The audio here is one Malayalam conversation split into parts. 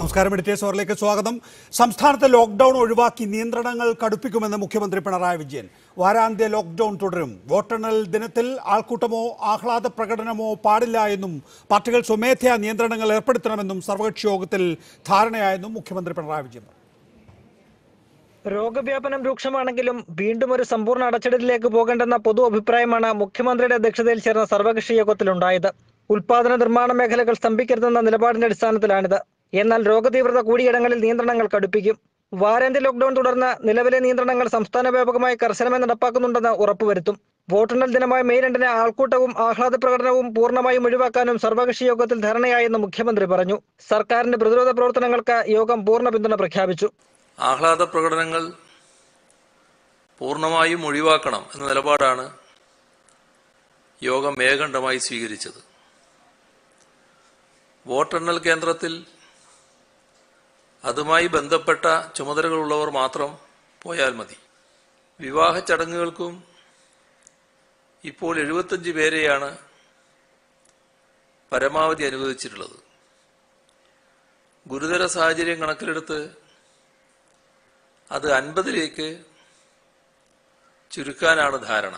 നമസ്കാരം. എഡിറ്റേഴ്സ് അവറിലേക്ക് സ്വാഗതം. സംസ്ഥാനത്തെ ലോക്ക്ഡൌൺ ഒഴിവാക്കി നിയന്ത്രണങ്ങൾ കടുപ്പിക്കുമെന്ന് മുഖ്യമന്ത്രി പിണറായി വിജയൻ. വാരാന്ത്യ ലോക്ക്ഡൌൺ തുടരും. വോട്ടെണ്ണൽ ദിനത്തിൽ ആൾക്കൂട്ടമോ ആഹ്ലാദ പ്രകടനമോ പാടില്ല എന്നും പാർട്ടികൾ സ്വമേധയാ നിയന്ത്രണങ്ങൾ ഏർപ്പെടുത്തണമെന്നും സർവകക്ഷി യോഗത്തിൽ ധാരണയായെന്നും മുഖ്യമന്ത്രി പിണറായി വിജയൻ. രോഗവ്യാപനം രൂക്ഷമാണെങ്കിലും വീണ്ടും ഒരു സമ്പൂർണ്ണ അടച്ചിടലിലേക്ക് പോകേണ്ടെന്ന പൊതു അഭിപ്രായമാണ് മുഖ്യമന്ത്രിയുടെ അധ്യക്ഷതയിൽ ചേർന്ന സർവകക്ഷി യോഗത്തിലുണ്ടായത്. ഉൽപാദന നിർമ്മാണ മേഖലകൾ സ്തംഭിക്കരുതെന്ന നിലപാടിന്റെ അടിസ്ഥാനത്തിലാണിത്. എന്നാൽ രോഗതീവ്രത കൂടിയിടങ്ങളിൽ നിയന്ത്രണങ്ങൾ കടുപ്പിക്കും. വാരാന്ത്യ ലോക്ക്ഡൌൺ തുടർന്ന് നിലവിലെ നിയന്ത്രണങ്ങൾ സംസ്ഥാന വ്യാപകമായി കർശനമായി നടപ്പാക്കുന്നുണ്ടെന്ന് ഉറപ്പുവരുത്തും. വോട്ടെണ്ണൽ ദിനമായ മെയ് 2-ന് ആൾക്കൂട്ടവും ആഹ്ലാദ പ്രകടനവും പൂർണ്ണമായും ഒഴിവാക്കാനും സർവകക്ഷി യോഗത്തിൽ ധാരണയായെന്ന് മുഖ്യമന്ത്രി പറഞ്ഞു. സർക്കാരിന്റെ പ്രതിരോധ പ്രവർത്തനങ്ങൾക്ക് യോഗം പൂർണ്ണ പിന്തുണ പ്രഖ്യാപിച്ചു. ആഹ്ലാദ പ്രകടനങ്ങൾ പൂർണ്ണമായും ഒഴിവാക്കണം എന്ന നിലപാടാണ് യോഗം ഏകണ്ഠമായി സ്വീകരിച്ചത്. വോട്ടെണ്ണൽ കേന്ദ്രത്തിൽ അതുമായി ബന്ധപ്പെട്ട ചുമതലകളുള്ളവർ മാത്രം പോയാൽ മതി. വിവാഹ ചടങ്ങുകൾക്കും ഇപ്പോൾ 75 പേരെയാണ് പരമാവധി അനുവദിച്ചിട്ടുള്ളത്. ഗുരുതര സാഹചര്യം കണക്കിലെടുത്ത് അത് 50-ലേക്ക് ചുരുക്കാനാണ് ധാരണ.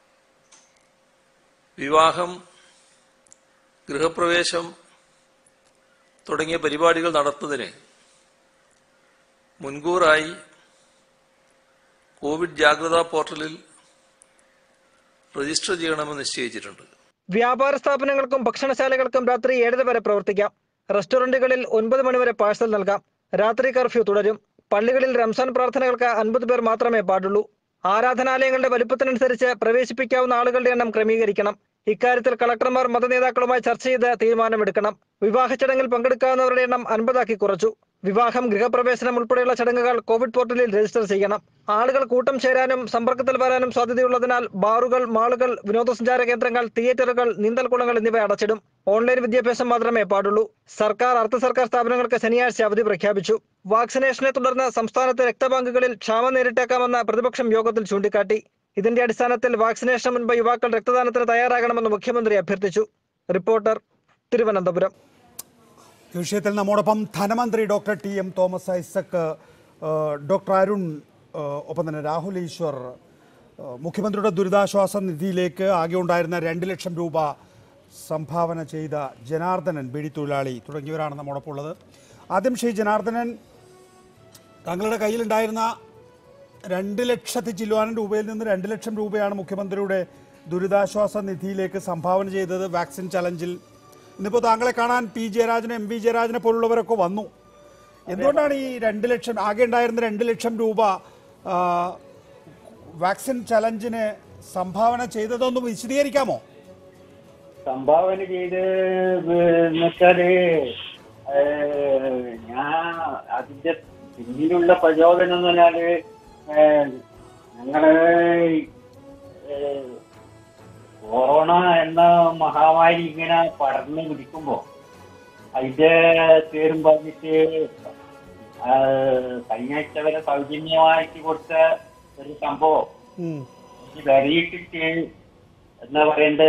വിവാഹം, ഗൃഹപ്രവേശം തുടങ്ങിയ പരിപാടികൾ നടത്തുന്നതിന് മുൻകൂറായി കോവിഡ് ജാഗ്രതാ പോർട്ടലിൽ രജിസ്റ്റർ ചെയ്യണമെന്ന് നിശ്ചയിച്ചിട്ടുണ്ട്. വ്യാപാര സ്ഥാപനങ്ങൾക്കും ഭക്ഷണശാലകൾക്കും രാത്രി 7:30 വരെ പ്രവർത്തിക്കാം. റെസ്റ്റോറന്റുകളിൽ 9 മണി വരെ പാഴ്സൽ നൽകാം. രാത്രി കർഫ്യൂ തുടരും. പള്ളികളിൽ റംസാൻ പ്രാർത്ഥനകൾക്ക് 50 പേർ മാത്രമേ പാടുള്ളൂ. ആരാധനാലയങ്ങളുടെ വലുപ്പത്തിനനുസരിച്ച് പ്രവേശിപ്പിക്കാവുന്ന ആളുകളുടെ എണ്ണം ക്രമീകരിക്കണം. ഇക്കാര്യത്തിൽ കളക്ടർമാർ മതനേതാക്കളുമായി ചർച്ച ചെയ്ത് തീരുമാനമെടുക്കണം. വിവാഹ ചടങ്ങിൽ പങ്കെടുക്കാവുന്നവരുടെ എണ്ണം 50 കുറച്ചു. വിവാഹം, ഗൃഹപ്രവേശനം ഉൾപ്പെടെയുള്ള ചടങ്ങുകൾ കോവിഡ് പോർട്ടലിൽ രജിസ്റ്റർ ചെയ്യണം. ആളുകൾ കൂട്ടം ചേരാനും സമ്പർക്കത്തിൽ വരാനും സാധ്യതയുള്ളതിനാൽ ബാറുകൾ, മാളുകൾ, വിനോദസഞ്ചാര കേന്ദ്രങ്ങൾ, തിയേറ്ററുകൾ, നീന്തൽക്കുളങ്ങൾ എന്നിവ അടച്ചിടും. ഓൺലൈൻ വിദ്യാഭ്യാസം മാത്രമേ പാടുള്ളൂ. സർക്കാർ, അർദ്ധ സർക്കാർ സ്ഥാപനങ്ങൾക്ക് ശനിയാഴ്ച അവധി പ്രഖ്യാപിച്ചു. വാക്സിനേഷനെ തുടർന്ന് സംസ്ഥാനത്തെ രക്തബാങ്കുകളിൽ ക്ഷാമം നേരിട്ടേക്കാമെന്ന് പ്രതിപക്ഷം യോഗത്തിൽ ചൂണ്ടിക്കാട്ടി. ഇതിന്റെ അടിസ്ഥാനത്തിൽ വാക്സിനേഷന് മുൻപ് യുവാക്കൾ രക്തദാനത്തിന് തയ്യാറാകണമെന്ന് മുഖ്യമന്ത്രി അഭ്യർത്ഥിച്ചു. റിപ്പോർട്ടർ, തിരുവനന്തപുരം. ഈ വിഷയത്തിൽ നമ്മോടൊപ്പം ധനമന്ത്രി doctor T M. Thomas Isaac, doctor Arun, ഒപ്പം തന്നെ രാഹുൽ ഈശ്വർ, മുഖ്യമന്ത്രിയുടെ ദുരിതാശ്വാസ നിധിയിലേക്ക് ആകെ ഉണ്ടായിരുന്ന 2 ലക്ഷം രൂപ സംഭാവന ചെയ്ത ജനാർദ്ദനൻ, ബീഡി തൊഴിലാളി തുടങ്ങിയവരാണ് നമ്മോടൊപ്പം ഉള്ളത്. ആദ്യം ശ്രീ ജനാർദ്ദനൻ, താങ്കളുടെ കയ്യിലുണ്ടായിരുന്ന 2 ലക്ഷത്തി ചില്ലുവാനും രൂപയിൽ നിന്ന് 2 ലക്ഷം രൂപയാണ് മുഖ്യമന്ത്രിയുടെ ദുരിതാശ്വാസ നിധിയിലേക്ക് സംഭാവന ചെയ്തത് വാക്സിൻ ചലഞ്ചിൽ. ഇന്നിപ്പോൾ താങ്കളെ കാണാൻ പി ജയരാജനും എം വി ജയരാജനെ പോലുള്ളവരൊക്കെ വന്നു. എന്തുകൊണ്ടാണ് ഈ 2 ലക്ഷം, ആകെ ഉണ്ടായിരുന്ന 2 ലക്ഷം രൂപ വാക്സിൻ ചലഞ്ചിന് സംഭാവന ചെയ്തതൊന്ന് വിശദീകരിക്കാമോ? സംഭാവന ചെയ്ത് എന്നുവെച്ചാല് ഞാൻ അതിന്റെ പിന്നിലുള്ള പ്രചോദനം എന്ന് പറഞ്ഞാല് ഞങ്ങള് കൊറോണ എന്ന മഹാമാരി ഇങ്ങനെ പടർന്നു പിടിക്കുമ്പോ അതിന്റെ പേരും പറഞ്ഞിട്ട് കഴിഞ്ഞാഴ്ച വരെ സൗജന്യമായിട്ട് കൊടുത്ത ഒരു സംഭവം വിലയിട്ടിട്ട് എന്താ പറയണ്ടേ,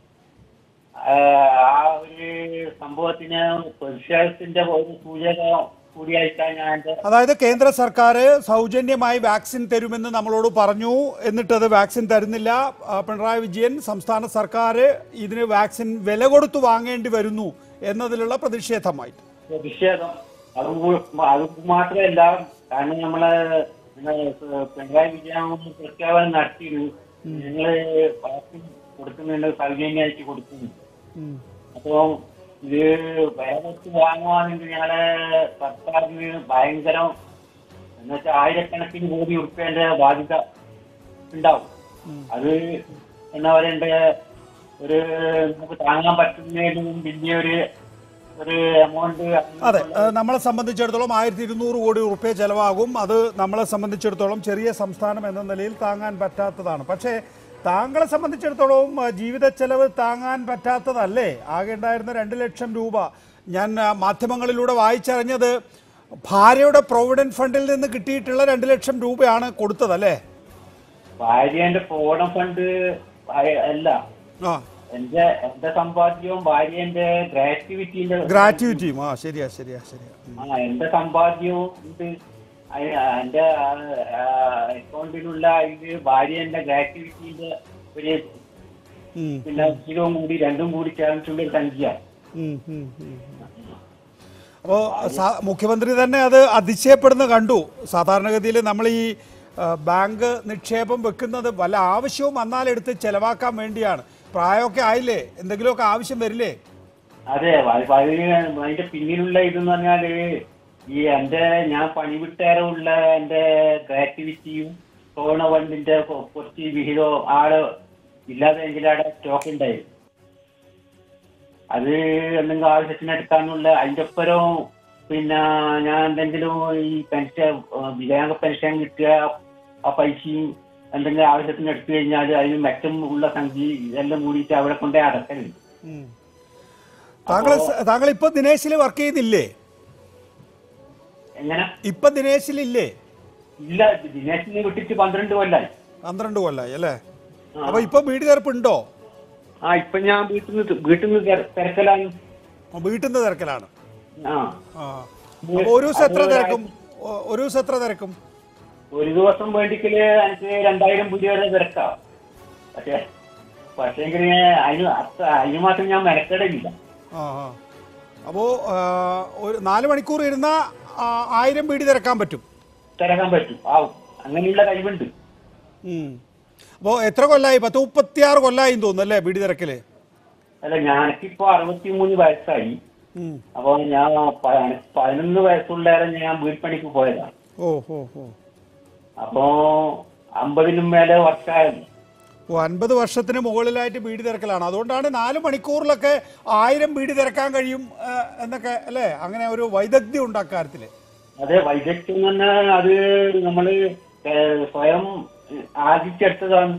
ആ ഒരു സംഭവത്തിന് പ്രതിഷേധത്തിന്റെ ഒരു സൂചന കൂടിയായിട്ടാണ് ഞാൻ. അതായത് കേന്ദ്ര സർക്കാർ സൗജന്യമായി വാക്സിൻ തരുമെന്ന് നമ്മളോട് പറഞ്ഞു, എന്നിട്ടത് വാക്സിൻ തരുന്നില്ല. പിണറായി വിജയൻ, സംസ്ഥാന സർക്കാർ ഇതിന് വാക്സിൻ വില കൊടുത്തു വാങ്ങേണ്ടി വരുന്നു എന്നതിലുള്ള പ്രതിഷേധം. അത് മാത്രമല്ല, കാരണം നമ്മളെ പിണറായി വിജയൻ പ്രഖ്യാപനം നടത്തിയിരുന്നു, ഞങ്ങള് വാക്സിൻ കൊടുക്കുന്നുണ്ട്, സൗജന്യമായിട്ട് കൊടുക്കുന്നു. അപ്പോ ഇത് വില കൊടുത്ത് വാങ്ങുവാണെങ്കിൽ ഞങ്ങളെ സർക്കാരിന് ഭയങ്കരം, എന്നുവെച്ചാൽ ആയിരക്കണക്കിന് കോടി ഉറുപ്പ്യന്റെ ബാധ്യത ഉണ്ടാവും. അത് എന്താ പറയണ്ടേ, ഒരു നമുക്ക് താങ്ങാൻ പറ്റുന്നതിനും വലിയൊരു എമൗണ്ട്. അതെ, നമ്മളെ സംബന്ധിച്ചിടത്തോളം 1200 കോടി റുപ്യ ചെലവാകും. അത് നമ്മളെ സംബന്ധിച്ചിടത്തോളം ചെറിയ സംസ്ഥാനം എന്ന നിലയിൽ താങ്ങാൻ പറ്റാത്തതാണ്. പക്ഷേ താങ്കളെ സംബന്ധിച്ചിടത്തോളം ജീവിത ചെലവ് താങ്ങാൻ പറ്റാത്തതല്ലേ? ആകെ ഉണ്ടായിരുന്ന 2 ലക്ഷം രൂപ, ഞാൻ മാധ്യമങ്ങളിലൂടെ വായിച്ചറിഞ്ഞത് ഭാര്യയുടെ പ്രൊവിഡന്റ് ഫണ്ടിൽ നിന്ന് കിട്ടിയിട്ടുള്ള 2 ലക്ഷം രൂപയാണ് കൊടുത്തതല്ലേ? ഭാര്യന്റെ പ്രൊവിഡന്റ് ഫണ്ട് അല്ല, എന്റെ സമ്പാദ്യവും ഭാര്യന്റെ ഗ്രാറ്റുവിറ്റിയും ശരിയാ. എന്റെ സമ്പാദ്യവും ഇത് എന്റെ അക്കൗണ്ടിലുള്ള ഇത് ഭാര്യന്റെ ഗ്രാറ്റുവിറ്റിന്റെ ഒരു പിന്നെ സ്ഥിരവും കൂടി രണ്ടും കൂടി ചേർന്നിട്ടുള്ള ഒരു സംഖ്യ. അപ്പോ മുഖ്യമന്ത്രി തന്നെ അത് അതിശയപ്പെടുന്ന കണ്ടു. സാധാരണഗതിയിൽ നമ്മൾ ഈ ബാങ്ക് നിക്ഷേപം വെക്കുന്നത് വല്ല ആവശ്യവും വന്നാലെടുത്ത് ചെലവാക്കാൻ വേണ്ടിയാണ്. പ്രായമൊക്കെ ആയില്ലേ, എന്തെങ്കിലുമൊക്കെ ആവശ്യം വരില്ലേ? അതെ, അതിന്റെ പിന്നിലുള്ള ഇതെന്ന് പറഞ്ഞാല് ഈ ഞാൻ പണിവിട്ടേരമുള്ള എന്റെ ഗ്രാറ്റുവിറ്റിയും കൊറോണ ഫണ്ടിന്റെ കുറച്ച് വിഹിതവും ആള് ഇല്ലാതെ എങ്കിലവിടെ സ്റ്റോക്ക് ഉണ്ടായിരുന്നു. അത് എന്തെങ്കിലും ആവശ്യത്തിന് എടുക്കാനുള്ള അതിന്റെ ഒപ്പരം പിന്നെ ഞാൻ എന്തെങ്കിലും ഈ പെൻഷൻ വികലാംഗ പെൻഷൻ കിട്ടുക ആ പൈസയും എന്തെങ്കിലും ആവശ്യത്തിന് എടുത്തു കഴിഞ്ഞാൽ അതിന് മെച്ചം ഉള്ള സംഖ്യ ഇതെല്ലാം കൂടിയിട്ട് അവിടെ കൊണ്ടേ അടക്കലുണ്ട്. താങ്കൾ ഇപ്പൊ ദിനേശില് വർക്ക് ചെയ്യുന്നില്ലേ? എങ്ങനെ? ഇപ്പൊ ദിനേശിലില്ലേ? ഇല്ല, ദിനേശിനെ വിട്ടിട്ട് 12 കൊല്ലായി. 12 കൊല്ലായി അല്ലേ? അപ്പൊ ഇപ്പൊ വീട് തെരപ്പുണ്ടോ? ഇപ്പൊ ഞാൻ വീട്ടിൽ നിന്ന് തിരക്കലാണ്. വീട്ടിൽ നിന്ന് തിരക്കലാണ്. ഒരു ദിവസം എത്ര തിരക്കും? ഒരു ദിവസം വേണ്ടിക്കല് എനിക്ക് 2000 പുതിയ വരെ തിരക്കാം. പക്ഷേ അതിന് മാത്രം ഞാൻ മെനക്കെടില്ല. അപ്പോ ഒരു 4 മണിക്കൂർ ഇരുന്ന 1000 വീട് തിരക്കാൻ പറ്റും. അങ്ങനെയുള്ള കഴിവുണ്ട്. അപ്പോ എത്ര കൊല്ലായി? 36 കൊല്ലായി തോന്നുന്നു അല്ലേ വീട് തിരക്കല്? അല്ല, ഞാനിപ്പോ 63 വയസ്സായി. അപ്പൊ ഞാൻ 11 വയസ്സുള്ളേരെ ഞാൻ വീട്പണിക്ക് പോയതാണ്. അപ്പോ 50 മേലെ വർഷമായിരുന്നു. 50 വർഷത്തിന് മുകളിലായിട്ട് വീട് തിരക്കലാണ്. അതുകൊണ്ടാണ് 4 മണിക്കൂറിലൊക്കെ 1000 വീട് തിരക്കാൻ കഴിയും എന്നൊക്കെ അല്ലേ? അങ്ങനെ ഒരു വൈദഗ്ധ്യം ഉണ്ട് അക്കാര്യത്തില്. അതെ, വൈദഗ്ധ്യം തന്നെ അത് നമ്മള് സ്വയം ആർജിച്ചെടുത്തതാണ്.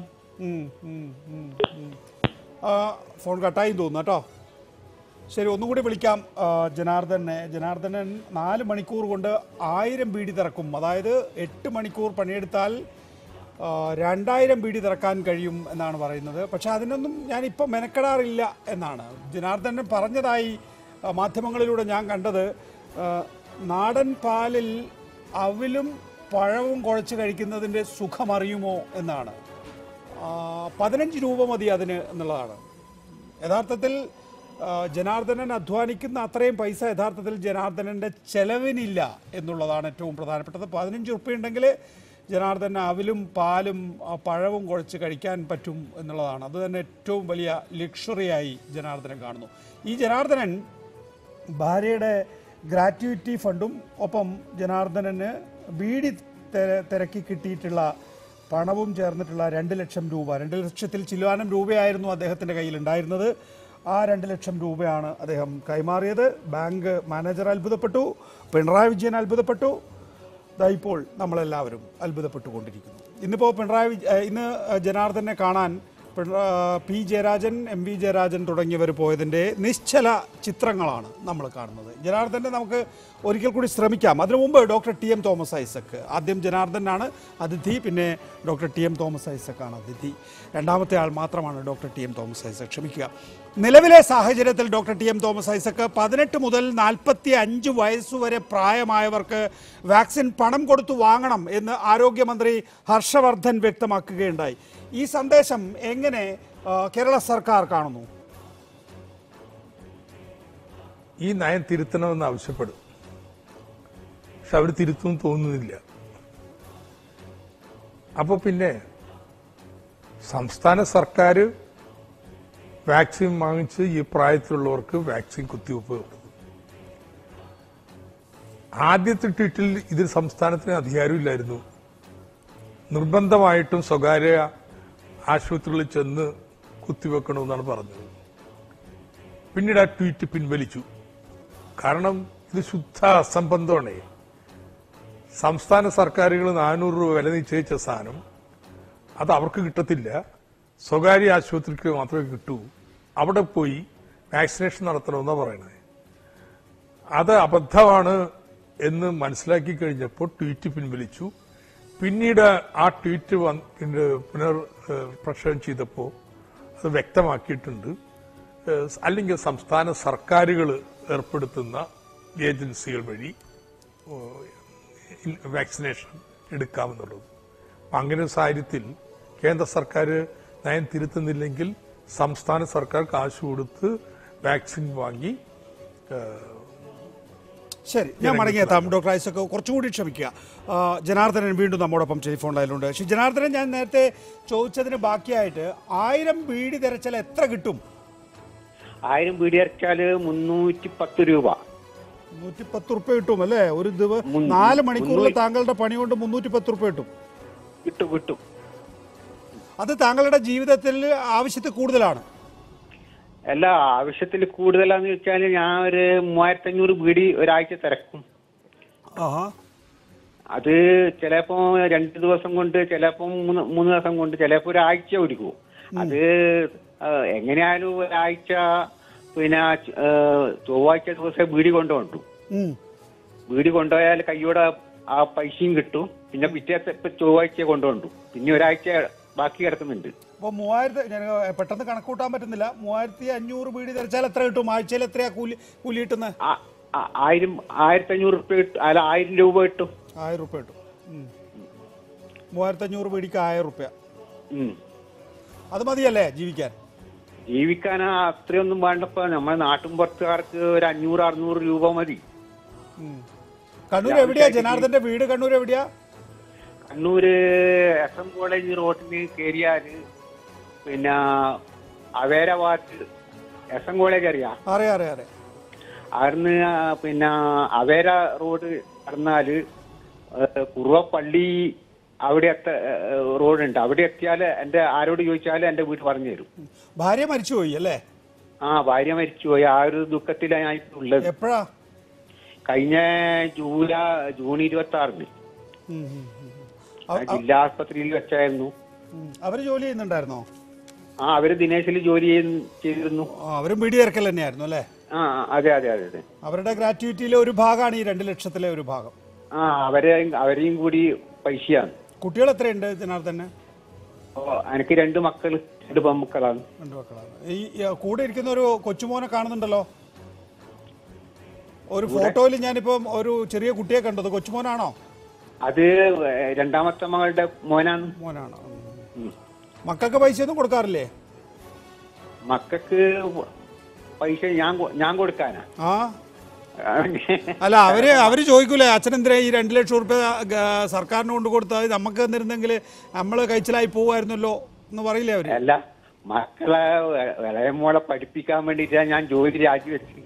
ഫോൺ കട്ടായി തോന്നുന്നു കേട്ടോ. ശരി, ഒന്നും കൂടി വിളിക്കാം ജനാർദ്ദനൻ 4 മണിക്കൂർ കൊണ്ട് 1000 ബീഡി തിറക്കും. അതായത് 8 മണിക്കൂർ പണിയെടുത്താൽ 2000 ബീഡി തിറക്കാൻ കഴിയും എന്നാണ് പറയുന്നത്. പക്ഷെ അതിനൊന്നും ഞാനിപ്പോൾ മെനക്കെടാറില്ല എന്നാണ് ജനാർദ്ദനൻ പറഞ്ഞതായി മാധ്യമങ്ങളിലൂടെ ഞാൻ കണ്ടത്. നാടൻ പാലിൽ അവിലും പഴവും കുഴച്ച് കഴിക്കുന്നതിൻ്റെ സുഖമറിയുമോ എന്നാണ്. 15 രൂപ മതി അതിന് എന്നുള്ളതാണ്. യഥാർത്ഥത്തിൽ ജനാർദ്ദനൻ അധ്വാനിക്കുന്ന അത്രയും പൈസ യഥാർത്ഥത്തിൽ ജനാർദ്ദനൻ്റെ ചെലവിനില്ല എന്നുള്ളതാണ് ഏറ്റവും പ്രധാനപ്പെട്ടത്. 15 റുപ്യ ഉണ്ടെങ്കിൽ ജനാർദ്ദനൻ അവിലും പാലും പഴവും കുഴച്ച് കഴിക്കാൻ പറ്റും എന്നുള്ളതാണ്. അത് തന്നെ ഏറ്റവും വലിയ ലക്ഷറിയായി ജനാർദ്ദനൻ കാണുന്നു. ഈ ജനാർദ്ദനൻ ഭാര്യയുടെ ഗ്രാറ്റുവിറ്റി ഫണ്ടും ഒപ്പം ജനാർദ്ദനന് ബീഡി തിരക്കി കിട്ടിയിട്ടുള്ള പണവും ചേർന്നിട്ടുള്ള 2 ലക്ഷം രൂപ, 2 ലക്ഷത്തിൽ ചില്ലാനം രൂപയായിരുന്നു അദ്ദേഹത്തിൻ്റെ കയ്യിലുണ്ടായിരുന്നത്. ആ 2 ലക്ഷം രൂപയാണ് അദ്ദേഹം കൈമാറിയത്. ബാങ്ക് മാനേജർ അത്ഭുതപ്പെട്ടു, പിണറായി വിജയൻ അത്ഭുതപ്പെട്ടു, ഇപ്പോൾ നമ്മളെല്ലാവരും അത്ഭുതപ്പെട്ടുകൊണ്ടിരിക്കുന്നു. ഇന്ന് ജനാർദ്ദനെ കാണാൻ P Jayarajan, M V Jayarajan തുടങ്ങിയവർ പോയതിൻ്റെ നിശ്ചല ചിത്രങ്ങളാണ് നമ്മൾ കാണുന്നത്. ജനാർദ്ദനെ നമുക്ക് ഒരിക്കൽ കൂടി ശ്രമിക്കാം. അതിനു മുമ്പ് ഡോക്ടർ ടി.എം. തോമസ് ഐസക്, ആദ്യം ജനാർദ്ദനാണ് അതിഥി, പിന്നെ ഡോക്ടർ ടി.എം. തോമസ് ഐസക്കാണ് അതിഥി. രണ്ടാമത്തെ ആൾ മാത്രമാണ് ഡോക്ടർ ടി.എം. തോമസ് ഐസക്. ക്ഷമിക്കുക. നിലവിലെ സാഹചര്യത്തിൽ ഡോക്ടർ ടി.എം. തോമസ് ഐസക് 18 മുതൽ 45 വയസ്സുവരെ പ്രായമായവർക്ക് വാക്സിൻ പണം കൊടുത്തു വാങ്ങണം എന്ന് ആരോഗ്യമന്ത്രി ഹർഷവർദ്ധൻ വ്യക്തമാക്കുകയുണ്ടായി. ഈ സന്ദേശം എങ്ങനെ കേരള സർക്കാർ കാണുന്നു? ഈ നയം തിരുത്തണമെന്ന് ആവശ്യപ്പെടും, പക്ഷെ അവർ തിരുത്തും തോന്നുന്നില്ല. അപ്പോൾ പിന്നെ സംസ്ഥാന സർക്കാർ വാക്സിൻ വാങ്ങിച്ച് ഈ പ്രായത്തിലുള്ളവർക്ക് വാക്സിൻ കുത്തിവയ്പ്പ് കൊടുക്കും. ആദ്യത്തെ ട്വീറ്റിൽ ഇതിൽ സംസ്ഥാനത്തിന് അധികാരമില്ലായിരുന്നു. നിർബന്ധമായിട്ടും സ്വകാര്യ ആശുപത്രികളിൽ ചെന്ന് കുത്തിവെക്കണമെന്നാണ് പറഞ്ഞത്. പിന്നീട് ആ ട്വീറ്റ് പിൻവലിച്ചു. കാരണം ഇത് ശുദ്ധ അസംബന്ധമാണ്. സംസ്ഥാന സർക്കാരുകൾ 400 രൂപ വില നിശ്ചയിച്ച സാധനം അത് അവർക്ക് കിട്ടത്തില്ല, സ്വകാര്യ ആശുപത്രിക്ക് മാത്രമേ കിട്ടൂ. അവിടെ പോയി വാക്സിനേഷൻ നടത്തണമെന്നാണ് പറയുന്നത്. അത് അബദ്ധമാണ് എന്ന് മനസ്സിലാക്കി കഴിഞ്ഞപ്പോൾ ട്വീറ്റ് പിൻവലിച്ചു. പിന്നീട് ആ ട്വീറ്റ് പുനർപ്രക്ഷേപണം ചെയ്തപ്പോൾ അത് വ്യക്തമാക്കിയിട്ടുണ്ട്. അല്ലെങ്കിൽ സംസ്ഥാന സർക്കാരുകൾ ഏർപ്പെടുത്തുന്ന ഏജൻസികൾ വഴി വാക്സിനേഷൻ എടുക്കാമെന്നുള്ളത്. അങ്ങനെ ഒരു സാഹചര്യത്തിൽ കേന്ദ്ര സർക്കാർ നയം തിരുത്തുന്നില്ലെങ്കിൽ സംസ്ഥാന സർക്കാർ കാശ് കൊടുത്ത് വാക്സിൻ വാങ്ങി. ശരി, ഞാൻ മടങ്ങിയെത്താം. ഡോക്ടർ ഐസക് കുറച്ചുകൂടി ക്ഷമിക്കുക. ജനാർദ്ദനൻ വീണ്ടും നമ്മോടൊപ്പം ടെലിഫോൺ ലൈനിലുണ്ട്. ശ്രീ ജനാർദ്ദനൻ, ഞാൻ നേരത്തെ ചോദിച്ചതിന് ബാക്കിയായിട്ട് 1000 ബീഡി തിരച്ചാൽ എത്ര കിട്ടും? 1000 ബീഡി അരച്ചാൽ 310 രൂപ. 110 റുപ്യ കിട്ടും അല്ലേ? ഒരു ദിവസം 4 മണിക്കൂറിൽ താങ്കളുടെ പണി കൊണ്ട് 310 റുപ്യ കിട്ടും. കിട്ടും. അത് താങ്കളുടെ ജീവിതത്തിൽ ആവശ്യത്തിൽ കൂടുതലാണ്. അല്ല, ആവശ്യത്തിൽ കൂടുതലാന്ന് വെച്ചാൽ ഞാൻ ഒരു 3500 ബീഡി ഒരാഴ്ച തിരക്കും. അത് ചിലപ്പോ 2 ദിവസം കൊണ്ട്, ചിലപ്പോ 3 ദിവസം കൊണ്ട്, ചിലപ്പോ ഒരാഴ്ച ഒരുക്കും. അത് എങ്ങനെയായാലും ഒരാഴ്ച, പിന്നെ ചൊവ്വാഴ്ച ദിവസം ബീഡി കൊണ്ടുപോകണ്ടു. ബീഡി കൊണ്ടുപോയാൽ കയ്യോടെ ആ പൈസയും കിട്ടും. പിന്നെ പിറ്റേത്തെ ചൊവ്വാഴ്ച കൊണ്ടുപോകണ്ടു. പിന്നെ ഒരാഴ്ച ബാക്കി കിടക്കുന്നുണ്ട്. അപ്പോൾ 3000 പെട്ടെന്ന് കണക്ക് കൂട്ടാൻ പറ്റുന്നില്ല. 3500 ബീഡി തിരച്ചാൽ എത്ര കിട്ടും? ആഴ്ചയിൽ എത്രയാ കൂലി കിട്ടുന്നത്? 1500 റുപ്യ കിട്ടും. അല്ല, 1000 രൂപ കിട്ടും. 1000 റുപ്യ കിട്ടും. 3500 ബീഡിക്ക് 1000 റുപ്യ. അത് മതിയല്ലേ ജീവിക്കാൻ? ജീവിക്കാൻ അത്രയൊന്നും വേണ്ടപ്പോ നമ്മുടെ നാട്ടും പുറത്തുകാർക്ക് ഒരു 500-600 രൂപ മതി. കണ്ണൂർ എവിടെയാ ജനാർദ്ദന്റെ വീട്? കണ്ണൂർ എവിടെയാ? കണ്ണൂര് SM കോളേജ് റോഡിന് കയറിയാല് പിന്നെ അവേര ഭാഗത്ത് SM കോളേജ് അറിയാം? അറിയാം. അവിടുന്ന് പിന്നെ അവേര റോഡ് കടന്നാല് കുറുവപ്പള്ളി അവിടെ റോഡുണ്ട്. അവിടെ എത്തിയാല് ആരോട് ചോദിച്ചാലും എന്റെ വീട് പറഞ്ഞു തരും. ഭാര്യ മരിച്ചുപോയി അല്ലേ? ഭാര്യ മരിച്ചുപോയി. ആ ഒരു ദുഃഖത്തിലാണ് ഞാൻ ഉള്ളത്. എപ്പോഴാ? കഴിഞ്ഞ ജൂൺ 26-ന് ജില്ലാ ആസ്പത്രിയിൽ വെച്ചായിരുന്നു. അവര് ജോലി ചെയ്യുന്നുണ്ടായിരുന്നോ? അവര് ദിനേശിൽ ജോലി ചെയ്തിരുന്നു. അവരും ബീഡി ഇറക്കൽ തന്നെയായിരുന്നു അല്ലേ? അതെ. അവരുടെ ഗ്രാറ്റുവിറ്റിയിലെ ഒരു ഭാഗമാണ് ഈ 2 ലക്ഷത്തിലെ ഒരു ഭാഗം. അവരെയും കൂടി പൈസയാണ്. കുട്ടികൾ എത്രയുണ്ട് ജനാർദ്ദന്? എനിക്ക് 2 മക്കൾ, 2 പെൺമക്കളാണ്. 2 മക്കളാണ്. ഈ കൂടെ ഇരിക്കുന്ന ഒരു കൊച്ചുമോനെ കാണുന്നുണ്ടല്ലോ ഒരു ഫോട്ടോയിൽ. ഞാനിപ്പം ഒരു ചെറിയ കുട്ടിയെ കണ്ടത്. കൊച്ചുമോനാണോ? അത് രണ്ടാമത്തെ മകളുടെ മോനാണ്. മക്കൾക്ക് പൈസ ഒന്നും കൊടുക്കാറില്ലേ? മക്കൾക്ക് പൈസ ഞാൻ കൊടുക്കാനാ? അല്ല, അവര് ചോദിക്കൂലേ അച്ഛനെന്തിനാ ഈ 2 ലക്ഷം റുപ്യ സർക്കാരിന് കൊണ്ട് കൊടുത്താൽ നമുക്ക് എന്നിരുന്നെങ്കിൽ നമ്മള് കഴിച്ചിലായി പോവായിരുന്നല്ലോ എന്ന് പറയില്ലേ അവര്? അല്ല, മക്കളെ ഇളയ മോളെ പഠിപ്പിക്കാൻ വേണ്ടിട്ടാ ഞാൻ ജോലി രാജിവെച്ചത്.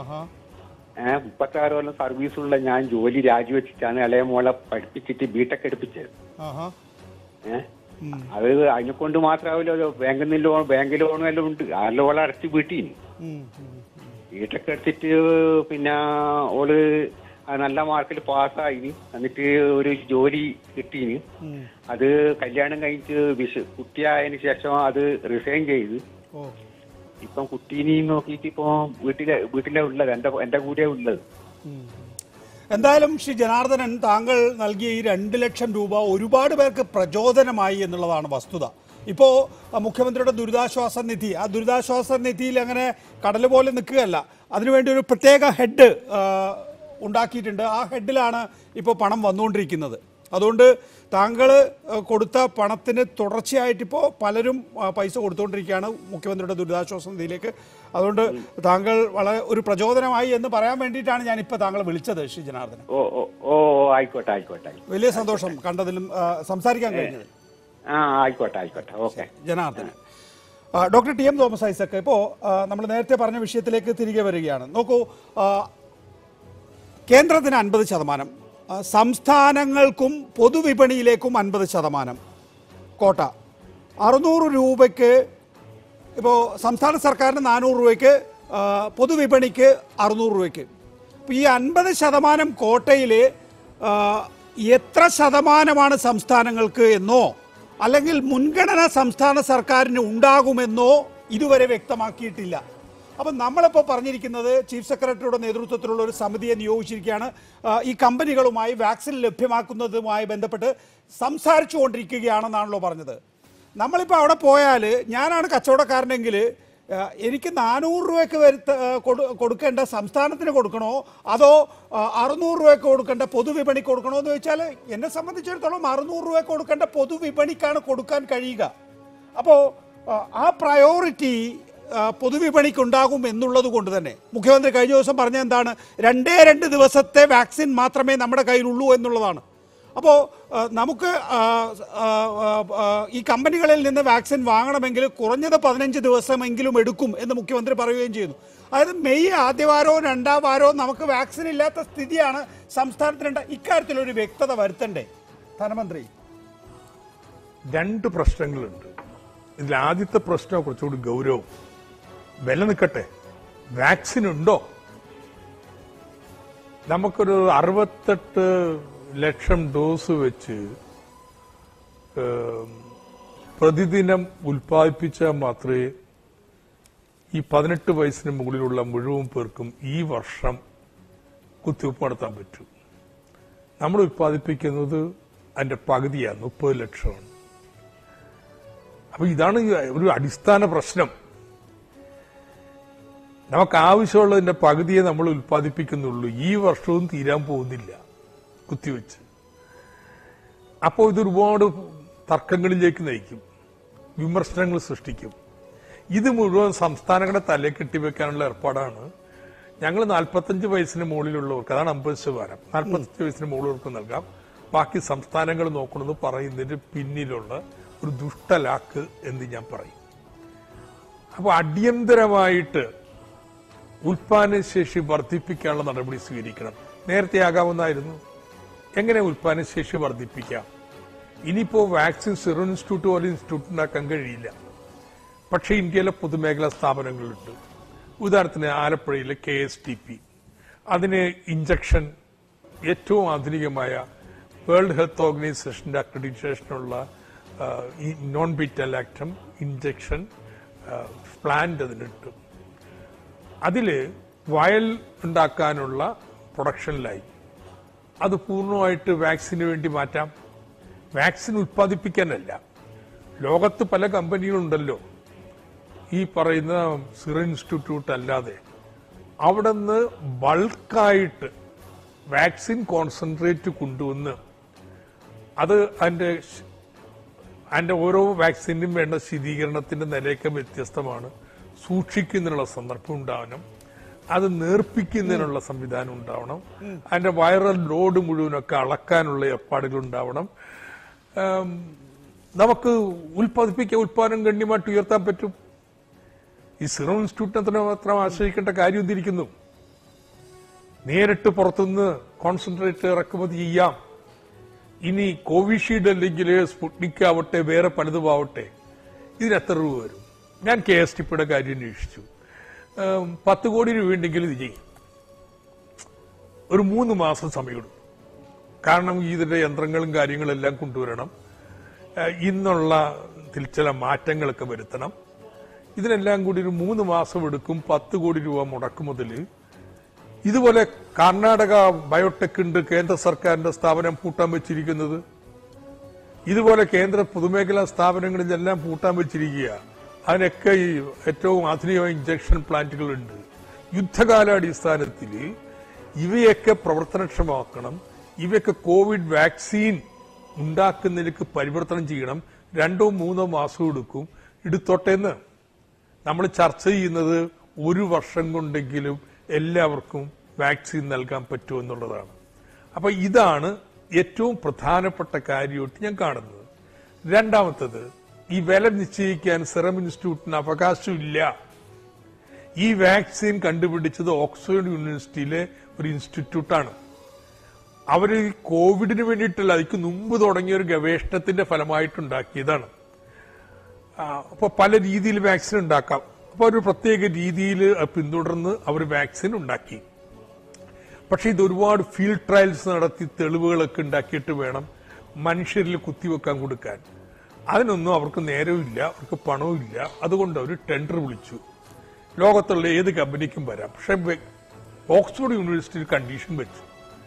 36 കൊല്ലം സർവീസുള്ള ഞാൻ ജോലി രാജിവെച്ചിട്ടാണ് ഇളയ മോളെ പഠിപ്പിച്ചിട്ട് ബിടെക് എടുപ്പിച്ചത്. അത് അതിനെ കൊണ്ട് മാത്രമാവില്ലോ. ബാങ്ക് ലോണും എല്ലാം ഉണ്ട്. ആ ലോൺ അടച്ച് വീട്ടീന് ബിടെക് എടുത്തിട്ട് പിന്നെ ഓള് നല്ല മാർക്കിൽ പാസ്സായിന്. എന്നിട്ട് ഒരു ജോലി കിട്ടീന്. അത് കല്യാണം കഴിഞ്ഞിട്ട് കുട്ടിയായതിനു ശേഷം അത് റിസൈൻ ചെയ്ത് ഇപ്പം കുട്ടീനെയും നോക്കിയിട്ട് ഇപ്പൊ വീട്ടിലെ ഉള്ളത് എന്റെ കൂടെ ഉള്ളത്. എന്തായാലും ശ്രീ ജനാർദ്ദനൻ, താങ്കൾ നൽകിയ ഈ 2 ലക്ഷം രൂപ ഒരുപാട് പേർക്ക് പ്രചോദനമായി എന്നുള്ളതാണ് വസ്തുത. ഇപ്പോൾ മുഖ്യമന്ത്രിയുടെ ദുരിതാശ്വാസ നിധി, ആ ദുരിതാശ്വാസ നിധിയിൽ അങ്ങനെ കടൽ പോലെ നിൽക്കുകയല്ല. അതിനുവേണ്ടി ഒരു പ്രത്യേക ഹെഡ് ഉണ്ടാക്കിയിട്ടുണ്ട്. ആ ഹെഡിലാണ് ഇപ്പോൾ പണം വന്നുകൊണ്ടിരിക്കുന്നത്. അതുകൊണ്ട് താങ്കൾ കൊടുത്ത പണത്തിന് തുടർച്ചയായിട്ടിപ്പോൾ പലരും പൈസ കൊടുത്തുകൊണ്ടിരിക്കുകയാണ് മുഖ്യമന്ത്രിയുടെ ദുരിതാശ്വാസ നിധിയിലേക്ക്. അതുകൊണ്ട് താങ്കൾ വളരെ ഒരു പ്രചോദനമായി എന്ന് പറയാൻ വേണ്ടിയിട്ടാണ് ഞാനിപ്പോൾ താങ്കളെ വിളിച്ചത് ശ്രീ ജനാർദ്ദനൻ. ആയിക്കോട്ടെ. വലിയ സന്തോഷം കണ്ടതിലും സംസാരിക്കാൻ കഴിഞ്ഞത്. ആയിക്കോട്ടെ. Okay Janardhanan. Doctor TM Thomas Isaac, ഇപ്പോൾ നമ്മൾ നേരത്തെ പറഞ്ഞ വിഷയത്തിലേക്ക് തിരികെ വരികയാണ്. നോക്കൂ, കേന്ദ്രത്തിന് 50%, സംസ്ഥാനങ്ങൾക്കും പൊതുവിപണിയിലേക്കും 50% കോട്ട. 600 രൂപയ്ക്ക് ഇപ്പോൾ സംസ്ഥാന സർക്കാരിന് 400 രൂപയ്ക്ക്, പൊതുവിപണിക്ക് 600 രൂപയ്ക്ക്. അപ്പോൾ ഈ 50% കോട്ടയിൽ എത്ര ശതമാനമാണ് സംസ്ഥാനങ്ങൾക്ക് എന്നോ അല്ലെങ്കിൽ മുൻഗണന സംസ്ഥാന സർക്കാരിന് ഉണ്ടാകുമെന്നോ ഇതുവരെ വ്യക്തമാക്കിയിട്ടില്ല. അപ്പം നമ്മളിപ്പോൾ പറഞ്ഞിരിക്കുന്നത് ചീഫ് സെക്രട്ടറിയുടെ നേതൃത്വത്തിലുള്ള ഒരു സമിതിയെ നിയോഗിച്ചിരിക്കുകയാണ്. ഈ കമ്പനികളുമായി വാക്സിൻ ലഭ്യമാക്കുന്നതുമായി ബന്ധപ്പെട്ട് സംസാരിച്ചു കൊണ്ടിരിക്കുകയാണെന്നാണല്ലോ പറഞ്ഞത്. നമ്മളിപ്പോൾ അവിടെ പോയാൽ ഞാനാണ് കച്ചവടക്കാരനെങ്കിൽ എനിക്ക് 400 രൂപയ്ക്ക് കൊടുക്കേണ്ട സംസ്ഥാനത്തിന് കൊടുക്കണോ അതോ 600 രൂപയ്ക്ക് കൊടുക്കേണ്ട പൊതുവിപണി കൊടുക്കണോ എന്ന് ചോദിച്ചാൽ എന്നെ സംബന്ധിച്ചിടത്തോളം 600 രൂപയ്ക്ക് കൊടുക്കേണ്ട പൊതുവിപണിക്കാണ് കൊടുക്കാൻ കഴിയുക. അപ്പോൾ ആ പ്രയോറിറ്റി പൊതുവിപണിക്ക് ഉണ്ടാകും എന്നുള്ളത് കൊണ്ട് തന്നെ മുഖ്യമന്ത്രി കഴിഞ്ഞ ദിവസം പറഞ്ഞ എന്താണ്, 2 ദിവസത്തെ വാക്സിൻ മാത്രമേ നമ്മുടെ കയ്യിലുള്ളൂ എന്നുള്ളതാണ്. അപ്പോൾ നമുക്ക് ഈ കമ്പനികളിൽ നിന്ന് വാക്സിൻ വാങ്ങണമെങ്കിൽ കുറഞ്ഞത് 15 ദിവസമെങ്കിലും എടുക്കും എന്ന് മുഖ്യമന്ത്രി പറയുകയും ചെയ്യുന്നു. അതായത് മെയ് ആദ്യവാരോ 2ാം വാരോ നമുക്ക് വാക്സിൻ ഇല്ലാത്ത സ്ഥിതിയാണ് സംസ്ഥാനത്തിനുണ്ട്. ഇക്കാര്യത്തിലൊരു വ്യക്തത വരുത്തണ്ടേ ധനമന്ത്രി? 2 പ്രശ്നങ്ങളുണ്ട്. ഇതിൽ ആദ്യത്തെ പ്രശ്നം കുറച്ചുകൂടി ഗൗരവം. വില നിൽക്കട്ടെ, വാക്സിൻ ഉണ്ടോ? നമുക്കൊരു 68 ലക്ഷം ഡോസ് വെച്ച് പ്രതിദിനം ഉൽപ്പാദിപ്പിച്ചാൽ മാത്രമേ ഈ 18 വയസ്സിന് മുകളിലുള്ള മുഴുവൻ പേർക്കും ഈ വർഷം കുത്തിവയ്പ്പ് നടത്താൻ പറ്റൂ. നമ്മൾ ഉൽപ്പാദിപ്പിക്കുന്നത് അതിന്റെ പകുതിയാണ്, 30 ലക്ഷമാണ്. അപ്പൊ ഇതാണ് ഒരു അടിസ്ഥാന പ്രശ്നം. നമുക്ക് ആവശ്യമുള്ളതിന്റെ പകുതിയെ നമ്മൾ ഉൽപ്പാദിപ്പിക്കുന്നുള്ളൂ. ഈ വർഷവും തീരാൻ പോകുന്നില്ല കുത്തിവെച്ച്. അപ്പോൾ ഇതൊരുപാട് തർക്കങ്ങളിലേക്ക് നയിക്കും, വിമർശനങ്ങൾ സൃഷ്ടിക്കും. ഇത് മുഴുവൻ സംസ്ഥാനങ്ങളുടെ തലയിൽ കെട്ടിവെക്കാനുള്ള ഏർപ്പാടാണ്. ഞങ്ങൾ 45 വയസ്സിന് മുകളിലുള്ളവർക്ക്, അതാണ് 50%, 45 വയസ്സിന് മുകളിലുള്ളവർക്ക് നൽകാം, ബാക്കി സംസ്ഥാനങ്ങൾ നോക്കണമെന്ന് പറയുന്നതിന് പിന്നിലുള്ള ഒരു ദുഷ്ടലാക്ക് എന്ന് ഞാൻ പറയും. അപ്പോൾ അടിയന്തരമായിട്ട് ഉൽപാദനശേഷി വർദ്ധിപ്പിക്കാനുള്ള നടപടി സ്വീകരിക്കണം. നേരത്തെ ആകാവുന്നതായിരുന്നു. എങ്ങനെ ഉൽപാദനശേഷി വർദ്ധിപ്പിക്കാം? ഇനിയിപ്പോ വാക്സിൻ സിറം ഇൻസ്റ്റിറ്റ്യൂട്ട് പോലെ ഇൻസ്റ്റിറ്റ്യൂട്ട് ഉണ്ടാക്കാൻ കഴിയില്ല. പക്ഷേ ഇന്ത്യയിലെ പൊതുമേഖലാ സ്ഥാപനങ്ങളുണ്ട്. ഉദാഹരണത്തിന് ആലപ്പുഴയിലെ KSTP, അതിന് ഇഞ്ചക്ഷൻ ഏറ്റവും ആധുനികമായ വേൾഡ് ഹെൽത്ത് ഓർഗനൈസേഷന്റെ അക്രഡിറ്റേഷനുള്ള non beta lactam injection plant അതിനുണ്ട്. അതില് വയൽ ഉണ്ടാക്കാനുള്ള പ്രൊഡക്ഷനിലായി അത് പൂർണ്ണമായിട്ട് വാക്സിന് വേണ്ടി മാറ്റാം. വാക്സിൻ ഉൽപ്പാദിപ്പിക്കാനല്ല. ലോകത്ത് പല കമ്പനികളുണ്ടല്ലോ, ഈ പറയുന്ന സിറം ഇൻസ്റ്റിറ്റ്യൂട്ട് അല്ലാതെ. അവിടെ നിന്ന് ബൾക്കായിട്ട് വാക്സിൻ കോൺസെൻട്രേറ്റ് കൊണ്ടുവന്ന് അത് അതിന്റെ ഓരോ വാക്സിനും വേണ്ട ശീതീകരണത്തിന്റെ നിലയൊക്കെ വ്യത്യസ്തമാണ്. സൂക്ഷിക്കുന്നതിനുള്ള സന്ദർഭം ഉണ്ടാവണം, അത് നേർപ്പിക്കുന്നതിനുള്ള സംവിധാനം ഉണ്ടാവണം, അതിന്റെ വൈറൽ ലോഡ് മുഴുവനൊക്കെ അളക്കാനുള്ള ഏർപ്പാടുകൾ ഉണ്ടാവണം. നമുക്ക് ഉൽപ്പാദനം ഗണ്യമായിട്ട് ഉയർത്താൻ പറ്റും. ഈ സിറം ഇൻസ്റ്റിറ്റ്യൂട്ടിനെ മാത്രം ആശ്രയിക്കേണ്ട കാര്യം എന്തിരിക്കുന്നു? നേരിട്ട് പുറത്തുനിന്ന് കോൺസെൻട്രേറ്റ് ഇറക്കുമതി ചെയ്യാം. ഇനി കോവിഷീൽഡ് അല്ലെങ്കിൽ സ്പുട്നിക് ആവട്ടെ, വേറെ പലതും ആവട്ടെ, ഇതിന് എത്ര രൂപ വരും? ഞാൻ KSTPയുടെ കാര്യം അന്വേഷിച്ചു. 10 കോടി രൂപയുണ്ടെങ്കിൽ ഇത് ചെയ്യും. ഒരു 3 മാസം സമയമെടുക്കും. കാരണം ഇതിന്റെ യന്ത്രങ്ങളും കാര്യങ്ങളെല്ലാം കൊണ്ടുവരണം, ഇന്നുള്ള ചില മാറ്റങ്ങളൊക്കെ വരുത്തണം. ഇതിനെല്ലാം കൂടി ഒരു 3 മാസം എടുക്കും. 10 കോടി രൂപ മുടക്കുമുതല്. ഇതുപോലെ കർണാടക ബയോടെക് ഉണ്ട്, കേന്ദ്ര സർക്കാരിന്റെ സ്ഥാപനം പൂട്ടാൻ വെച്ചിരിക്കുന്നത്. ഇതുപോലെ കേന്ദ്ര പൊതുമേഖലാ സ്ഥാപനങ്ങളിലെല്ലാം പൂട്ടാൻ വെച്ചിരിക്കുക. അതിനൊക്കെ ഈ ഏറ്റവും ആധുനികമായ ഇഞ്ചക്ഷൻ പ്ലാന്റുകളുണ്ട്. യുദ്ധകാലാടിസ്ഥാനത്തിൽ ഇവയൊക്കെ പ്രവർത്തനക്ഷമമാക്കണം. ഇവയൊക്കെ കോവിഡ് വാക്സിൻ ഉണ്ടാക്കുന്നതിലേക്ക് പരിവർത്തനം ചെയ്യണം. 2-3 മാസം എടുക്കും. എടുത്തോട്ടെന്ന് നമ്മൾ ചർച്ച ചെയ്യുന്നത് 1 വർഷം കൊണ്ടെങ്കിലും എല്ലാവർക്കും വാക്സിൻ നൽകാൻ പറ്റുമെന്നുള്ളതാണ്. അപ്പൊ ഇതാണ് ഏറ്റവും പ്രധാനപ്പെട്ട കാര്യമായിട്ട് ഞാൻ കാണുന്നത്. രണ്ടാമത്തത്, ഈ വില നിശ്ചയിക്കാൻ സെറം ഇൻസ്റ്റിറ്റ്യൂട്ടിന് അവകാശമില്ല. ഈ വാക്സിൻ കണ്ടുപിടിച്ചത് ഓക്സ്ഫോർഡ് യൂണിവേഴ്സിറ്റിയിലെ ഒരു ഇൻസ്റ്റിറ്റ്യൂട്ടാണ്. അവര് കോവിഡിന് വേണ്ടിയിട്ടല്ല, അതിക്ക് മുമ്പ് തുടങ്ങിയ ഒരു ഗവേഷണത്തിന്റെ ഫലമായിട്ടുണ്ടാക്കിയതാണ്. അപ്പൊ പല രീതിയിൽ വാക്സിൻ ഉണ്ടാക്കാം. അപ്പൊ ഒരു പ്രത്യേക രീതിയിൽ പിന്തുടർന്ന് അവർ വാക്സിൻ ഉണ്ടാക്കി. പക്ഷെ ഇത് ഒരുപാട് ഫീൽഡ് ട്രയൽസ് നടത്തി തെളിവുകളൊക്കെ ഉണ്ടാക്കിയിട്ട് വേണം മനുഷ്യരിൽ കുത്തിവെക്കാൻ കൊടുക്കാൻ. അതിനൊന്നും അവർക്ക് നേരമില്ല, അവർക്ക് പണവുമില്ല. അതുകൊണ്ട് അവർ ടെൻഡർ വിളിച്ചു. ലോകത്തുള്ള ഏത് കമ്പനിക്കും വരാം. പക്ഷെ ഓക്സ്ഫോർഡ് യൂണിവേഴ്സിറ്റിയിൽ കണ്ടീഷൻ വെച്ചു,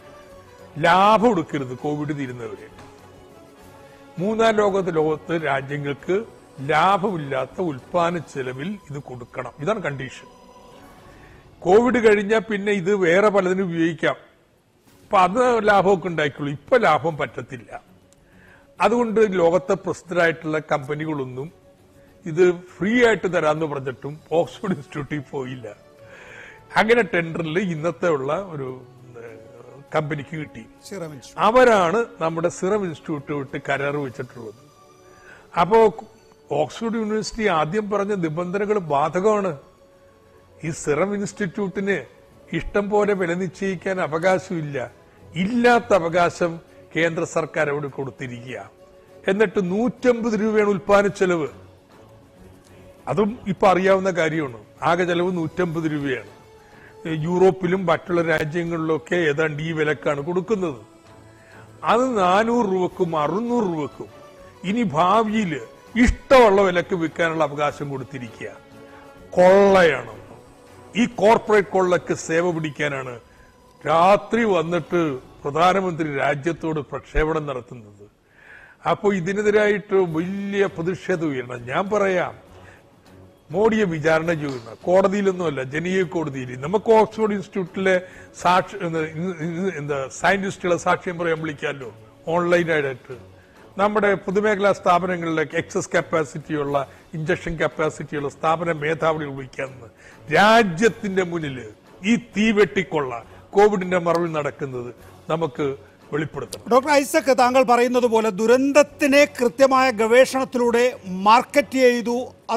ലാഭം എടുക്കരുത് കോവിഡ് തീരുന്നവരെ. 3-ാം ലോകത്ത് രാജ്യങ്ങൾക്ക് ലാഭമില്ലാത്ത ഉൽപാദന ചെലവിൽ ഇത് കൊടുക്കണം. ഇതാണ് കണ്ടീഷൻ. കോവിഡ് കഴിഞ്ഞാൽ പിന്നെ ഇത് വേറെ പലതിനും ഉപയോഗിക്കാം. അപ്പൊ അത് ലാഭമൊക്കെ ഉണ്ടായിക്കുള്ളൂ. ഇപ്പൊ ലാഭം പറ്റത്തില്ല. അതുകൊണ്ട് ലോകത്തെ പ്രസിദ്ധരായിട്ടുള്ള കമ്പനികളൊന്നും ഇത് ഫ്രീ ആയിട്ട് തരാമെന്ന് പറഞ്ഞിട്ടും ഓക്സ്ഫോർഡ് ഇൻസ്റ്റിറ്റ്യൂട്ടിൽ പോയില്ല. അങ്ങനെ ടെൻഡറിൽ ഇന്നത്തെ ഉള്ള ഒരു കമ്പനിക്ക് കിട്ടി. അവരാണ് നമ്മുടെ സിറം ഇൻസ്റ്റിറ്റ്യൂട്ട് വിട്ട് കരാർ വെച്ചിട്ടുള്ളത്. അപ്പോ ഓക്സ്ഫോർഡ് യൂണിവേഴ്സിറ്റി ആദ്യം പറഞ്ഞ നിബന്ധനകൾ ബാധകമാണ്. ഈ സിറം ഇൻസ്റ്റിറ്റ്യൂട്ടിന് ഇഷ്ടം പോലെ വില നിശ്ചയിക്കാൻ അവകാശമില്ല. ഇല്ലാത്ത അവകാശം കേന്ദ്ര സർക്കാർ അവിടെ കൊടുത്തിരിക്കുക. എന്നിട്ട് 150 രൂപയാണ് ഉൽപ്പാദന ചെലവ്. അതും ഇപ്പൊ അറിയാവുന്ന കാര്യമാണ്. ആകെ ചെലവ് 150 രൂപയാണ്. യൂറോപ്പിലും മറ്റുള്ള രാജ്യങ്ങളിലൊക്കെ ഏതാണ്ട് ഈ വിലക്കാണ് കൊടുക്കുന്നത്. അത് 400 രൂപക്കും 600 രൂപക്കും ഇനി ഭാവിയിൽ ഇഷ്ടമുള്ള വിലക്ക് വിൽക്കാനുള്ള അവകാശം കൊടുത്തിരിക്കുക. കൊള്ളയാണ്. ഈ കോർപ്പറേറ്റ് കൊള്ളക്ക് സേവ പിടിക്കാനാണ് രാത്രി വന്നിട്ട് പ്രധാനമന്ത്രി രാജ്യത്തോട് പ്രക്ഷേപണം നടത്തുന്നത്. അപ്പോൾ ഇതിനെതിരായിട്ട് വലിയ പ്രതിഷേധം ഉയരണം. ഞാൻ പറയാം, മോഡിയെ വിചാരണ ചെയ്യുന്ന കോടതിയിലൊന്നുമല്ല, ജനകീയ കോടതിയിൽ. നമുക്ക് ഓക്സ്ഫോർഡ് ഇൻസ്റ്റിറ്റ്യൂട്ടിലെ സയന്റിസ്റ്റുകളെ സാക്ഷ്യം പറയാൻ വിളിക്കാമല്ലോ ഓൺലൈനായിട്ട്. നമ്മുടെ പൊതുമേഖലാ സ്ഥാപനങ്ങളിലെ എക്സസ് കപ്പാസിറ്റിയുള്ള ഇഞ്ചക്ഷൻ കപ്പാസിറ്റിയുള്ള സ്ഥാപന മേധാവികൾ വിളിക്കാമെന്ന്. രാജ്യത്തിന്റെ മുന്നിൽ ഈ തീവെട്ടിക്കൊള്ള കോവിഡിന്റെ മറവിൽ നടക്കുന്നത് നമുക്ക് വെളിപ്പെടുത്തണം. ഡോക്ടർ ഐസക്, താങ്കൾ പറയുന്നത് പോലെ ദുരന്തത്തിനെ കൃത്യമായ ഗവേഷണത്തിലൂടെ മാർക്കറ്റ് ചെയ്തു,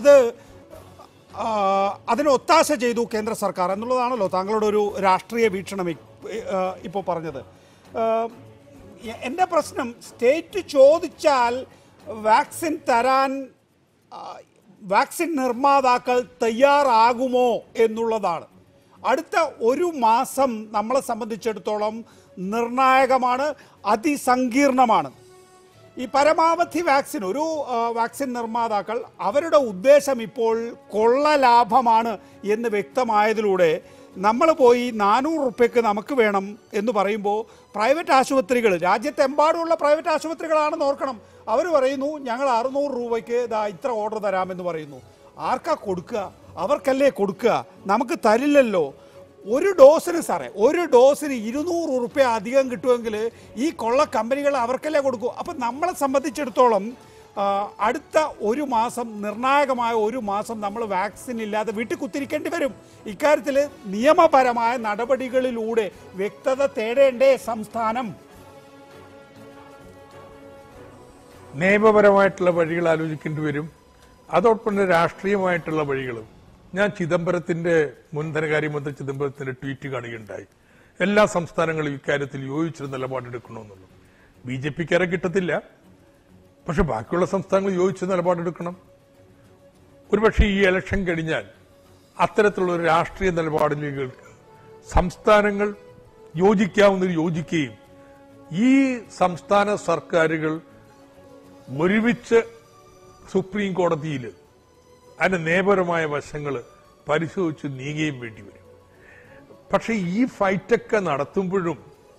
അതിന് ഒത്താശ ചെയ്തു കേന്ദ്ര സർക്കാർ എന്നുള്ളതാണല്ലോ താങ്കളുടെ ഒരു രാഷ്ട്രീയ വീക്ഷണം ഇപ്പോൾ പറഞ്ഞത്. എൻ്റെ പ്രശ്നം, സ്റ്റേറ്റ് ചോദിച്ചാൽ വാക്സിൻ തരാൻ വാക്സിൻ നിർമ്മാതാക്കൾ തയ്യാറാകുമോ എന്നുള്ളതാണ്. അടുത്ത ഒരു മാസം നമ്മളെ സംബന്ധിച്ചിടത്തോളം നിർണായകമാണ്, അതിസങ്കീർണമാണ്. ഈ പരമാവധി വാക്സിൻ, ഒരു വാക്സിൻ നിർമ്മാതാക്കൾ അവരുടെ ഉദ്ദേശം ഇപ്പോൾ കൊള്ള ലാഭമാണ് എന്ന് വ്യക്തമായതിലൂടെ നമ്മൾ പോയി 400 റുപ്യക്ക് നമുക്ക് വേണം എന്ന് പറയുമ്പോൾ പ്രൈവറ്റ് ആശുപത്രികൾ, രാജ്യത്തെമ്പാടുമുള്ള പ്രൈവറ്റ് ആശുപത്രികളാണെന്ന് ഓർക്കണം, അവർ പറയുന്നു ഞങ്ങൾ 600 രൂപയ്ക്ക് ഇത്ര ഓർഡർ തരാമെന്ന് പറയുന്നു. ആർക്കാ കൊടുക്കുക? അവർക്കല്ലേ കൊടുക്കുക, നമുക്ക് തരില്ലല്ലോ. ഒരു ഡോസിന് സാറേ, ഒരു ഡോസിന് 200 റുപ്യ അധികം കിട്ടുമെങ്കിൽ ഈ കൊള്ള കമ്പനികൾ അവർക്കല്ലേ കൊടുക്കൂ. അപ്പം നമ്മളെ സംബന്ധിച്ചിടത്തോളം അടുത്ത ഒരു മാസം, നിർണായകമായ ഒരു മാസം നമ്മൾ വാക്സിൻ ഇല്ലാതെ വീട്ടിൽ കുത്തിരിക്കേണ്ടി വരും. ഇക്കാര്യത്തിൽ നിയമപരമായ നടപടികളിലൂടെ വ്യക്തത തേടേണ്ടേ സംസ്ഥാനം? നിയമപരമായിട്ടുള്ള വഴികൾ ആലോചിക്കേണ്ടി വരും. അതോടൊപ്പം രാഷ്ട്രീയമായിട്ടുള്ള വഴികളും. ഞാൻ ചിദംബരത്തിന്റെ മുൻ ധനകാര്യമന്ത്രി ചിദംബരത്തിന്റെ ട്വീറ്റ് കാണുകയുണ്ടായി. എല്ലാ സംസ്ഥാനങ്ങളും ഇക്കാര്യത്തിൽ യോജിച്ചൊരു നിലപാടെടുക്കണമെന്നുള്ളൂ. BJPക്കാരെ കിട്ടത്തില്ല, പക്ഷെ ബാക്കിയുള്ള സംസ്ഥാനങ്ങൾ യോജിച്ച നിലപാടെടുക്കണം. ഒരുപക്ഷെ ഈ ഇലക്ഷൻ കഴിഞ്ഞാൽ അത്തരത്തിലുള്ള ഒരു രാഷ്ട്രീയ നിലപാടിലേക്ക് സംസ്ഥാനങ്ങൾ യോജിക്കാവുന്നതിൽ യോജിക്കുകയും ഈ സംസ്ഥാന സർക്കാരുകൾ ഒരുമിച്ച് സുപ്രീം കോടതിയിൽ അതിന്റെ നിയമപരമായ വശങ്ങൾ പരിശോധിച്ച് നീങ്ങുകയും വേണ്ടി വരും. പക്ഷെ ഈ ഫൈറ്റൊക്കെ നടത്തുമ്പോഴും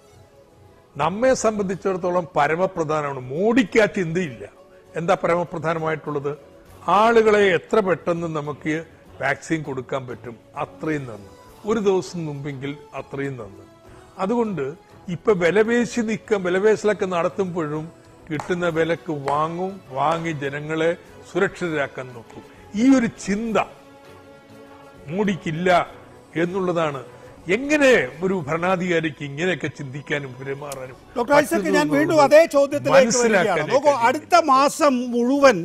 നമ്മെ സംബന്ധിച്ചിടത്തോളം പരമപ്രധാനമാണ്. മോഡിക്ക് ആ ചിന്തയില്ല. എന്താ പരമപ്രധാനമായിട്ടുള്ളത്? ആളുകളെ എത്ര പെട്ടെന്ന് നമുക്ക് വാക്സിൻ കൊടുക്കാൻ പറ്റും അത്രയും നന്ന്. ഒരു ദിവസം മുമ്പെങ്കിൽ അത്രയും നന്ന്. അതുകൊണ്ട് ഇപ്പൊ വിലപേശലൊക്കെ നടത്തുമ്പോഴും കിട്ടുന്ന വിലക്ക് വാങ്ങി ജനങ്ങളെ സുരക്ഷിതരാക്കാൻ നോക്കും. ഈ ഒരു ചിന്ത മോഡിക്കില്ല എന്നുള്ളതാണ്. എങ്ങനെ ഒരു ഭരണാധികാരിക്ക് ഇങ്ങനെയൊക്കെ ചിന്തിക്കാനും പെരുമാറാനും? ഡോക്ടർ ഐസക്, ഞാൻ വീണ്ടും അതേ ചോദ്യത്തിലേക്ക് വരികയാണ്. നോക്കൂ, അടുത്ത മാസം മുഴുവൻ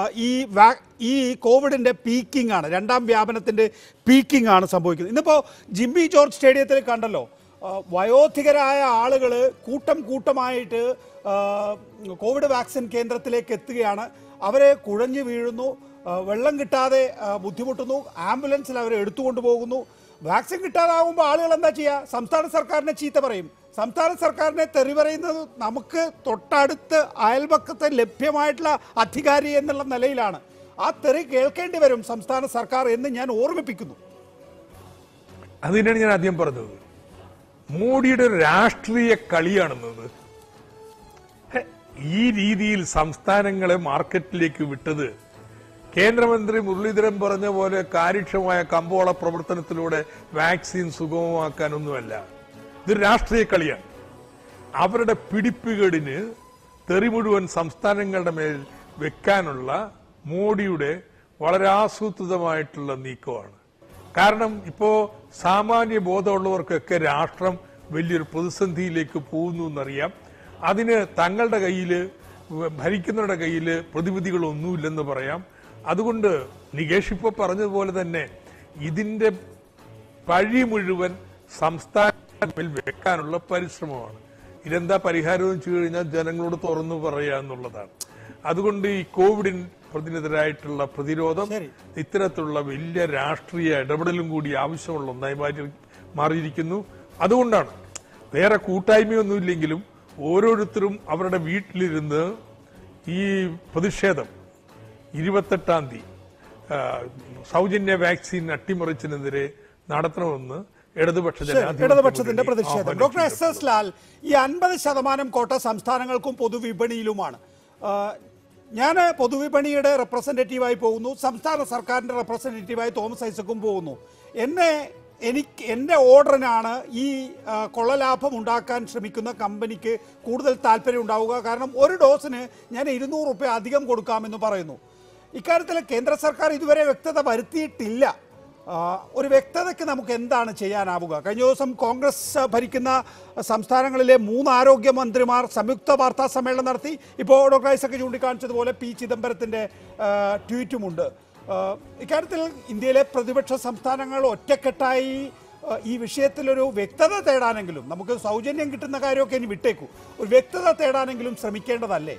ഈ കോവിഡിന്റെ പീക്കിംഗ് ആണ്, രണ്ടാം വ്യാപനത്തിന്റെ പീക്കിംഗ് ആണ് സംഭവിക്കുന്നത്. ഇന്നിപ്പോ ജിമ്മി ജോർജ് സ്റ്റേഡിയത്തിൽ കണ്ടല്ലോ, വയോധികരായ ആളുകൾ കൂട്ടമായിട്ട് കോവിഡ് വാക്സിൻ കേന്ദ്രത്തിലേക്ക് എത്തുകയാണ്. അവരെ കുഴഞ്ഞു വീഴുന്നു, വെള്ളം കിട്ടാതെ ബുദ്ധിമുട്ടുന്നു, ആംബുലൻസിൽ അവരെ എടുത്തുകൊണ്ട് പോകുന്നു. വാക്സിൻ കിട്ടാതാവുമ്പോൾ ആളുകൾ എന്താ ചെയ്യുക? സംസ്ഥാന സർക്കാരിനെ ചീത്ത പറയും. സംസ്ഥാന സർക്കാരിനെ തെറി പറയുന്നത് നമുക്ക് തൊട്ടടുത്ത് അയൽപക്കത്തെ ലഭ്യമായിട്ടുള്ള അധികാരി എന്നുള്ള നിലയിലാണ്. ആ തെറി കേൾക്കേണ്ടി വരും സംസ്ഥാന സർക്കാർ എന്ന് ഞാൻ ഓർമ്മിപ്പിക്കുന്നു. അതിനാണ് ഞാൻ ആദ്യം പറഞ്ഞത്, മോഡിയുടെ രാഷ്ട്രീയ കളിയാണെന്നത്. ഈ രീതിയിൽ സംസ്ഥാനങ്ങളെ മാർക്കറ്റിലേക്ക് വിട്ടത് കേന്ദ്രമന്ത്രി മുരളീധരൻ പറഞ്ഞ പോലെ കാര്യക്ഷമമായ കമ്പോള പ്രവർത്തനത്തിലൂടെ വാക്സിൻ സുഗമമാക്കാനൊന്നുമല്ല. ഇതൊരു രാഷ്ട്രീയ കളിയാണ്. അവരുടെ പിടിപ്പുകേടിന് തെറി മുഴുവൻ സംസ്ഥാനങ്ങളുടെ മേൽ വെക്കാനുള്ള മോഡിയുടെ വളരെ ആസൂത്രിതമായിട്ടുള്ള നീക്കമാണ്. കാരണം ഇപ്പോ സാമാന്യ ബോധമുള്ളവർക്കൊക്കെ രാഷ്ട്രം വലിയൊരു പ്രതിസന്ധിയിലേക്ക് പോകുന്നു എന്നറിയാം. അതിന് തങ്ങളുടെ കയ്യിൽ, ഭരിക്കുന്നവരുടെ കയ്യിൽ പ്രതിവിധികളൊന്നുമില്ലെന്ന് പറയാം. അതുകൊണ്ട് നികേഷ് ഇപ്പോൾ പറഞ്ഞതുപോലെ തന്നെ ഇതിന്റെ പഴി മുഴുവൻ സംസ്ഥാനത്തിൽ വെക്കാനുള്ള പരിശ്രമമാണ്. ഇതെന്താ പരിഹാരം എന്ന് വെച്ച് കഴിഞ്ഞാൽ ജനങ്ങളോട് തുറന്നു പറയുക എന്നുള്ളതാണ്. അതുകൊണ്ട് ഈ കോവിഡിനെതിരായിട്ടുള്ള പ്രതിരോധം ഇത്തരത്തിലുള്ള വലിയ രാഷ്ട്രീയ ഇടപെടലും കൂടി ആവശ്യമുള്ള ഒന്നായി മാറിയിരിക്കുന്നു. അതുകൊണ്ടാണ് വേറെ കൂട്ടായ്മയൊന്നുമില്ലെങ്കിലും ഓരോരുത്തരും അവരുടെ വീട്ടിലിരുന്ന് ഈ പ്രതിഷേധം 28-ാം തീയതി സൗജന്യ വാക്സിൻ അട്ടിമറിച്ചതിനെതിരെ നടത്തണമെന്ന് ഇടതുപക്ഷത്തിന്റെ പ്രതിഷേധം. ഡോക്ടർ SS ലാൽ, ഈ 50% കോട്ട സംസ്ഥാനങ്ങൾക്കും പൊതുവിപണിയിലുമാണ്. ഞാൻ പൊതുവിപണിയുടെ റെപ്രസെന്റേറ്റീവായി പോകുന്നു, സംസ്ഥാന സർക്കാരിന്റെ റെപ്രസെന്റേറ്റീവായി തോമസ് ഐസക്കും പോകുന്നു. എൻ്റെ ഓർഡറിനാണ് ഈ കൊള്ളലാഭം ഉണ്ടാക്കാൻ ശ്രമിക്കുന്ന കമ്പനിക്ക് കൂടുതൽ താല്പര്യം ഉണ്ടാവുക. കാരണം ഒരു ഡോസിന് ഞാൻ 200 രൂപ അധികം കൊടുക്കാമെന്ന് പറയുന്നു. ഇക്കാര്യത്തിൽ കേന്ദ്ര സർക്കാർ ഇതുവരെ വ്യക്തത വരുത്തിയിട്ടില്ല. ഒരു വ്യക്തതയ്ക്ക് നമുക്ക് എന്താണ് ചെയ്യാനാവുക? കഴിഞ്ഞ ദിവസം കോൺഗ്രസ് ഭരിക്കുന്ന സംസ്ഥാനങ്ങളിലെ 3 ആരോഗ്യമന്ത്രിമാർ സംയുക്ത വാർത്താ സമ്മേളനം നടത്തി. ഇപ്പോൾ ഡോക്ടർ ഐസക് ചൂണ്ടിക്കാണിച്ചതുപോലെ പി ചിദംബരത്തിൻ്റെ ട്വീറ്റുമുണ്ട്. ഇക്കാര്യത്തിൽ ഇന്ത്യയിലെ പ്രതിപക്ഷ സംസ്ഥാനങ്ങൾ ഒറ്റക്കെട്ടായി ഈ വിഷയത്തിലൊരു വ്യക്തത തേടാനെങ്കിലും, നമുക്ക് സൗജന്യം കിട്ടുന്ന കാര്യമൊക്കെ ഇനി വിട്ടേക്കൂ, ഒരു വ്യക്തത തേടാനെങ്കിലും ശ്രമിക്കേണ്ടതല്ലേ?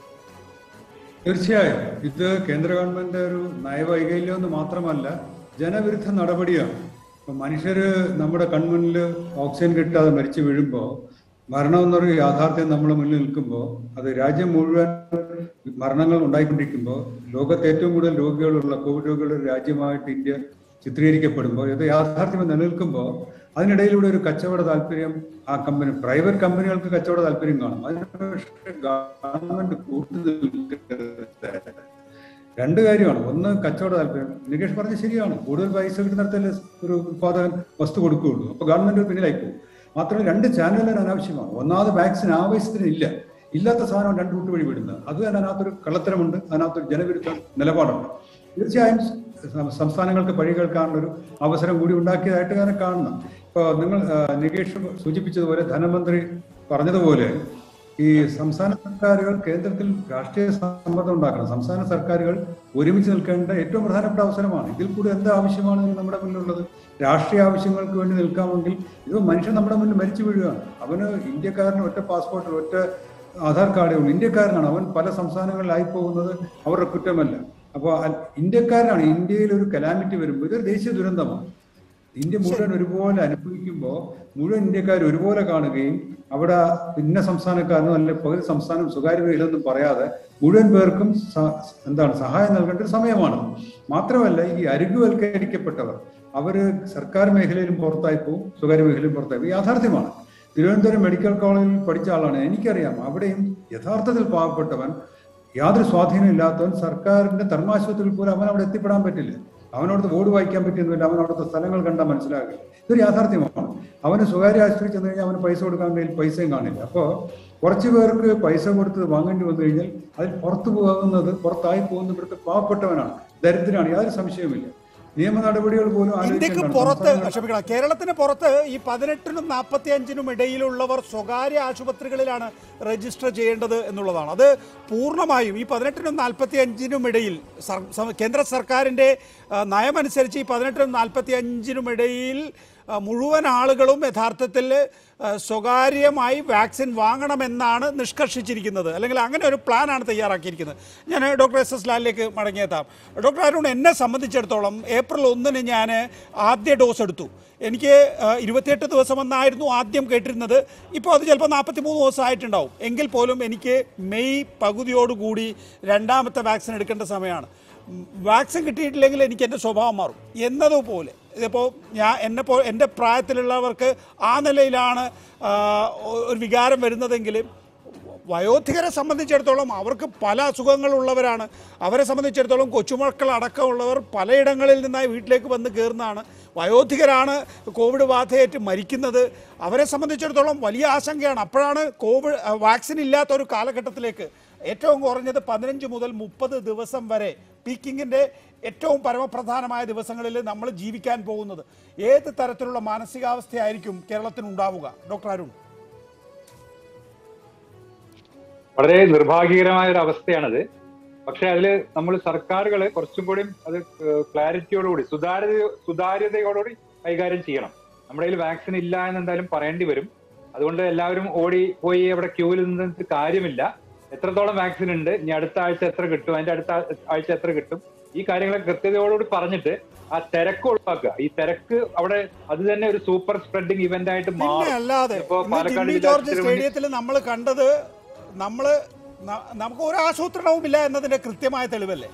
തീർച്ചയായും ഇത് കേന്ദ്ര ഗവൺമെന്റ് ഒരു നയവൈകല്യം എന്ന് മാത്രമല്ല, ജനവിരുദ്ധ നടപടിയാണ്. ഇപ്പൊ മനുഷ്യര് നമ്മുടെ കൺമുന്നിൽ ഓക്സിജൻ കിട്ടാതെ മരിച്ചു വീഴുമ്പോൾ, മരണം എന്നൊരു യാഥാർത്ഥ്യം നമ്മുടെ മുന്നിൽ നിൽക്കുമ്പോൾ, അത് രാജ്യം മുഴുവൻ മരണങ്ങൾ ഉണ്ടായിക്കൊണ്ടിരിക്കുമ്പോൾ, ലോകത്ത് ഏറ്റവും കൂടുതൽ രോഗികളുള്ള കോവിഡ് രോഗികളുടെ ഒരു രാജ്യമായിട്ട് ഇന്ത്യ ചിത്രീകരിക്കപ്പെടുമ്പോൾ, ഇത് യാഥാർത്ഥ്യം നിലനിൽക്കുമ്പോൾ, അതിനിടയിലൂടെ ഒരു കച്ചവട താല്പര്യം ആ കമ്പനി, പ്രൈവറ്റ് കമ്പനികൾക്ക് കച്ചവട താല്പര്യം കാണും. അതിന് ഗവൺമെന്റ് രണ്ട് കാര്യമാണ്. ഒന്ന്, കച്ചവട താല്പര്യം. നികേഷ് പറഞ്ഞ ശരിയാണ്, കൂടുതൽ പൈസ കിട്ടുന്നിടത്തല്ലേ ഒരു ഉത്പാദകൻ വസ്തു കൊടുക്കുകയുള്ളൂ. അപ്പൊ ഗവൺമെന്റ് പിന്നിലായി പോകും. മാത്രമല്ല 2 ചാനലുകൾ അനാവശ്യമാണ്. ഒന്നാമത് വാക്സിൻ ആവശ്യത്തിന് ഇല്ലാത്ത സാധനം 2 റൂട്ട് വഴി വിടുന്നത്, അത് തന്നെ അതിനകത്തൊരു കള്ളത്തരമുണ്ട്, അതിനകത്തൊരു ജനവിരുദ്ധ നിലപാടുണ്ട്. തീർച്ചയായും സംസ്ഥാനങ്ങൾക്ക് പഴി കേൾക്കാനുള്ളൊരു അവസരം കൂടി ഉണ്ടാക്കിയതായിട്ട് ഞാൻ കാണണം. ഇപ്പോൾ നിങ്ങൾ നികേഷ് സൂചിപ്പിച്ചതുപോലെ, ധനമന്ത്രി പറഞ്ഞതുപോലെ, ഈ സംസ്ഥാന സർക്കാരുകൾ കേന്ദ്രത്തിൽ രാഷ്ട്രീയ സമ്മർദ്ദം ഉണ്ടാക്കണം. സംസ്ഥാന സർക്കാരുകൾ ഒരുമിച്ച് നിൽക്കേണ്ട ഏറ്റവും പ്രധാനപ്പെട്ട അവസരമാണ്. ഇതിൽ കൂടി എന്ത് ആവശ്യമാണ് നമ്മുടെ മുന്നിലുള്ളത്? രാഷ്ട്രീയ ആവശ്യങ്ങൾക്ക് വേണ്ടി നിൽക്കാമെങ്കിൽ ഇത് മനുഷ്യൻ നമ്മുടെ മുന്നിൽ മരിച്ചു വീഴുകയാണ്. അവന് ഇന്ത്യക്കാരന് ഒറ്റ പാസ്പോർട്ട്, ഒറ്റ ആധാർ കാർഡേ ഉള്ളൂ. ഇന്ത്യക്കാരനാണ് അവൻ. പല സംസ്ഥാനങ്ങളിലായി പോകുന്നത് അവരുടെ കുറ്റമല്ല. അപ്പോൾ ഇന്ത്യക്കാരനാണ്. ഇന്ത്യയിൽ ഒരു കലാമിറ്റി വരുമ്പോൾ ഇതൊരു ദേശീയ ദുരന്തമാണ്. ഇന്ത്യ മുഴുവൻ ഒരുപോലെ അനുഭവിക്കുമ്പോൾ മുഴുവൻ ഇന്ത്യക്കാർ ഒരുപോലെ കാണുകയും അവിടെ ഇന്ന സംസ്ഥാനക്കാരനോ അല്ലെ പകുതി സംസ്ഥാനം സ്വകാര്യ മേഖലയൊന്നും പറയാതെ മുഴുവൻ പേർക്കും സഹായം നൽകേണ്ട ഒരു സമയമാണ്. മാത്രമല്ല, ഈ അരികുവൽക്കരിക്കപ്പെട്ടവർ അവര് സർക്കാർ മേഖലയിലും പുറത്തായി പോകും, സ്വകാര്യ മേഖലയിലും പുറത്തായി പോകും. യാഥാർത്ഥ്യമാണ്. തിരുവനന്തപുരം മെഡിക്കൽ കോളേജിൽ പഠിച്ച ആളാണ്, എനിക്കറിയാം. അവിടെയും യഥാർത്ഥത്തിൽ പാവപ്പെട്ടവൻ, യാതൊരു സ്വാധീനം ഇല്ലാത്തവൻ, സർക്കാരിന്റെ ധർമാശുപത്രിയിൽ പോലും അവൻ അവിടെ എത്തിപ്പെടാൻ പറ്റില്ല. അവനവിടുത്തെ ബോർഡ് വായിക്കാൻ പറ്റിയൊന്നുമില്ല, അവൻ അവിടുത്തെ സ്ഥലങ്ങൾ കണ്ടാൽ മനസ്സിലാകില്ല. ഇതൊരു യാഥാർത്ഥ്യമാണ്. അവന് സ്വകാര്യ ആശുപത്രി ചെന്ന് കഴിഞ്ഞാൽ അവന് പൈസ കൊടുക്കാൻ കയ്യിൽ പൈസയും കാണില്ല. അപ്പോൾ കുറച്ചു പേർക്ക് പൈസ കൊടുത്ത് വാങ്ങേണ്ടി വന്നു കഴിഞ്ഞാൽ അതിൽ പുറത്തായി പോകുന്നത് ഇവിടുത്തെ പാവപ്പെട്ടവനാണ്, ദരിദ്രനാണ്, യാതൊരു സംശയവുമില്ല. നിയമ നടപടികൾ പോലും ഇന്ത്യക്ക് പുറത്ത്, ക്ഷമിക്കണം, കേരളത്തിന് പുറത്ത് ഈ 18-നും 45-നും ഇടയിലുള്ളവർ സ്വകാര്യ ആശുപത്രികളിലാണ് രജിസ്റ്റർ ചെയ്യേണ്ടത് എന്നുള്ളതാണ്. അത് പൂർണ്ണമായും ഈ 18-നും 45-നും ഇടയിൽ കേന്ദ്ര സർക്കാരിൻ്റെ നയമനുസരിച്ച് ഈ 18-നും 45-നും ഇടയിൽ മുഴുവൻ ആളുകളും യഥാർത്ഥത്തിൽ സ്വകാര്യമായി വാക്സിൻ വാങ്ങണമെന്നാണ് നിഷ്കർഷിച്ചിരിക്കുന്നത്, അല്ലെങ്കിൽ അങ്ങനെ ഒരു പ്ലാനാണ് തയ്യാറാക്കിയിരിക്കുന്നത്. ഞാൻ ഡോക്ടർ SS ലാലിലേക്ക് മടങ്ങിയെത്താം. ഡോക്ടർ അരുൺ, എന്നെ സംബന്ധിച്ചിടത്തോളം ഏപ്രിൽ 1-ന് ഞാൻ ആദ്യ ഡോസ് എടുത്തു. എനിക്ക് 28 ദിവസമെന്നായിരുന്നു ആദ്യം കേട്ടിരുന്നത്. ഇപ്പോൾ അത് ചിലപ്പോൾ 43 ദിവസം ആയിട്ടുണ്ടാവും. എങ്കിൽ പോലും എനിക്ക് മെയ് പകുതിയോടുകൂടി രണ്ടാമത്തെ വാക്സിൻ എടുക്കേണ്ട സമയമാണ്. വാക്സിൻ കിട്ടിയിട്ടില്ലെങ്കിൽ എനിക്ക് എൻ്റെ സ്വഭാവം മാറും എന്നതുപോലെ ഇതിപ്പോൾ എൻ്റെ പ്രായത്തിലുള്ളവർക്ക് ആ നിലയിലാണ് ഒരു വികാരം വരുന്നതെങ്കിൽ വയോധികരെ സംബന്ധിച്ചിടത്തോളം അവർക്ക് പല അസുഖങ്ങളുള്ളവരാണ്. അവരെ സംബന്ധിച്ചിടത്തോളം കൊച്ചുമക്കൾ അടക്കമുള്ളവർ പലയിടങ്ങളിൽ നിന്നായി വീട്ടിലേക്ക് വന്ന് കയറുന്നതാണ്. വയോധികരാണ് കോവിഡ് ബാധയേറ്റ് മരിക്കുന്നത്. അവരെ സംബന്ധിച്ചിടത്തോളം വലിയ ആശങ്കയാണ്. അപ്പോഴാണ് കോവിഡ് വാക്സിൻ ഇല്ലാത്തൊരു കാലഘട്ടത്തിലേക്ക് ഏറ്റവും കുറഞ്ഞത് 15 മുതൽ 30 ദിവസം വരെ പീക്കിങ്ങിൻ്റെ ഏറ്റവും പരമപ്രധാനമായ ദിവസങ്ങളിൽ നമ്മൾ ജീവിക്കാൻ പോകുന്നത്. ഏത് തരത്തിലുള്ള മാനസികാവസ്ഥയായിരിക്കും കേരളത്തിനുണ്ടാവുക? ഡോക്ടർ അരുൺ. വളരെ നിർഭാഗ്യകരമായ ഒരു അവസ്ഥയാണത്. പക്ഷെ അതിൽ നമ്മൾ സർക്കാരുകൾ കുറച്ചും കൂടി അത് ക്ലാരിറ്റിയോടുകൂടി സുതാര്യതയോടുകൂടി കൈകാര്യം ചെയ്യണം. നമ്മുടെ കയ്യിൽ വാക്സിൻ ഇല്ല എന്ന് എന്തായാലും പറയേണ്ടി വരും. അതുകൊണ്ട് എല്ലാവരും ഓടി പോയി അവിടെ ക്യൂവിൽ നിന്നിട്ട് കാര്യമില്ല. എത്രത്തോളം വാക്സിൻ ഉണ്ട്, ഇനി അടുത്ത ആഴ്ച എത്ര കിട്ടും, അതിന്റെ അടുത്ത ആഴ്ച എത്ര കിട്ടും, ഈ കാര്യങ്ങളൊക്കെ കൃത്യതയോടുകൂടി പറഞ്ഞിട്ട് ആ തിരക്ക് ഒഴിവാക്കുക. ഈ തിരക്ക് അവിടെ അത് തന്നെ ഒരു സൂപ്പർ സ്പ്രെഡിങ് ഇവന്റ് ആയിട്ട് മാറും. അല്ലാതെ ജോർജ് സ്റ്റേഡിയത്തിൽ നമ്മൾ കണ്ടത് നമുക്ക് ഒരു ആസൂത്രണവും ഇല്ല എന്നതിന്റെ കൃത്യമായ തെളിവല്ലേ?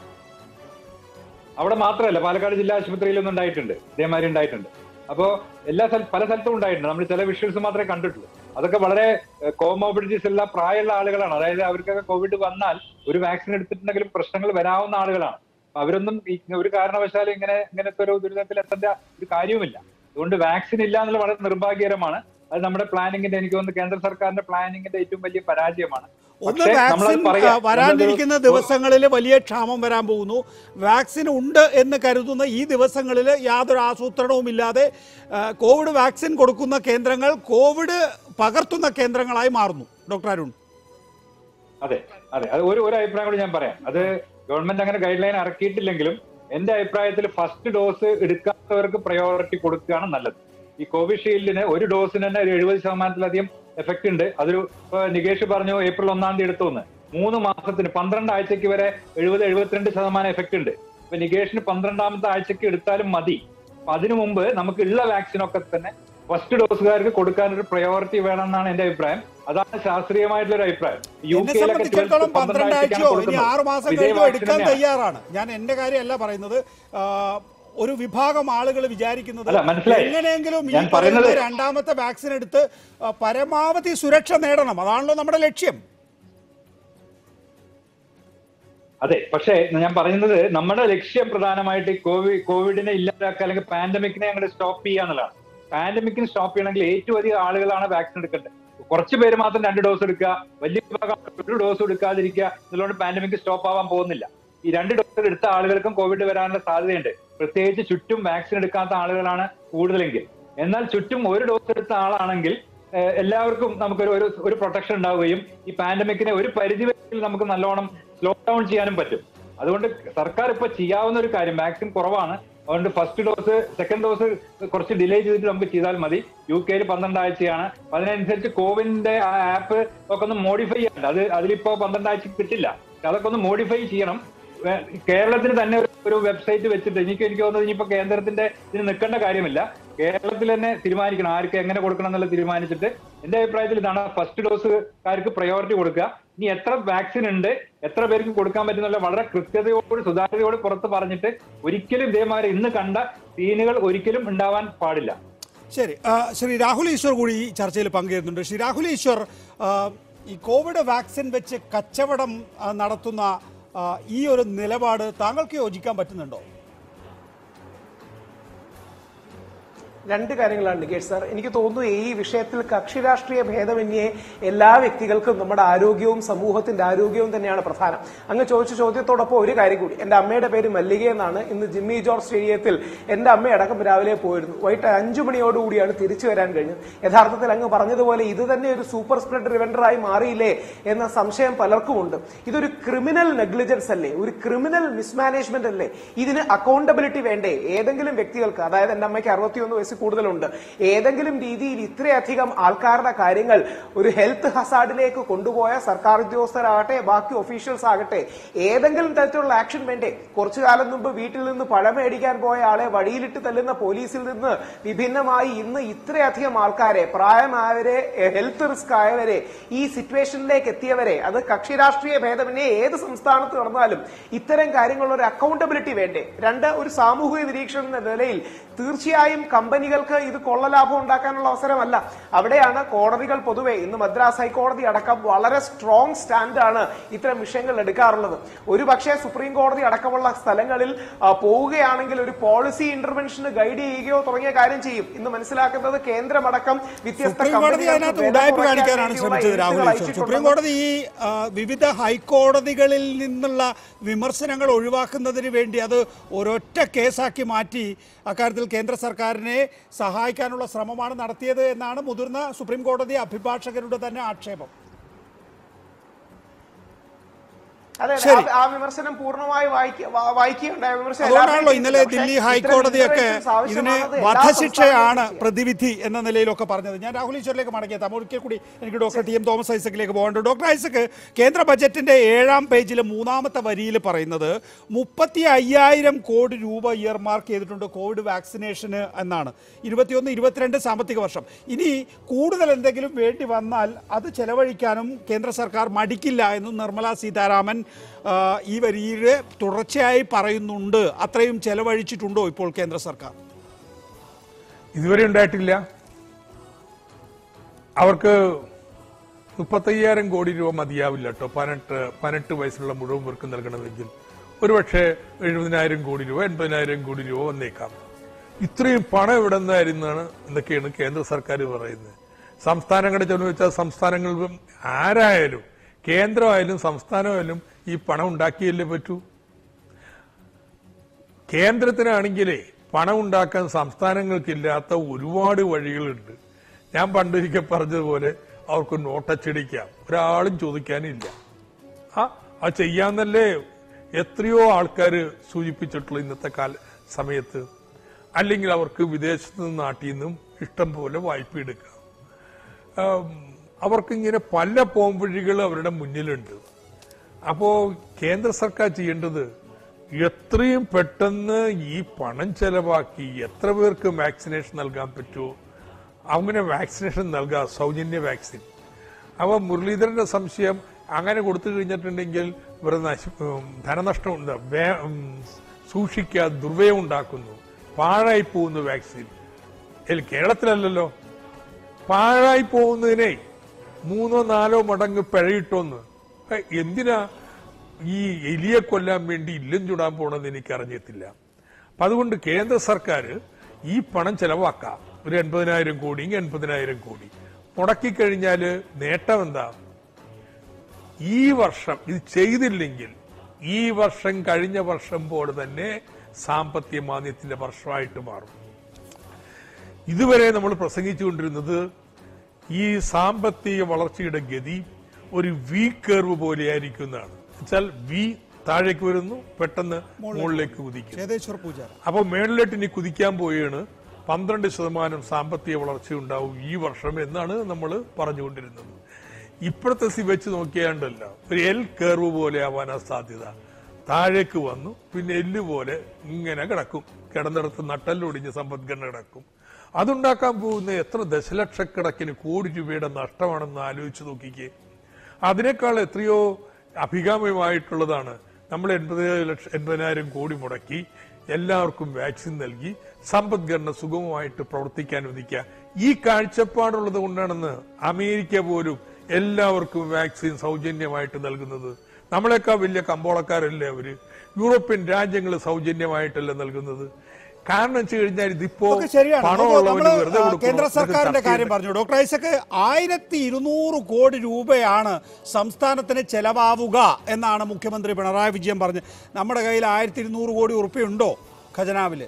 അവിടെ മാത്രമല്ല, പാലക്കാട് ജില്ലാ ആശുപത്രിയിലൊന്നും ഉണ്ടായിട്ടുണ്ട്, ഇതേമാതിരി ഉണ്ടായിട്ടുണ്ട്. അപ്പോ പല സ്ഥലത്തും ഉണ്ടായിട്ടുണ്ട്. നമ്മൾ ചില വിഷ്വൽസ് മാത്രമേ കണ്ടിട്ടുള്ളൂ. അതൊക്കെ വളരെ കോമോബിഡിറ്റീസ് ഉള്ള പ്രായമുള്ള ആളുകളാണ്. അതായത് അവർക്കൊക്കെ കോവിഡ് വന്നാൽ ഒരു വാക്സിൻ എടുത്തിട്ടുണ്ടെങ്കിലും പ്രശ്നങ്ങൾ വരാവുന്ന ആളുകളാണ്. അവരൊന്നും ഒരു കാരണവശാലും ഇങ്ങനത്തെ ഒരു ദുരിതത്തിൽ എത്തേണ്ട ഒരു കാര്യവുമില്ല. അതുകൊണ്ട് വാക്സിൻ ഇല്ല എന്നുള്ളത് വളരെ നിർഭാഗ്യകരമാണ്. അത് നമ്മുടെ പ്ലാനിങ്ങിന്റെ, എനിക്ക് തോന്നുന്നു കേന്ദ്ര സർക്കാരിന്റെ പ്ലാനിങ്ങിന്റെ ഏറ്റവും വലിയ പരാജയമാണ്. ഒന്ന് വാക്സിൻ വരാനിരിക്കുന്ന ദിവസങ്ങളിൽ വലിയ ക്ഷാമം വരാൻ പോകുന്നു. വാക്സിൻ ഉണ്ട് എന്ന് കരുതുന്ന ഈ ദിവസങ്ങളിൽ യാതൊരു ആസൂത്രണവും ഇല്ലാതെ കോവിഡ് വാക്സിൻ കൊടുക്കുന്ന കേന്ദ്രങ്ങൾ കോവിഡ് പകർത്തുന്ന കേന്ദ്രങ്ങളായി മാറുന്നു. ഡോക്ടർ അരുൺ. അതെ, അത് ഒരു അഭിപ്രായം കൂടി ഞാൻ പറയാം. അത് ഗവൺമെന്റ് അങ്ങനെ ഗൈഡ് ലൈൻ ഇറക്കിയിട്ടില്ലെങ്കിലും എന്റെ അഭിപ്രായത്തിൽ ഫസ്റ്റ് ഡോസ് എടുക്കാത്തവർക്ക് പ്രയോറിറ്റി കൊടുക്കുകയാണ് നല്ലത്. ഈ കോവിഷീൽഡിന് ഒരു ഡോസിന് തന്നെ ഒരു 70% എഫക്ട് ഉണ്ട്. അതൊരു നികേഷ് പറഞ്ഞു ഏപ്രിൽ 1 എടുത്തോന്ന് 3 മാസത്തിന് 12 ആഴ്ചക്ക് വരെ 70-72% എഫക്ട് ഉണ്ട്. ഇപ്പൊ നികേഷിന് 12ാമത്തെ ആഴ്ചക്ക് എടുത്താലും മതി. അപ്പൊ അതിനു മുമ്പ് നമുക്ക് ഉള്ള വാക്സിനൊക്കെ തന്നെ ഫസ്റ്റ് ഡോസുകാർക്ക് കൊടുക്കാനൊരു പ്രയോറിറ്റി വേണമെന്നാണ് എന്റെ അഭിപ്രായം. അതാണ് ശാസ്ത്രീയമായിട്ടുള്ള ഒരു അഭിപ്രായം. എടുക്കാൻ തയ്യാറാണ്. ഞാൻ എന്റെ കാര്യമല്ല പറയുന്നത്. ഒരു വിഭാഗം ആളുകൾ വിചാരിക്കുന്നത് എങ്ങനെയെങ്കിലും ഈ പറയുന്ന രണ്ടാമത്തെ വാക്സിൻ എടുത്ത് പരമാവധി സുരക്ഷ നേടണം. അതാണല്ലോ നമ്മുടെ ലക്ഷ്യം. അതെ, പക്ഷേ ഞാൻ പറയുന്നത് നമ്മുടെ ലക്ഷ്യം പ്രധാനമായിട്ട് കോവിഡിനെ ഇല്ലാതാക്കുക, അല്ലെങ്കിൽ പാൻഡമിക്കിനെ അങ്ങോട്ട് സ്റ്റോപ്പ് ചെയ്യുക എന്നുള്ളതാണ്. പാൻഡമിക്കിന് സ്റ്റോപ്പ് ചെയ്യണമെങ്കിൽ ഏറ്റവും അധികം ആളുകളാണ് വാക്സിൻ എടുക്കേണ്ടത്. കുറച്ച് പേര് മാത്രം 2 ഡോസ് എടുക്കുക, വലിയ വിഭാഗം 1 ഡോസ് എടുക്കാതിരിക്കുക എന്നുള്ളതുകൊണ്ട് പാൻഡമിക് സ്റ്റോപ്പ് ആവാൻ പോകുന്നില്ല. ഈ 2 ഡോസ് എടുത്ത ആളുകൾക്കും കോവിഡ് വരാനുള്ള സാധ്യതയുണ്ട്. പ്രത്യേകിച്ച് ചുറ്റും വാക്സിൻ എടുക്കാത്ത ആളുകളാണ് കൂടുതലെങ്കിൽ. എന്നാൽ ചുറ്റും 1 ഡോസ് എടുത്ത ആളാണെങ്കിൽ എല്ലാവർക്കും നമുക്കൊരു ഒരു പ്രൊട്ടക്ഷൻ ഉണ്ടാവുകയും ഈ പാൻഡമിക്കിനെ ഒരു പരിധിവരെ നമുക്ക് നല്ലോണം സ്ലോ ഡൗൺ ചെയ്യാനും പറ്റും. അതുകൊണ്ട് സർക്കാർ ഇപ്പൊ ചെയ്യാവുന്ന ഒരു കാര്യം, വാക്സിൻ കുറവാണ്, അതുകൊണ്ട് ഫസ്റ്റ് ഡോസ് സെക്കൻഡ് ഡോസ് കുറച്ച് ഡിലേ ചെയ്തിട്ട് നമുക്ക് ചെയ്താൽ മതി. UK 12 ആഴ്ചയാണ്. അതിനനുസരിച്ച് കോവിന്റെ ആ ആപ്പ് ഒക്കെ ഒന്ന് മോഡിഫൈ ചെയ്യാനുണ്ട്. അതിലിപ്പോ 12 ആഴ്ച കിട്ടില്ല. അതൊക്കെ ഒന്ന് മോഡിഫൈ ചെയ്യണം. കേരളത്തിന് തന്നെ ഒരു വെബ്സൈറ്റ് വെച്ചിട്ട് എനിക്ക് തോന്നുന്നത് ഇനിയിപ്പോ കേന്ദ്രത്തിന്റെ ഇതിന് നിൽക്കേണ്ട കാര്യമില്ല. കേരളത്തിൽ തന്നെ തീരുമാനിക്കണം ആർക്ക് എങ്ങനെ കൊടുക്കണം എന്നുള്ളത് തീരുമാനിച്ചിട്ട്. എന്റെ അഭിപ്രായത്തിൽ ഇതാണ്, ഫസ്റ്റ് ഡോസുകാർക്ക് പ്രയോറിറ്റി കൊടുക്കുക. ഇനി എത്ര വാക്സിൻ ഉണ്ട്, എത്ര പേർക്ക് കൊടുക്കാൻ പറ്റുന്നുള്ള വളരെ കൃത്യതയോട് സുതാര്യതയോട് പുറത്ത് പറഞ്ഞിട്ട് ഒരിക്കലും ഇതേമാതിരി ഇന്ന് കണ്ട സീനുകൾ ഒരിക്കലും ഉണ്ടാവാൻ പാടില്ല. ശരി, ശ്രീ രാഹുൽ ഈശ്വർ കൂടി ഈ ചർച്ചയിൽ പങ്കുചേരുന്നുണ്ട്. ശ്രീ രാഹുൽ ഈശ്വർ, ഈ കോവിഡ് വാക്സിൻ വെച്ച് കച്ചവടം നടത്തുന്ന ഈ ഒരു നിലപാട് താങ്കൾക്ക് യോജിക്കാൻ പറ്റുന്നുണ്ടോ? 2 കാര്യങ്ങളാണ് നികേഷ് സാർ. എനിക്ക് തോന്നുന്നു ഈ വിഷയത്തിൽ കക്ഷി രാഷ്ട്രീയ ഭേദമന്യേ എല്ലാ വ്യക്തികൾക്കും നമ്മുടെ ആരോഗ്യവും സമൂഹത്തിന്റെ ആരോഗ്യവും തന്നെയാണ് പ്രധാനം. അങ്ങ് ചോദിച്ച ചോദ്യത്തോടൊപ്പം ഒരു കാര്യം കൂടി. എന്റെ അമ്മയുടെ പേര് മല്ലിക എന്നാണ്. ഇന്ന് ജിമ്മി ജോർജ് സ്റ്റേഡിയത്തിൽ എന്റെ അമ്മയടക്കം രാവിലെ പോയിരുന്നു. വൈകിട്ട് 5 മണിയോടുകൂടിയാണ് തിരിച്ചു വരാൻ കഴിഞ്ഞത്. യഥാർത്ഥത്തിൽ അങ്ങ് പറഞ്ഞതുപോലെ ഇത് തന്നെ ഒരു സൂപ്പർ സ്പ്രെഡ് ഇവന്റായി മാറിയില്ലേ എന്ന സംശയം പലർക്കുമുണ്ട്. ഇതൊരു ക്രിമിനൽ നെഗ്ലിജൻസ് അല്ലേ, ഒരു ക്രിമിനൽ മിസ്മാനേജ്മെന്റ് അല്ലേ? ഇതിന് അക്കൗണ്ടബിലിറ്റി വേണ്ടേ? ഏതെങ്കിലും വ്യക്തികൾക്ക്, അതായത് എന്റെ അമ്മയ്ക്ക് 61 വയസ്സ് കൂടുതലുണ്ട്, ഏതെങ്കിലും രീതിയിൽ ഇത്രയധികം ആൾക്കാരുടെ കാര്യങ്ങൾ ഒരു ഹെൽത്ത് ഹസാർഡിലേക്ക് കൊണ്ടുപോയ സർക്കാർ ഉദ്യോഗസ്ഥരാകട്ടെ ബാക്കി ഒഫീഷ്യൽസ് ആകട്ടെ ഏതെങ്കിലും തരത്തിലുള്ള ആക്ഷൻ വേണ്ടേ? കുറച്ചു കാലം മുമ്പ് വീട്ടിൽ നിന്ന് പഴം മേടിക്കാൻ പോയ ആളെ വഴിയിലിട്ട് തല്ലുന്ന പോലീസിൽ നിന്ന് വിഭിന്നമായി ഇന്ന് ഇത്രയധികം ആൾക്കാരെ, പ്രായമായവരെ, ഹെൽത്ത് റിസ്ക് ആയവരെ, ഈ സിറ്റുവേഷനിലേക്ക് എത്തിയവരെ, അത് കക്ഷി രാഷ്ട്രീയ ഭേദമന്യേ ഏത് സംസ്ഥാനത്ത് നടന്നാലും ഇത്തരം കാര്യങ്ങളുള്ള ഒരു അക്കൗണ്ടബിലിറ്റി വേണ്ടേ? 2, ഒരു സാമൂഹിക നിരീക്ഷണം എന്ന നിലയിൽ തീർച്ചയായും കമ്പനി കമ്പനികൾക്ക് ഇത് കൊള്ളലാഭം ഉണ്ടാക്കാനുള്ള അവസരമല്ല. അവിടെയാണ് കോടതികൾ പൊതുവെ ഇന്ന് മദ്രാസ് ഹൈക്കോടതി അടക്കം വളരെ സ്ട്രോങ് സ്റ്റാൻഡാണ് ഇത്തരം വിഷയങ്ങൾ എടുക്കാറുള്ളത്. ഒരു പക്ഷേ സുപ്രീം കോടതി അടക്കമുള്ള സ്ഥലങ്ങളിൽ പോവുകയാണെങ്കിൽ ഒരു പോളിസി ഇന്റർവെൻഷന് ഗൈഡ് ചെയ്യുകയോ തുടങ്ങിയ കാര്യം ചെയ്യും. ഇന്ന് മനസ്സിലാക്കുന്നത് കേന്ദ്രമടക്കം വ്യത്യസ്ത കാണിക്കാനാണ് ശ്രമിച്ചത് രാഹുൽ ഈശ്വർ. സുപ്രീം കോടതി ഈ വിവിധ ഹൈക്കോടതികളിൽ നിന്നുള്ള വിമർശനങ്ങൾ ഒഴിവാക്കുന്നതിന് വേണ്ടി അത് ഒരൊറ്റ കേസാക്കി മാറ്റി അക്കാര്യത്തിൽ കേന്ദ്ര സർക്കാരിനെ സഹായിക്കാനുള്ള ശ്രമമാണ് നടത്തിയത് എന്നാണ് മുതിർന്ന സുപ്രീം കോടതി അഭിഭാഷകരുടെ തന്നെ ആക്ഷേപം. അതെ, ആ വിമർശനം പൂർണ്ണമായി വായിക്കുകയുണ്ടായ അതുകൊണ്ടാണല്ലോ ഇന്നലെ ദില്ലി ഹൈക്കോടതിയൊക്കെ ഇതിന് വധശിക്ഷയാണ് പ്രതിവിധി എന്ന നിലയിലൊക്കെ പറഞ്ഞത്. ഞാൻ രാഹുൽ ഈശ്വറിലേക്ക് മടങ്ങിയെത്താം. ഒരിക്കൽ കൂടി എനിക്ക് ഡോക്ടർ ടി എം തോമസ് ഐസക്കിലേക്ക് പോകേണ്ടത്. ഡോക്ടർ ഐസക്ക്, കേന്ദ്ര ബജറ്റിന്റെ 7-ാം പേജിൽ 3-ാമത്തെ വരിയിൽ പറയുന്നത് 35,000 കോടി രൂപ ഇയർമാർക്ക് ചെയ്തിട്ടുണ്ട് കോവിഡ് വാക്സിനേഷന് എന്നാണ്. 21-22 സാമ്പത്തിക വർഷം. ഇനി കൂടുതൽ എന്തെങ്കിലും വേണ്ടി വന്നാൽ അത് ചെലവഴിക്കാനും കേന്ദ്ര സർക്കാർ മടിക്കില്ല എന്നും നിർമ്മല സീതാരാമൻ ഈ വരിയിൽ തുടർച്ചയായി പറയുന്നുണ്ട്. അത്രയും ചെലവഴിച്ചിട്ടുണ്ടോ ഇപ്പോൾ കേന്ദ്ര സർക്കാർ? ഇതുവരെ ഉണ്ടായിട്ടില്ല. അവർക്ക് 35,000 കോടി രൂപ മതിയാവില്ല കേട്ടോ. 18 വയസ്സുള്ള മുഴുവൻ പേർക്ക് നൽകണമെങ്കിൽ ഒരുപക്ഷെ 70,000 കോടി രൂപ 80,000 കോടി രൂപ വന്നേക്കാം. ഇത്രയും പണം എവിടെ നിന്നായിരുന്നാണ് എന്നൊക്കെയാണ് കേന്ദ്ര സർക്കാർ പറയുന്നത്. സംസ്ഥാനങ്ങളുടെ ചെന്ന് വെച്ചാൽ സംസ്ഥാനങ്ങളിലും ആരായാലും കേന്ദ്രമായാലും സംസ്ഥാനമായാലും ഈ പണം ഉണ്ടാക്കിയല്ലേ പറ്റൂ. കേന്ദ്രത്തിനാണെങ്കിലേ പണം ഉണ്ടാക്കാൻ സംസ്ഥാനങ്ങൾക്കില്ലാത്ത ഒരുപാട് വഴികളുണ്ട്. ഞാൻ പണ്ടൊരിക്കൽ പറഞ്ഞതുപോലെ അവർക്ക് നോട്ടച്ചടിക്കാം, ഒരാളും ചോദിക്കാനില്ല. അത് ചെയ്യാന്നല്ലേ എത്രയോ ആൾക്കാർ സൂചിപ്പിച്ചിട്ടുള്ള ഇന്നത്തെ സമയത്ത്. അല്ലെങ്കിൽ അവർക്ക് വിദേശത്ത് നിന്ന് നാട്ടിൽ നിന്നും ഇഷ്ടം പോലെ വായ്പ എടുക്കാം. അവർക്കിങ്ങനെ പല പോംവഴികൾ അവരുടെ മുന്നിലുണ്ട്. അപ്പോ കേന്ദ്ര സർക്കാർ ചെയ്യേണ്ടത് എത്രയും പെട്ടെന്ന് ഈ പണം ചെലവാക്കി എത്ര പേർക്ക് വാക്സിനേഷൻ നൽകാൻ പറ്റുമോ അങ്ങനെ വാക്സിനേഷൻ നൽകാം, സൗജന്യ വാക്സിൻ. അപ്പോൾ മുരളീധരന്റെ സംശയം അങ്ങനെ കൊടുത്തു കഴിഞ്ഞിട്ടുണ്ടെങ്കിൽ ഇവർ ധനനഷ്ടം ഉണ്ട്, സൂക്ഷിക്കാതെ ദുർവ്യയം ഉണ്ടാക്കുന്നു, പാഴായി പോകുന്ന വാക്സിൻ. കേരളത്തിലല്ലല്ലോ, പാഴായി പോകുന്നതിനെ 3-4 മടങ്ങ് പിഴയിട്ടോന്ന്. എന്തിനാ ഈ എലിയെ കൊല്ലാൻ വേണ്ടി ഇല്ലം ചുടാൻ പോണെന്ന് എനിക്ക് അറിഞ്ഞിട്ടില്ല. അപ്പൊ അതുകൊണ്ട് കേന്ദ്ര സർക്കാർ ഈ പണം ചെലവാക്കാം. ഒരു 80,000 കോടി 80,000 കോടി മുടക്കിക്കഴിഞ്ഞാല് നേട്ടം എന്താ? ഈ വർഷം ഇത് ചെയ്തില്ലെങ്കിൽ ഈ വർഷം കഴിഞ്ഞ വർഷം പോലെ തന്നെ സാമ്പത്തിക മാന്ദ്യത്തിന്റെ വർഷമായിട്ട് മാറും. ഇതുവരെ നമ്മൾ പ്രസംഗിച്ചുകൊണ്ടിരുന്നത് ഈ സാമ്പത്തിക വളർച്ചയുടെ ഗതി ഒരു വി കർവ് പോലെയായിരിക്കുന്നതാണ്. വെച്ചാൽ വി താഴേക്ക് വരുന്നു, പെട്ടെന്ന് മുകളിലേക്ക് കുതിക്കും. അപ്പൊ മേളിലോട്ട് ഇനി കുതിക്കാൻ പോയാണ് 12% സാമ്പത്തിക വളർച്ച ഉണ്ടാവും ഈ വർഷം എന്നാണ് നമ്മൾ പറഞ്ഞുകൊണ്ടിരുന്നത്. ഇപ്പോഴത്തെ വെച്ച് നോക്കിയാണ്ടല്ല, ഒരു എൽ കർവ് പോലെ ആവാനാ സാധ്യത. താഴേക്ക് വന്നു പിന്നെ എല്ല് പോലെ ഇങ്ങനെ കിടക്കും, കിടന്നിടത്ത് നട്ടല്ലൊടിഞ്ഞ് സമ്പദ്ഘടന കിടക്കും. അതുണ്ടാക്കാൻ പോകുന്ന എത്ര ദശലക്ഷക്കണക്കിന് കോടി രൂപയുടെ നഷ്ടമാണെന്ന് ആലോചിച്ച് നോക്കിക്കേ. അതിനേക്കാൾ എത്രയോ അഭികാമ്യമായിട്ടുള്ളതാണ് നമ്മൾ 80,000 കോടി മുടക്കി എല്ലാവർക്കും വാക്സിൻ നൽകി സമ്പദ്ഘടന സുഗമമായിട്ട് പ്രവർത്തിക്കാൻ അനുവദിക്കുക. ഈ കാഴ്ചപ്പാടുള്ളത് കൊണ്ടാണെന്ന് അമേരിക്ക പോലും എല്ലാവർക്കും വാക്സിൻ സൗജന്യമായിട്ട് നൽകുന്നത്. നമ്മളെക്കാൾ വലിയ കമ്പോളക്കാരല്ലേ അവര്. യൂറോപ്യൻ രാജ്യങ്ങൾ സൗജന്യമായിട്ടല്ല നൽകുന്നത്. കാരണം വെച്ച് കഴിഞ്ഞാൽ ഇതിപ്പോ കേന്ദ്ര സർക്കാരിന്റെ കാര്യം പറഞ്ഞു ഡോക്ടർ ഐസക്ക്. 1,200 കോടി രൂപയാണ് സംസ്ഥാനത്തിന് ചെലവാവുക എന്നാണ് മുഖ്യമന്ത്രി പിണറായി വിജയൻ പറഞ്ഞത്. നമ്മുടെ കയ്യിൽ 1,200 കോടി ഉറുപ്പിയുണ്ടോ ഖജനാവില്?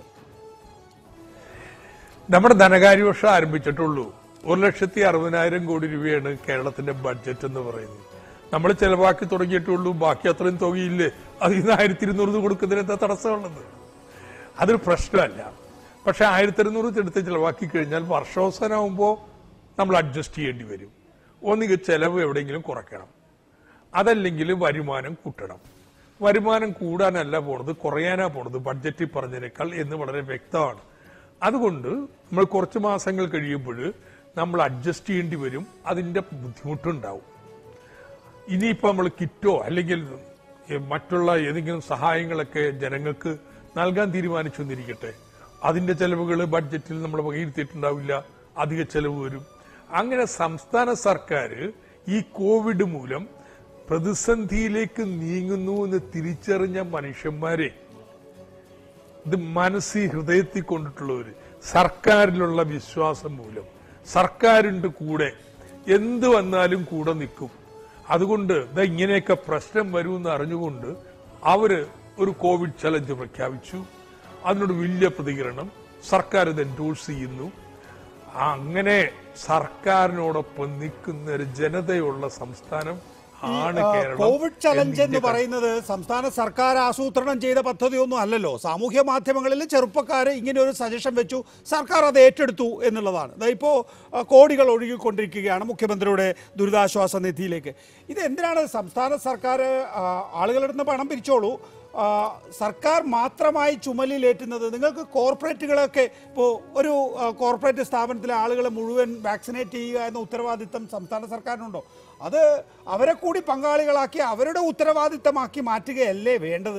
നമ്മുടെ ധനകാര്യ വർഷം ആരംഭിച്ചിട്ടുള്ളൂ. 1,60,000 കോടി രൂപയാണ് കേരളത്തിന്റെ ബഡ്ജറ്റ് എന്ന് പറയുന്നത്. നമ്മൾ ചെലവാക്കി തുടങ്ങിയിട്ടുള്ളൂ. ബാക്കി അത്രയും തുകയില്ലേ? അതിൽ നിന്ന് 1,200 കൊടുക്കുന്നതിന് എന്താ തടസ്സമുള്ളത്? അതൊരു പ്രശ്നമല്ല. പക്ഷെ 1,200 എടുത്ത് ചെലവാക്കി കഴിഞ്ഞാൽ വർഷാവസാനമാകുമ്പോൾ നമ്മൾ അഡ്ജസ്റ്റ് ചെയ്യേണ്ടി വരും. ഒന്നുകിൽ ചെലവ് എവിടെയെങ്കിലും കുറയ്ക്കണം, അതല്ലെങ്കിൽ വരുമാനം കൂട്ടണം. വരുമാനം കൂടാനല്ല പോണത്, കുറയാനാ പോണത് ബഡ്ജറ്റിൽ പറഞ്ഞതിനേക്കാൾ എന്ന് വളരെ വ്യക്തമാണ്. അതുകൊണ്ട് നമ്മൾ കുറച്ച് മാസങ്ങൾ കഴിയുമ്പോൾ നമ്മൾ അഡ്ജസ്റ്റ് ചെയ്യേണ്ടി വരും. അതിന്റെ ബുദ്ധിമുട്ടുണ്ടാവും. ഇനിയിപ്പോൾ നമ്മൾ കിറ്റോ അല്ലെങ്കിൽ മറ്റുള്ള ഏതെങ്കിലും സഹായങ്ങളൊക്കെ ജനങ്ങൾക്ക് നൽകാൻ തീരുമാനിച്ചു എന്നിരിക്കട്ടെ, അതിന്റെ ചെലവുകൾ ബഡ്ജറ്റിൽ നമ്മൾ വകയിരുത്തിയിട്ടുണ്ടാവില്ല, അധിക ചെലവ് വരും. അങ്ങനെ സംസ്ഥാന സർക്കാർ ഈ കോവിഡ് മൂലം പ്രതിസന്ധിയിലേക്ക് നീങ്ങുന്നു എന്ന് തിരിച്ചറിഞ്ഞ മനുഷ്യന്മാരെ, ഇത് മനസ്സിൽ ഹൃദയത്തിൽ കൊണ്ടിട്ടുള്ളവര്, സർക്കാരിലുള്ള വിശ്വാസം മൂലം സർക്കാരിന്റെ കൂടെ എന്ത് വന്നാലും കൂടെ നിൽക്കും. അതുകൊണ്ട് ഇങ്ങനെയൊക്കെ പ്രശ്നം വരുമെന്ന് അറിഞ്ഞുകൊണ്ട് അവര് ഒരു കോവിഡ് ചലഞ്ച് പ്രഖ്യാപിച്ചു. അതിനോട് വലിയ പ്രതികരണം, സർക്കാർ ഇത് എൻഡോഴ്സ് ചെയ്യുന്നു. അങ്ങനെ സർക്കാരിനോടൊപ്പം നിൽക്കുന്ന ഒരു ജനതയുള്ള സംസ്ഥാനം ആണ് കേരളം. കോവിഡ് ചലഞ്ച് എന്ന് പറയുന്നത് സംസ്ഥാന സർക്കാർ ആസൂത്രണം ചെയ്ത പദ്ധതിയൊന്നും അല്ലല്ലോ. സാമൂഹ്യ മാധ്യമങ്ങളിൽ ചെറുപ്പക്കാർ ഇങ്ങനെ ഒരു സജഷൻ വെച്ചു, സർക്കാർ അത് ഏറ്റെടുത്തു എന്നുള്ളതാണ്. ഇപ്പോൾ കോടികൾ ഒഴുകിക്കൊണ്ടിരിക്കുകയാണ് മുഖ്യമന്ത്രിയുടെ ദുരിതാശ്വാസ നിധിയിലേക്ക്. ഇത് എന്തിനാണ് സംസ്ഥാന സർക്കാർ ആളുകളുടെ നിന്ന് പണം പിരിച്ചോളൂ, സർക്കാർ മാത്രമായി ചുമലിലേറ്റുന്നത്? നിങ്ങൾക്ക് കോർപ്പറേറ്റുകളൊക്കെ ഇപ്പോൾ ഒരു കോർപ്പറേറ്റ് സ്ഥാപനത്തിലെ ആളുകളെ മുഴുവൻ വാക്സിനേറ്റ് ചെയ്യുക എന്ന ഉത്തരവാദിത്തം സംസ്ഥാന സർക്കാരിനുണ്ടോ? അത് അവരെ കൂടി പങ്കാളികളാക്കി അവരുടെ ഉത്തരവാദിത്തമാക്കി മാറ്റുകയല്ലേ വേണ്ടത്?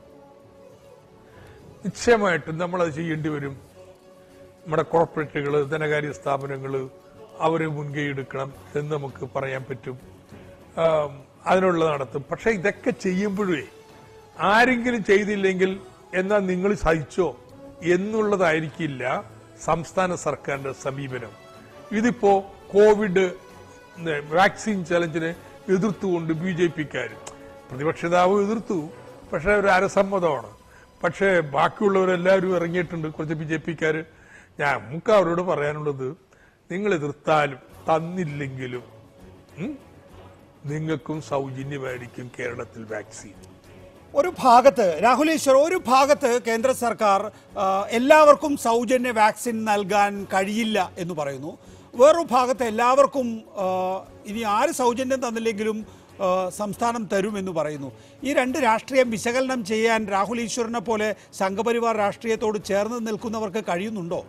നിശ്ചയമായിട്ടും നമ്മളത് ചെയ്യേണ്ടി വരും. നമ്മുടെ കോർപ്പറേറ്റുകൾ, ധനകാര്യ സ്ഥാപനങ്ങൾ അവർ മുൻകൈ എടുക്കണം എന്ന് നമുക്ക് പറയാൻ പറ്റും. അതിനുള്ള നടത്തും. പക്ഷെ ഇതൊക്കെ ചെയ്യുമ്പോഴേ ആരെങ്കിലും ചെയ്തില്ലെങ്കിൽ എന്നാൽ നിങ്ങൾ സഹിച്ചോ എന്നുള്ളതായിരിക്കില്ല സംസ്ഥാന സർക്കാരിന്റെ സമീപനം. ഇതിപ്പോ കോവിഡ് വാക്സിൻ ചലഞ്ചിനെ എതിർത്തുകൊണ്ട് BJP-ക്കാർ, പ്രതിപക്ഷ നേതാവ് എതിർത്തു, പക്ഷെ ഒരു അരസമ്മതമാണ്. പക്ഷേ ബാക്കിയുള്ളവരെല്ലാവരും ഇറങ്ങിയിട്ടുണ്ട്, കുറച്ച് BJP-ക്കാർ. നമുക്ക് അവരോട് പറയാനുള്ളത്, നിങ്ങൾ എതിർത്താലും തന്നില്ലെങ്കിലും നിങ്ങൾക്കും സൗജന്യമായിരിക്കും കേരളത്തിൽ വാക്സിൻ. ഒരു ഭാഗത്ത് രാഹുൽ ഈശ്വർ, ഒരു ഭാഗത്ത് കേന്ദ്ര സർക്കാർ എല്ലാവർക്കും സൗജന്യ വാക്സിൻ നൽകാൻ കഴിയില്ല എന്ന് പറയുന്നു. വേറൊരു ഭാഗത്ത് എല്ലാവർക്കും ഇനി ആര് സൗജന്യം തന്നില്ലെങ്കിലും സംസ്ഥാനം തരുമെന്ന് പറയുന്നു. ഈ രണ്ട് രാഷ്ട്രീയം വിശകലനം ചെയ്യാൻ രാഹുൽ ഈശ്വറിനെ പോലെ സംഘപരിവാർ രാഷ്ട്രീയത്തോട് ചേർന്ന് നിൽക്കുന്നവർക്ക് കഴിയുന്നുണ്ടോ?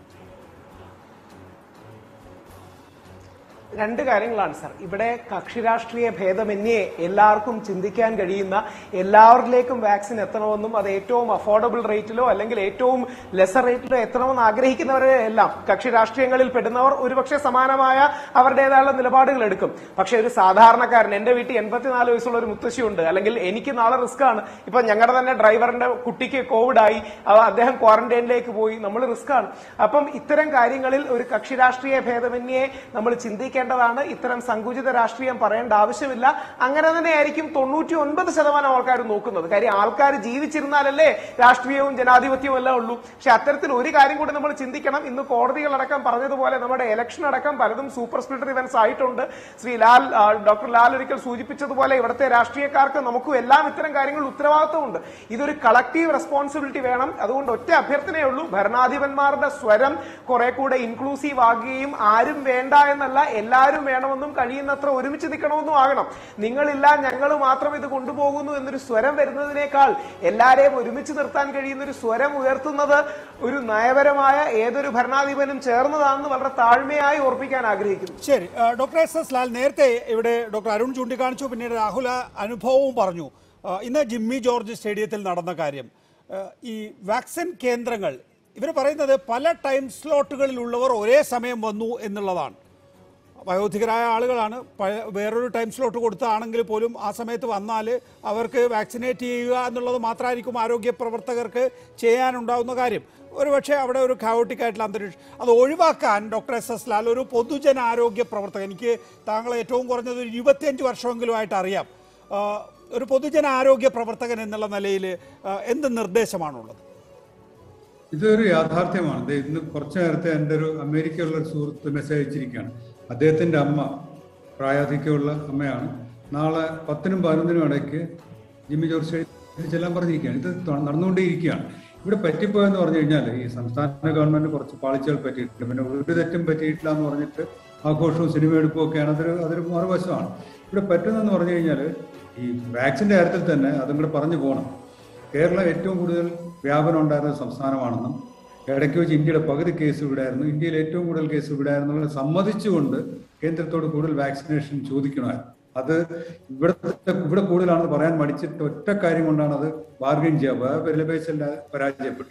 രണ്ട് കാര്യങ്ങളാണ് സർ. ഇവിടെ കക്ഷി രാഷ്ട്രീയ ഭേദമന്യേ എല്ലാവർക്കും ചിന്തിക്കാൻ കഴിയുന്ന, എല്ലാവരിലേക്കും വാക്സിൻ എത്തണമെന്നും അത് ഏറ്റവും അഫോർഡബിൾ റേറ്റിലോ അല്ലെങ്കിൽ ഏറ്റവും ലെസർ റേറ്റിലോ എത്തണമെന്ന് ആഗ്രഹിക്കുന്നവരെ എല്ലാം കക്ഷി രാഷ്ട്രീയങ്ങളിൽ പെടുന്നവർ ഒരുപക്ഷെ സമാനമായ അവരുടേതായുള്ള നിലപാടുകൾ എടുക്കും. പക്ഷെ ഒരു സാധാരണക്കാരൻ, എന്റെ വീട്ടിൽ 84 വയസ്സുള്ള ഒരു മുത്തശ്ശിയുണ്ട്, അല്ലെങ്കിൽ എനിക്ക് നാളെ റിസ്ക് ആണ്, ഇപ്പൊ ഞങ്ങളുടെ തന്നെ ഡ്രൈവറിന്റെ കുട്ടിക്ക് കോവിഡായി, അദ്ദേഹം ക്വാറന്റൈനിലേക്ക് പോയി, നമ്മൾ റിസ്ക് ആണ്. അപ്പം ഇത്തരം കാര്യങ്ങളിൽ ഒരു കക്ഷി രാഷ്ട്രീയ ഭേദമന്യേ നമ്മൾ ചിന്തിക്കേണ്ടതാണ്. ഇത്തരം സങ്കുചിത രാഷ്ട്രീയം പറയേണ്ട ആവശ്യമില്ല. അങ്ങനെ തന്നെയായിരിക്കും 99% ആൾക്കാർ നോക്കുന്നത്. കാര്യം ആൾക്കാർ ജീവിച്ചിരുന്നാലല്ലേ രാഷ്ട്രീയവും ജനാധിപത്യവും എല്ലാം ഉള്ളൂ. പക്ഷെ അത്തരത്തിൽ ഒരു കാര്യം കൂടി നമ്മൾ ചിന്തിക്കണം. ഇന്ന് കോടതികളടക്കം പറഞ്ഞതുപോലെ നമ്മുടെ ഇലക്ഷൻ അടക്കം പലതും സൂപ്പർ സ്പ്ലിറ്റർ ഇവന്റ്സ് ആയിട്ടുണ്ട്. ഡോക്ടർ ലാൽ ഒരിക്കൽ സൂചിപ്പിച്ചതുപോലെ ഇവിടുത്തെ രാഷ്ട്രീയക്കാർക്ക് നമുക്കും എല്ലാം ഇത്തരം കാര്യങ്ങളിൽ ഉത്തരവാദിത്വമുണ്ട്. ഇതൊരു കളക്റ്റീവ് റെസ്പോൺസിബിലിറ്റി വേണം. അതുകൊണ്ട് ഒറ്റ അഭ്യർത്ഥനയേ ഉള്ളൂ, ഭരണാധിപന്മാരുടെ സ്വരം കുറെ കൂടെ ഇൻക്ലൂസീവ് ആകുകയും ആരും വേണ്ട എന്നല്ല എല്ലാവരും വേണമെന്നും കഴിയുന്നത്ര ഒരുമിച്ച് നിൽക്കണമെന്നും ആകണം. നിങ്ങളില്ല ഞങ്ങൾ മാത്രം ഇത് കൊണ്ടുപോകുന്നു എന്നൊരു സ്വരം വരുന്നതിനേക്കാൾ എല്ലാരെയും ഒരുമിച്ച് നിർത്താൻ കഴിയുന്ന ഒരു സ്വരം ഉയർത്തുന്നത് ഒരു നയപരമായ ഏതൊരു ഭരണാധിപനും ചേർന്നതാണെന്ന് വളരെ താഴ്മയായി ഓർപ്പിക്കാൻ ആഗ്രഹിക്കുന്നു. ശരി, ഡോക്ടർ SS ലാൽ, നേരത്തെ ഇവിടെ ഡോക്ടർ അരുൺ ചൂണ്ടിക്കാണിച്ചു, പിന്നീട് രാഹുൽ അനുഭവവും പറഞ്ഞു. ഇന്ന് ജിമ്മി ജോർജ് സ്റ്റേഡിയത്തിൽ നടന്ന കാര്യം, ഈ വാക്സിൻ കേന്ദ്രങ്ങൾ, ഇവർ പറയുന്നത് പല ടൈം സ്ലോട്ടുകളിലുള്ളവർ ഒരേ സമയം വന്നു എന്നുള്ളതാണ്. വയോധികരായ ആളുകളാണ്, വേറൊരു ടൈം സ്ലോട്ട് കൊടുത്താണെങ്കിൽ പോലും ആ സമയത്ത് വന്നാൽ അവർക്ക് വാക്സിനേറ്റ് ചെയ്യുക എന്നുള്ളത് മാത്രമായിരിക്കും ആരോഗ്യ പ്രവർത്തകർക്ക് ചെയ്യാനുണ്ടാവുന്ന കാര്യം. ഒരുപക്ഷെ അവിടെ ഒരു കായോട്ടിക് ആയിട്ടുള്ള അന്തരീക്ഷം, അത് ഒഴിവാക്കാൻ ഡോക്ടർ SS ലാൽ, ഒരു പൊതുജനാരോഗ്യ പ്രവർത്തകൻ, എനിക്ക് താങ്കളെ ഏറ്റവും കുറഞ്ഞത് 25 വർഷമെങ്കിലും ആയിട്ട് അറിയാം, ഒരു പൊതുജനാരോഗ്യ പ്രവർത്തകൻ എന്നുള്ള നിലയിൽ എന്ത് നിർദ്ദേശമാണുള്ളത്? ഇതൊരു യാഥാർത്ഥ്യമാണ്. ഇന്ന് കുറച്ചു നേരത്തെ എൻ്റെ ഒരു അമേരിക്കയിലുള്ള ഒരു സുഹൃത്ത് മെസ്സേജ് അയച്ചിരിക്കുകയാണ്. അദ്ദേഹത്തിൻ്റെ അമ്മ പ്രായാധിക്യമുള്ള അമ്മയാണ്. നാളെ 10-നും 11-നും ഇടയ്ക്ക് ജിമ്മി ജോർജ് ചെല്ലാൻ പറഞ്ഞിരിക്കുകയാണ്. ഇത് നടന്നുകൊണ്ടേയിരിക്കുകയാണ്. ഇവിടെ പറ്റിപ്പോയെന്ന് പറഞ്ഞു കഴിഞ്ഞാൽ ഈ സംസ്ഥാന ഗവൺമെന്റ് കുറച്ച് പാളിച്ചകൾ പറ്റിയിട്ടുണ്ട്, പിന്നെ ഒരു തെറ്റും പറ്റിയിട്ടില്ല എന്ന് പറഞ്ഞിട്ട് ആഘോഷവും സിനിമ എടുപ്പും ഒക്കെയാണ്. അതൊരു മറുവശമാണ്. ഇവിടെ പറ്റുന്നതെന്ന് പറഞ്ഞു കഴിഞ്ഞാൽ ഈ വാക്സിൻ്റെ കാര്യത്തിൽ തന്നെ അതും കൂടെ പറഞ്ഞു പോകണം. കേരളം ഏറ്റവും കൂടുതൽ വ്യാപനം ഉണ്ടായിരുന്ന സംസ്ഥാനമാണെന്നും ഇടയ്ക്ക് വെച്ച് ഇന്ത്യയുടെ പകുതി കേസ് ഇവിടെയായിരുന്നു, ഇന്ത്യയിൽ ഏറ്റവും കൂടുതൽ കേസ് ഇവിടെയായിരുന്നുള്ള സമ്മതിച്ചുകൊണ്ട് കേന്ദ്രത്തോട് കൂടുതൽ വാക്സിനേഷൻ ചോദിക്കണമായിരുന്നു. അത് ഇവിടെ കൂടുതലാണെന്ന് പറയാൻ മടിച്ചിട്ട് ഒറ്റ കാര്യം കൊണ്ടാണ് അത് ബാർഗൈൻ ചെയ്യുക, വിലപേശൽ പരാജയപ്പെട്ടു.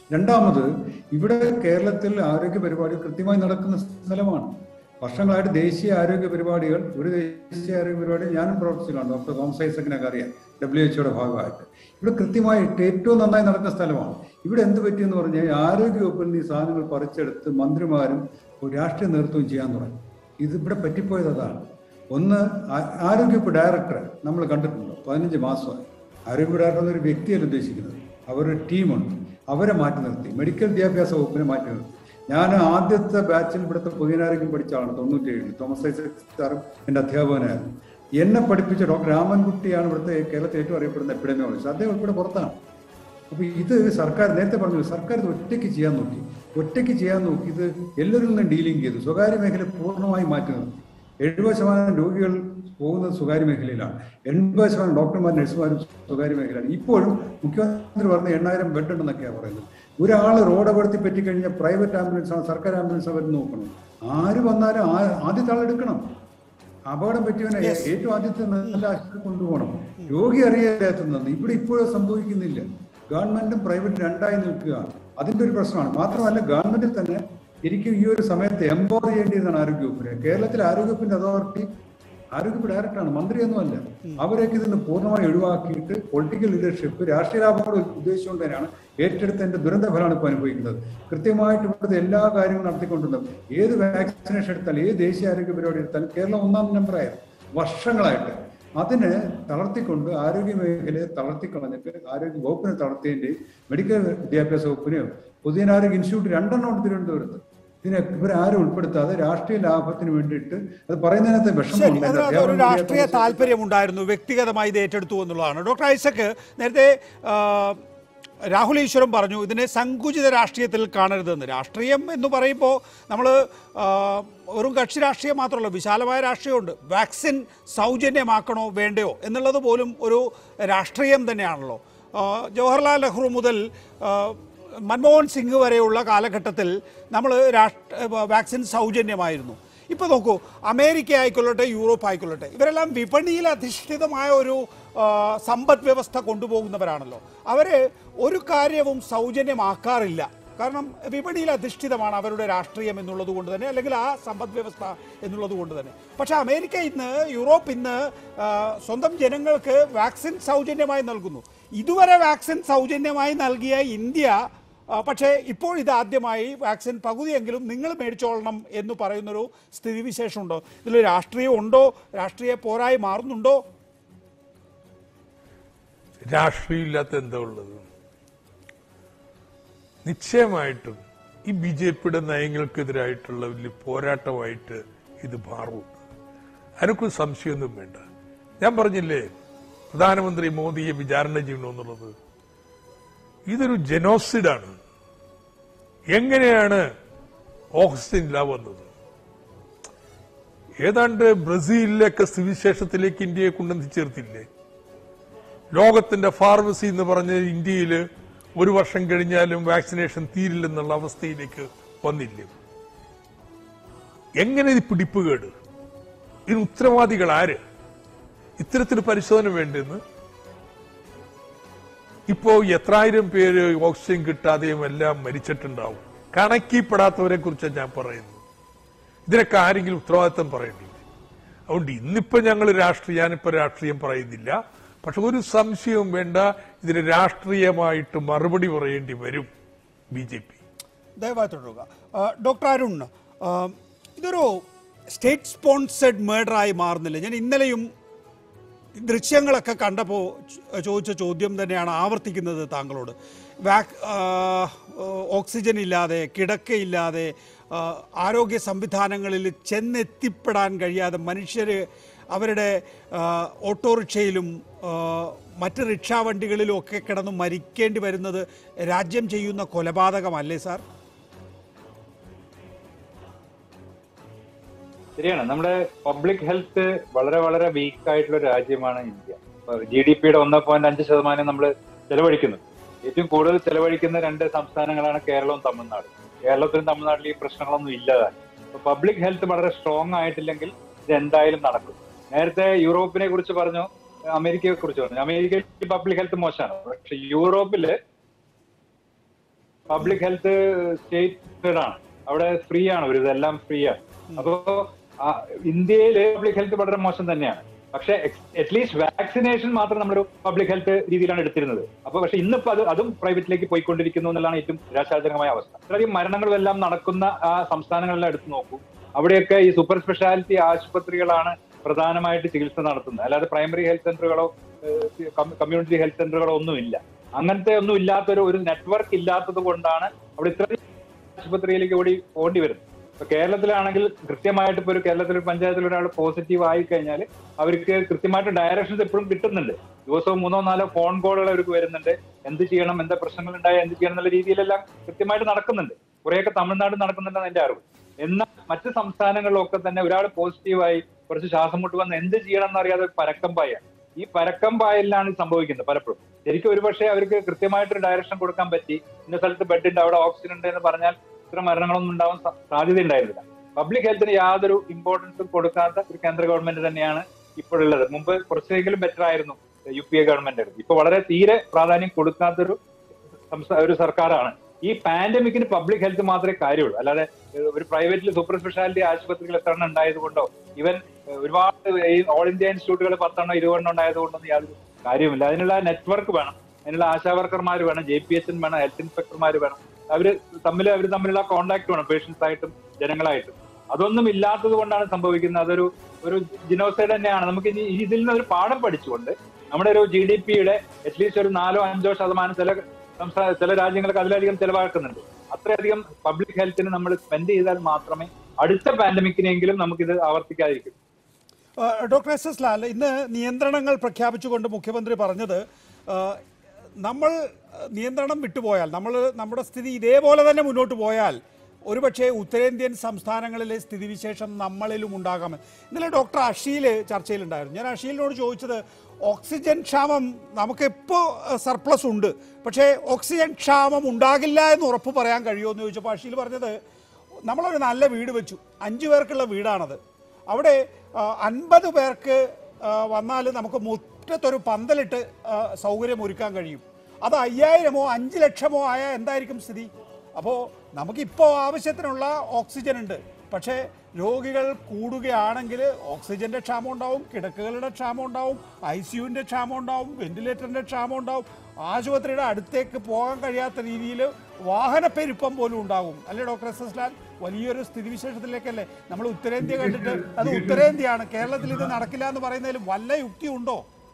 രണ്ടാമത്, ഇവിടെ കേരളത്തിൽ ആരോഗ്യ പരിപാടികൾ കൃത്യമായി നടക്കുന്ന സ്ഥലമാണ്. വർഷങ്ങളായിട്ട് ദേശീയ ആരോഗ്യ പരിപാടികൾ, ഒരു ദേശീയ ആരോഗ്യ പരിപാടി ഞാനും പ്രവർത്തിച്ചിട്ടുണ്ട്. ഡോക്ടർ തോമസ് ഐസക്കിനൊക്കെ അറിയാം, WHO ഭാഗമായിട്ട്. ഇവിടെ കൃത്യമായിട്ട് ഏറ്റവും നന്നായി നടക്കുന്ന സ്ഥലമാണ്. ഇവിടെ എന്ത് പറ്റിയെന്ന് പറഞ്ഞാൽ ആരോഗ്യ വകുപ്പിൽ നിന്ന് ഈ സാധനങ്ങൾ പറിച്ചെടുത്ത് മന്ത്രിമാരും രാഷ്ട്രീയ നേതൃത്വം ചെയ്യാൻ തുടങ്ങി. ഇതിവിടെ പറ്റിപ്പോയത് അതാണ്. ഒന്ന്, ആരോഗ്യവകുപ്പ് ഡയറക്ടറെ നമ്മൾ കണ്ടിട്ടുണ്ടോ? 15 മാസമായി. ആരോഗ്യ ഡയറക്ടർ എന്നൊരു വ്യക്തിയല്ല ഉദ്ദേശിക്കുന്നത്, അവരൊരു ടീമുണ്ട്. അവരെ മാറ്റി നിർത്തി. മെഡിക്കൽ വിദ്യാഭ്യാസ വകുപ്പിനെ മാറ്റി നിർത്തി. ഞാൻ ആദ്യത്തെ ബാച്ചിൽ ഇവിടുത്തെ പൊതുജനാരോഗ്യം പഠിച്ച ആളാണ്. 97 തോമസ് ഐസക് സാറും എൻ്റെ അധ്യാപകനായിരുന്നു. എന്നെ പഠിപ്പിച്ച ഡോക്ടർ രാമൻകുട്ടിയാണ് ഇവിടുത്തെ കേരളത്തിൽ ഏറ്റവും അറിയപ്പെടുന്ന എപ്പിഡമിയോളജിസ്റ്റ്. അദ്ദേഹം ഇവിടെ പുറത്താണ്. അപ്പൊ ഇത് സർക്കാർ നേരത്തെ പറഞ്ഞു, സർക്കാർ ഇത് ഒറ്റയ്ക്ക് ചെയ്യാൻ നോക്കി. ഇത് എല്ലാവരിൽ നിന്നും ഡീലിംഗ് ചെയ്തു. സ്വകാര്യ മേഖല പൂർണ്ണമായി മാറ്റി നിർത്തി. 70% രോഗികൾ പോകുന്നത് സ്വകാര്യ മേഖലയിലാണ്. 80% ഡോക്ടർമാരും നഴ്സുമാരും സ്വകാര്യ മേഖലയാണ്. ഇപ്പോഴും മുഖ്യമന്ത്രി പറഞ്ഞ 8000 ബെഡ് ഉണ്ടെന്നൊക്കെയാണ് പറയുന്നത്. ഒരാൾ റോഡ് അപകടത്തിൽ പറ്റിക്കഴിഞ്ഞാൽ പ്രൈവറ്റ് ആംബുലൻസാണ്, സർക്കാർ ആംബുലൻസ് അവർ നോക്കണം. ആര് വന്നാലും ആദ്യത്തെ ആളെടുക്കണം. അപകടം പറ്റിയവനെ ഏറ്റവും ആദ്യത്തെ നല്ല ആശുപത്രി കൊണ്ടുപോകണം. രോഗി അറിയാത്തുന്നത് ഇവിടെ ഇപ്പോഴും സംഭവിക്കുന്നില്ല. ഗവൺമെന്റും പ്രൈവറ്റും രണ്ടായി നിൽക്കുക, അതിന്റെ ഒരു പ്രശ്നമാണ്. മാത്രമല്ല, ഗവൺമെന്റിൽ തന്നെ എനിക്ക് ഈ ഒരു സമയത്ത് എംപവർ ചെയ്യേണ്ടതാണ് ആരോഗ്യവകുപ്പിനെ. കേരളത്തിലെ ആരോഗ്യവകുപ്പിന്റെ അതോറിറ്റി ആരോഗ്യവകുപ്പ് ഡയറക്ടറാണ്, മന്ത്രിയൊന്നുമല്ല. അവരൊക്കെ ഇതിന് പൂർണ്ണമായി ഒഴിവാക്കിയിട്ട് പൊളിറ്റിക്കൽ ലീഡർഷിപ്പ്, രാഷ്ട്രീയ ലാഭങ്ങൾ ഉദ്ദേശിച്ചുകൊണ്ട് തന്നെയാണ് ഏറ്റെടുത്തതിന്റെ ദുരന്ത ഫലമാണ് ഇപ്പോൾ അനുഭവിക്കുന്നത്. കൃത്യമായിട്ട് ഇവിടുത്തെ എല്ലാ കാര്യങ്ങളും നടത്തിക്കൊണ്ടിരുന്നത്. ഏത് വാക്സിനേഷൻ എടുത്താലും, ഏത് ദേശീയ ആരോഗ്യ പരിപാടി എടുത്താലും കേരളം 1ാം നമ്പറായിരുന്നു വർഷങ്ങളായിട്ട്. അതിനെ തളർത്തിക്കൊണ്ട് ആരോഗ്യ മേഖലയെ തളർത്തിക്കളഞ്ഞിട്ട് ആരോഗ്യ വകുപ്പിനെ തളർത്തിയതിൻ്റെയും മെഡിക്കൽ വിദ്യാഭ്യാസ വകുപ്പിനെയോ പൊതുജനാരോഗ്യ ഇൻസ്റ്റിറ്റ്യൂട്ട് 2 തിരുവനന്തപുരത്ത് ഇതിനെ ഇവരാരും ഉൾപ്പെടുത്താതെ രാഷ്ട്രീയ ലാഭത്തിന് വേണ്ടിയിട്ട് അത് പറയുന്നതിനകത്ത് വിഷമം, ഒരു രാഷ്ട്രീയ താല്പര്യമുണ്ടായിരുന്നു, വ്യക്തിഗതമായി ഇത് ഏറ്റെടുത്തു എന്നുള്ളതാണ്. ഡോക്ടർ ഐസക്, നേരത്തെ രാഹുൽ ഈശ്വരൻ പറഞ്ഞു ഇതിനെ സങ്കുചിത രാഷ്ട്രീയത്തിൽ കാണരുതെന്ന്. രാഷ്ട്രീയം എന്ന് പറയുമ്പോൾ നമ്മൾ വെറും കക്ഷി രാഷ്ട്രീയം മാത്രമല്ല, വിശാലമായ രാഷ്ട്രീയമുണ്ട്. വാക്സിൻ സൗജന്യമാക്കണോ വേണ്ടയോ എന്നുള്ളത് പോലും ഒരു രാഷ്ട്രീയം തന്നെയാണല്ലോ. ജവഹർലാൽ നെഹ്റു മുതൽ മൻമോഹൻ സിംഗ് വരെയുള്ള കാലഘട്ടത്തിൽ നമ്മൾ വാക്സിൻ സൗജന്യമായിരുന്നു. ഇപ്പോൾ നോക്കൂ, അമേരിക്ക ആയിക്കൊള്ളട്ടെ, യൂറോപ്പ് ആയിക്കൊള്ളട്ടെ, ഇവരെല്ലാം വിപണിയിൽ അധിഷ്ഠിതമായ ഒരു സമ്പദ് വ്യവസ്ഥ കൊണ്ടുപോകുന്നവരാണല്ലോ. അവർ ഒരു കാര്യവും സൗജന്യമാക്കാറില്ല. കാരണം വിപണിയിൽ അധിഷ്ഠിതമാണ് അവരുടെ രാഷ്ട്രീയം എന്നുള്ളത് കൊണ്ട് തന്നെ, അല്ലെങ്കിൽ ആ സമ്പദ് വ്യവസ്ഥ എന്നുള്ളത് കൊണ്ട് തന്നെ. പക്ഷേ അമേരിക്ക ഇന്ന്, യൂറോപ്പ് ഇന്ന് സ്വന്തം ജനങ്ങൾക്ക് വാക്സിൻ സൗജന്യമായി നൽകുന്നു. ഇതുവരെ വാക്സിൻ സൗജന്യമായി നൽകിയ ഇന്ത്യ പക്ഷേ ഇപ്പോൾ ഇതാദ്യമായി വാക്സിൻ പകുതിയെങ്കിലും നിങ്ങൾ മേടിച്ചോളണം എന്ന് പറയുന്നൊരു സ്ഥിതിവിശേഷമുണ്ടോ? ഇതിൽ രാഷ്ട്രീയം ഉണ്ടോ? രാഷ്ട്രീയ പോരായി മാറുന്നുണ്ടോ? രാഷ്ട്രീയമില്ലാത്ത എന്താ ഉള്ളത്? നിശ്ചയമായിട്ടും ഈ BJPയുടെ നയങ്ങൾക്കെതിരായിട്ടുള്ള വലിയ പോരാട്ടമായിട്ട് ഇത് മാറും. അതിനൊക്കെ സംശയമൊന്നും വേണ്ട. ഞാൻ പറഞ്ഞില്ലേ, പ്രധാനമന്ത്രി മോദിയെ വിചാരണ ചെയ്യണമെന്നുള്ളത്. ഇതൊരു ജനോസിഡാണ്. എങ്ങനെയാണ് ഓക്സിജൻ ഇല്ല വന്നത്? ഏതാണ്ട് ബ്രസീലിലൊക്കെ സ്ഥിതിവിശേഷത്തിലേക്ക് ഇന്ത്യയെ കൊണ്ടെത്തിച്ചേർത്തില്ലേ? ലോകത്തിന്റെ ഫാർമസി എന്ന് പറഞ്ഞ ഇന്ത്യയിൽ 1 വർഷം കഴിഞ്ഞാലും വാക്സിനേഷൻ തീരില്ലെന്നുള്ള അവസ്ഥയിലേക്ക് വന്നില്ലേ? എങ്ങനെ ഇത് പിടിപ്പുകേട്? ഇതിന് ഉത്തരവാദികൾ ആര്? ഇത്തരത്തിൽ പരിശോധന വേണ്ടെന്ന് ഇപ്പോ എത്രായിരം പേര് ഓക്സിജൻ കിട്ടാതെയും എല്ലാം മരിച്ചിട്ടുണ്ടാവും. കണക്കിപ്പെടാത്തവരെ കുറിച്ചാണ് ഞാൻ പറയുന്നത്. ഇതിനൊക്കെ ആരെങ്കിലും ഉത്തരവാദിത്തം പറയേണ്ടില്ല. അതുകൊണ്ട് ഞാനിപ്പോ രാഷ്ട്രീയം പറയുന്നില്ല. പക്ഷെ ഒരു സംശയവും വേണ്ട, ഇതിന് രാഷ്ട്രീയമായിട്ട് മറുപടി പറയേണ്ടി വരും BJP. ദയവായി തുടരുക. ഡോക്ടർ അരുൺ, ഇതൊരു സ്റ്റേറ്റ് സ്പോൺസേഡ് മേർഡറായി മാറുന്നില്ല? ഞാൻ ഇന്നലെയും ദൃശ്യങ്ങളൊക്കെ കണ്ടപ്പോൾ ചോദിച്ച ചോദ്യം തന്നെയാണ് ആവർത്തിക്കുന്നത് താങ്കളോട്. ഓക്സിജൻ ഇല്ലാതെ, കിടക്കയില്ലാതെ, ആരോഗ്യ സംവിധാനങ്ങളിൽ ചെന്നെത്തിപ്പെടാൻ കഴിയാതെ മനുഷ്യർ അവരുടെ ഓട്ടോറിക്ഷയിലും മറ്റ് റിക്ഷാ വണ്ടികളിലും ഒക്കെ കിടന്ന് മരിക്കേണ്ടി വരുന്നത് രാജ്യം ചെയ്യുന്ന കൊലപാതകമല്ലേ സാർ? ശരിയാണ്. നമ്മുടെ പബ്ലിക് ഹെൽത്ത് വളരെ വളരെ വീക്ക് ആയിട്ടുള്ള രാജ്യമാണ് ഇന്ത്യ. GDPയുടെ 1.5% നമ്മൾ ചെലവഴിക്കുന്നത്. ഏറ്റവും കൂടുതൽ ചെലവഴിക്കുന്ന 2 സംസ്ഥാനങ്ങളാണ് കേരളവും തമിഴ്നാട്. കേരളത്തിലും തമിഴ്നാട്ടിലും ഈ പ്രശ്നങ്ങളൊന്നും ഇല്ലതാണ്. പബ്ലിക് ഹെൽത്ത് വളരെ സ്ട്രോങ് ആയിട്ടില്ലെങ്കിൽ ഇത് എന്തായാലും നടക്കും. നേരത്തെ യൂറോപ്പിനെ കുറിച്ച് പറഞ്ഞു, അമേരിക്കയെ കുറിച്ച് പറഞ്ഞു. അമേരിക്കയിൽ പബ്ലിക് ഹെൽത്ത് മോശമാണ്. പക്ഷെ യൂറോപ്പില് പബ്ലിക് ഹെൽത്ത് സ്റ്റേറ്റ് ആണ്, അവിടെ ഫ്രീ ആണ്, ഒരു ഇതെല്ലാം ഫ്രീ ആണ്. അപ്പോ ഇന്ത്യയില് പബ്ലിക് ഹെൽത്ത് വളരെ മോശം തന്നെയാണ്. പക്ഷെ അറ്റ്ലീസ്റ്റ് വാക്സിനേഷൻ മാത്രം നമ്മളൊരു പബ്ലിക് ഹെൽത്ത് രീതിയിലാണ് എടുത്തിരുന്നത്. അപ്പൊ പക്ഷെ ഇന്നിപ്പോ അതും പ്രൈവറ്റിലേക്ക് പോയിക്കൊണ്ടിരിക്കുന്നു എന്നുള്ളതാണ് ഏറ്റവും നിരാശാജനകമായ അവസ്ഥ. ഇത്രയധികം മരണങ്ങളും എല്ലാം നടക്കുന്ന ആ സംസ്ഥാനങ്ങളെല്ലാം എടുത്തു നോക്കൂ, അവിടെയൊക്കെ ഈ സൂപ്പർ സ്പെഷ്യാലിറ്റി ആശുപത്രികളാണ് പ്രധാനമായിട്ട് ചികിത്സ നടത്തുന്നത്. അല്ലാതെ പ്രൈമറി ഹെൽത്ത് സെന്ററുകളോ കമ്മ്യൂണിറ്റി ഹെൽത്ത് സെന്ററുകളോ ഒന്നുമില്ല. അങ്ങനത്തെ ഒന്നും ഇല്ലാത്തൊരു നെറ്റ്വർക്ക് ഇല്ലാത്തത് കൊണ്ടാണ് അവിടെ ഇത്രയും ആശുപത്രിയിലേക്ക് ഓടി പോകേണ്ടി വരുന്നത്. ഇപ്പൊ കേരളത്തിലാണെങ്കിൽ കൃത്യമായിട്ട് ഇപ്പൊ കേരളത്തിലെ പഞ്ചായത്തിൽ ഒരാൾ പോസിറ്റീവ് ആയി കഴിഞ്ഞാൽ അവർക്ക് കൃത്യമായിട്ട് ഡയറക്ഷൻസ് എപ്പോഴും കിട്ടുന്നുണ്ട്. ദിവസവും 3-4 ഫോൺ കോളുകൾ അവർക്ക് വരുന്നുണ്ട്. എന്ത് ചെയ്യണം, എന്താ പ്രശ്നങ്ങൾ ഉണ്ടായാൽ എന്ത് ചെയ്യണം എന്നുള്ള രീതിയിലെല്ലാം കൃത്യമായിട്ട് നടക്കുന്നുണ്ട്. കുറെയൊക്കെ തമിഴ്നാട് നടക്കുന്നുണ്ടെന്ന് എന്റെ അറിവ്. എന്നാൽ മറ്റ് സംസ്ഥാനങ്ങളിലൊക്കെ തന്നെ ഒരാൾ പോസിറ്റീവായി കുറച്ച് ശ്വാസം മുട്ട് വന്ന് എന്ത് ചെയ്യണം എന്നറിയാതെ പരക്കം പായാണ്. ഈ പരക്കം പായലിലാണ് സംഭവിക്കുന്നത് പലപ്പോഴും. ശരിക്കും ഒരുപക്ഷെ അവർക്ക് കൃത്യമായിട്ടൊരു ഡയറക്ഷൻ കൊടുക്കാൻ പറ്റി, ഇന്ന സ്ഥലത്ത് ബെഡ് ഉണ്ട്, അവിടെ ഓക്സിജൻ ഉണ്ട് എന്ന് പറഞ്ഞാൽ ഇത്ര മരണങ്ങളൊന്നും ഉണ്ടാവാൻ സാധ്യത ഉണ്ടായിരുന്നില്ല. പബ്ലിക് ഹെൽത്തിന് യാതൊരു ഇമ്പോർട്ടൻസും കൊടുക്കാത്ത ഒരു കേന്ദ്ര ഗവൺമെന്റ് തന്നെയാണ് ഇപ്പോഴുള്ളത്. മുമ്പ് കുറച്ചെങ്കിലും ബെറ്റർ ആയിരുന്നു UPA ഗവൺമെന്റ്. ഇപ്പൊ വളരെ തീരെ പ്രാധാന്യം കൊടുക്കാത്തൊരു ഒരു സർക്കാരാണ്. ഈ പാൻഡമിക്കിന് പബ്ലിക് ഹെൽത്ത് മാത്രമേ കാര്യമുള്ളൂ. അല്ലാതെ ഒരു പ്രൈവറ്റിൽ സൂപ്പർ സ്പെഷ്യാലിറ്റി ആശുപത്രികൾ എത്ര എണ്ണം ഉണ്ടായത് കൊണ്ടോ ഇവൻ ഒരുപാട് ഓൾ ഇന്ത്യ ഇൻസ്റ്റിറ്റ്യൂട്ടുകൾ 10-20 ഉണ്ടായത് കൊണ്ടൊന്നും യാതൊരു കാര്യമില്ല. അതിനുള്ള നെറ്റ്വർക്ക് വേണം, അതിനുള്ള ആശാവർക്കർമാർ വേണം, JPHN വേണം, ഹെൽത്ത് ഇൻസ്പെക്ടർമാർ വേണം. അവർ തമ്മിലുള്ള കോണ്ടാക്ട് വേണം, പേഷ്യൻസ് ആയിട്ടും ജനങ്ങളായിട്ടും. അതൊന്നും ഇല്ലാത്തത് കൊണ്ടാണ് സംഭവിക്കുന്നത്. അതൊരു ജിനോസൈഡ് തന്നെയാണ്. നമുക്ക് ഇനി ഇതിൽ നിന്ന് ഒരു പാഠം പഠിച്ചുകൊണ്ട് നമ്മുടെ ഒരു GDP-യുടെ അറ്റ്ലീസ്റ്റ് ഒരു 4-5% ചില രാജ്യങ്ങൾക്ക് അതിലധികം ചെലവാക്കുന്നുണ്ട്. അത്രയധികം പബ്ലിക് ഹെൽത്തിന് നമ്മൾ സ്പെൻഡ് ചെയ്താൽ മാത്രമേ അടുത്ത പാൻഡമിക്കിനെങ്കിലും നമുക്കിത് ആവർത്തിക്കാതിരിക്കും. ഡോക്ടർ SS ലാൽ, ഇന്ന് നിയന്ത്രണങ്ങൾ പ്രഖ്യാപിച്ചുകൊണ്ട് മുഖ്യമന്ത്രി പറഞ്ഞത്, നമ്മൾ നിയന്ത്രണം വിട്ടുപോയാൽ, നമ്മുടെ സ്ഥിതി ഇതേപോലെ തന്നെ മുന്നോട്ട് പോയാൽ ഒരുപക്ഷെ ഉത്തരേന്ത്യൻ സംസ്ഥാനങ്ങളിലെ സ്ഥിതിവിശേഷം നമ്മളിലും ഉണ്ടാകാമെന്ന്. ഇന്നലെ ഡോക്ടർ അഷീൽ ചർച്ചയിലുണ്ടായിരുന്നു. ഞാൻ അഷീലിനോട് ചോദിച്ചത്, ഓക്സിജൻ ക്ഷാമം നമുക്കിപ്പോൾ സർപ്ലസ് ഉണ്ട്, പക്ഷേ ഓക്സിജൻ ക്ഷാമം ഉണ്ടാകില്ല എന്ന് ഉറപ്പ് പറയാൻ കഴിയുമോ എന്ന് ചോദിച്ചപ്പോൾ അഷീൽ പറഞ്ഞത്, നമ്മളൊരു നല്ല വീട് വെച്ചു, 5 പേർക്കുള്ള വീടാണത്. അവിടെ 50 പേർക്ക് വന്നാൽ നമുക്ക് മുറ്റത്തൊരു പന്തലിട്ട് സൗകര്യം ഒരുക്കാൻ കഴിയും. അത് 5000-ഓ 5 ലക്ഷമോ ആയാൽ എന്തായിരിക്കും സ്ഥിതി? അപ്പോൾ നമുക്കിപ്പോൾ ആവശ്യത്തിനുള്ള ഓക്സിജൻ ഉണ്ട്, പക്ഷേ രോഗികൾ കൂടുകയാണെങ്കിൽ ഓക്സിജൻ്റെ ക്ഷാമം ഉണ്ടാവും, കിടക്കകളുടെ ക്ഷാമം ഉണ്ടാവും, ICUവിൻ്റെ ക്ഷാമം ഉണ്ടാവും, വെന്റിലേറ്ററിൻ്റെ ക്ഷാമം ഉണ്ടാവും, ആശുപത്രിയുടെ അടുത്തേക്ക് പോകാൻ കഴിയാത്ത രീതിയിൽ വാഹനപ്പെരുപ്പം പോലും ഉണ്ടാകും. അല്ലേ ഡോക്ടർ SS ലാൽ? വലിയൊരു സ്ഥിതിവിശേഷത്തിലേക്കല്ലേ നമ്മൾ ഉത്തരേന്ത്യ കണ്ടിട്ട്, അത് ഉത്തരേന്ത്യയാണ്, കേരളത്തിൽ ഇത് നടക്കില്ല എന്ന് പറയുന്നതിൽ വല്ല യുക്തിയുണ്ടോ?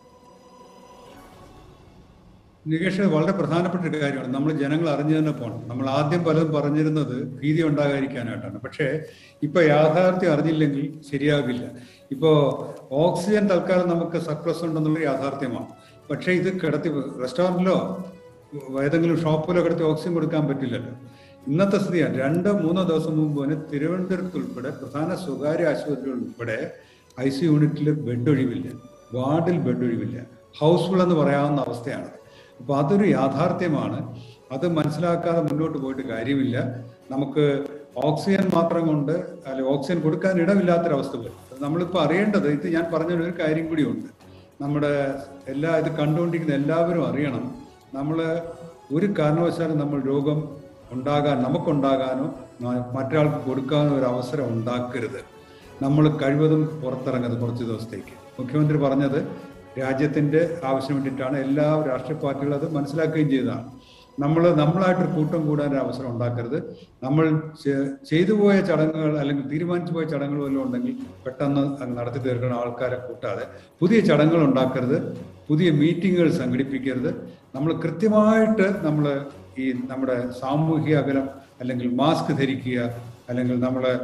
നികേഷ്, വളരെ പ്രധാനപ്പെട്ട ഒരു കാര്യമാണ്. നമ്മൾ ജനങ്ങൾ അറിഞ്ഞു തന്നെ പോകണം. നമ്മൾ ആദ്യം പലതും പറഞ്ഞിരുന്നത് ഭീതി ഉണ്ടാകാതിരിക്കാനായിട്ടാണ്. പക്ഷേ ഇപ്പൊ യാഥാർത്ഥ്യം അറിഞ്ഞില്ലെങ്കിൽ ശരിയാകില്ല. ഇപ്പോ ഓക്സിജൻ തൽക്കാലം നമുക്ക് സർപ്ലസ് ഉണ്ടെന്നുള്ള യാഥാർത്ഥ്യമാണ്. പക്ഷേ ഇത് കിടത്തി റെസ്റ്റോറൻറ്റിലോ ഏതെങ്കിലും ഷോപ്പിലോ കിടത്തി ഓക്സിജൻ കൊടുക്കാൻ പറ്റില്ലല്ലോ. ഇന്നത്തെ സ്ഥിതിയാണ്. 2-3 ദിവസം മുമ്പ് തന്നെ തിരുവനന്തപുരത്ത് ഉൾപ്പെടെ പ്രധാന സ്വകാര്യ ആശുപത്രികൾ ഉൾപ്പെടെ ICU യൂണിറ്റിൽ ബെഡ് ഒഴിവില്ല, വാർഡിൽ ബെഡ് ഒഴിവില്ല, ഹൗസ്ഫുൾ എന്ന് പറയാവുന്ന അവസ്ഥയാണ്. അപ്പോൾ അതൊരു യാഥാർത്ഥ്യമാണ്. അത് മനസ്സിലാക്കാതെ മുന്നോട്ട് പോയിട്ട് കാര്യമില്ല. നമുക്ക് ഓക്സിജൻ മാത്രം കൊണ്ട് അല്ലെങ്കിൽ ഓക്സിജൻ കൊടുക്കാൻ ഇടമില്ലാത്തൊരവസ്ഥ വരും. നമ്മളിപ്പോൾ അറിയേണ്ടത്, ഇത് ഞാൻ പറഞ്ഞൊരു കാര്യം കൂടിയുണ്ട്. നമ്മുടെ ഇത് കണ്ടുകൊണ്ടിരിക്കുന്ന എല്ലാവരും അറിയണം, നമ്മൾ ഒരു കാരണവശാലും നമ്മൾ രോഗം നമുക്കുണ്ടാകാനോ മറ്റൊരാൾക്ക് കൊടുക്കാനോ ഒരു അവസരം ഉണ്ടാക്കരുത്. നമ്മൾ കഴിവതും പുറത്തിറങ്ങരുത് കുറച്ച് ദിവസത്തേക്ക്. മുഖ്യമന്ത്രി പറഞ്ഞത് രാജ്യത്തിൻ്റെ ആവശ്യം വേണ്ടിയിട്ടാണ്. എല്ലാ രാഷ്ട്രീയ പാർട്ടികളും അത് മനസ്സിലാക്കുകയും ചെയ്തതാണ്. നമ്മളായിട്ടൊരു കൂട്ടം കൂടാൻ ഒരു അവസരം ഉണ്ടാക്കരുത്. നമ്മൾ ചെയ്തു പോയ ചടങ്ങുകൾ അല്ലെങ്കിൽ തീരുമാനിച്ചു പോയ ചടങ്ങുകൾ വല്ലതും ഉണ്ടെങ്കിൽ പെട്ടെന്ന് നടത്തി തീർക്കുന്ന ആൾക്കാരെ കൂട്ടാതെ പുതിയ ചടങ്ങുകൾ ഉണ്ടാക്കരുത്, പുതിയ മീറ്റിങ്ങുകൾ സംഘടിപ്പിക്കരുത്. നമ്മൾ കൃത്യമായിട്ട് നമ്മുടെ സാമൂഹിക അകലം അല്ലെങ്കിൽ മാസ്ക് ധരിക്കുക, അല്ലെങ്കിൽ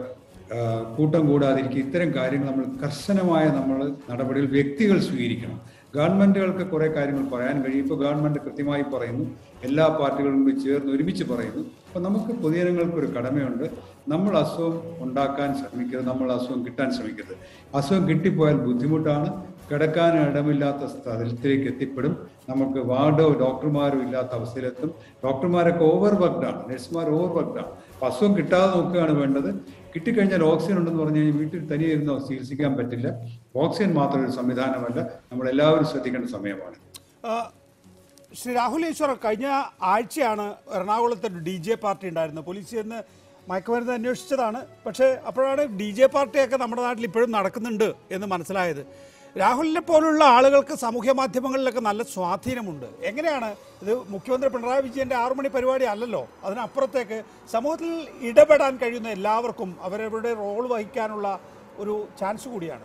കൂട്ടം കൂടാതിരിക്കുക, ഇത്തരം കാര്യങ്ങൾ നമ്മൾ കർശനമായ നടപടികൾ വ്യക്തികൾ സ്വീകരിക്കണം. ഗവൺമെന്റുകൾക്ക് കുറെ കാര്യങ്ങൾ പറയാൻ കഴിയും. ഇപ്പോൾ ഗവൺമെന്റ് കൃത്യമായി പറയുന്നു, എല്ലാ പാർട്ടികളും കൂടി ചേർന്ന് ഒരുമിച്ച് പറയുന്നു. അപ്പോൾ നമുക്ക് പൊതുജനങ്ങൾക്കൊരു കടമയുണ്ട്. നമ്മൾ അസുഖം ഉണ്ടാക്കാൻ ശ്രമിക്കരുത്, നമ്മൾ അസുഖം കിട്ടാൻ ശ്രമിക്കരുത്. അസുഖം കിട്ടിപ്പോയാൽ ബുദ്ധിമുട്ടാണ്, കിടക്കാൻ ഇടമില്ലാത്ത സ്ഥലത്തിലേക്ക് എത്തിപ്പെടും. നമുക്ക് വാർഡോ ഡോക്ടർമാരോ ഇല്ലാത്ത അവസ്ഥയിലെത്തും. ഡോക്ടർമാരൊക്കെ ഓവർ വർക്ക്ഡാണ്, നഴ്സുമാർ ഓവർ വർക്ക്ഡാണ്. അപ്പം അസുഖം കിട്ടാതെ നോക്കുകയാണ് വേണ്ടത്. കിട്ടിക്കഴിഞ്ഞാൽ ഓക്സിജൻ ഉണ്ടെന്ന് പറഞ്ഞു കഴിഞ്ഞാൽ വീട്ടിൽ തനിയെ ഇരുന്നോ ചികിത്സിക്കാൻ പറ്റില്ല. ഓക്സിജൻ മാത്രം ഒരു സംവിധാനമല്ല, നമ്മളെല്ലാവരും ശ്രദ്ധിക്കേണ്ട സമയമാണ്. ശ്രീ രാഹുൽ ഈശ്വർ, കഴിഞ്ഞ ആഴ്ചയാണ് എറണാകുളത്ത് DJ പാർട്ടി ഉണ്ടായിരുന്നത്. പോലീസ് ചെന്ന് മയക്കുമരുന്ന് അന്വേഷിച്ചതാണ്. പക്ഷേ അപ്പോഴാണ് DJ പാർട്ടിയൊക്കെ നമ്മുടെ നാട്ടിൽ ഇപ്പോഴും നടക്കുന്നുണ്ട് എന്ന് മനസ്സിലായത്. രാഹുലിനെ പോലുള്ള ആളുകൾക്ക് സാമൂഹ്യ മാധ്യമങ്ങളിലൊക്കെ നല്ല സ്വാധീനമുണ്ട്. എങ്ങനെയാണ് ഇത്? മുഖ്യമന്ത്രി പിണറായി വിജയൻ്റെ 6 മണി പരിപാടി അല്ലല്ലോ. അതിനപ്പുറത്തേക്ക് സമൂഹത്തിൽ ഇടപെടാൻ കഴിയുന്ന എല്ലാവർക്കും അവരവരുടെ റോൾ വഹിക്കാനുള്ള ഒരു ചാൻസ് കൂടിയാണ്.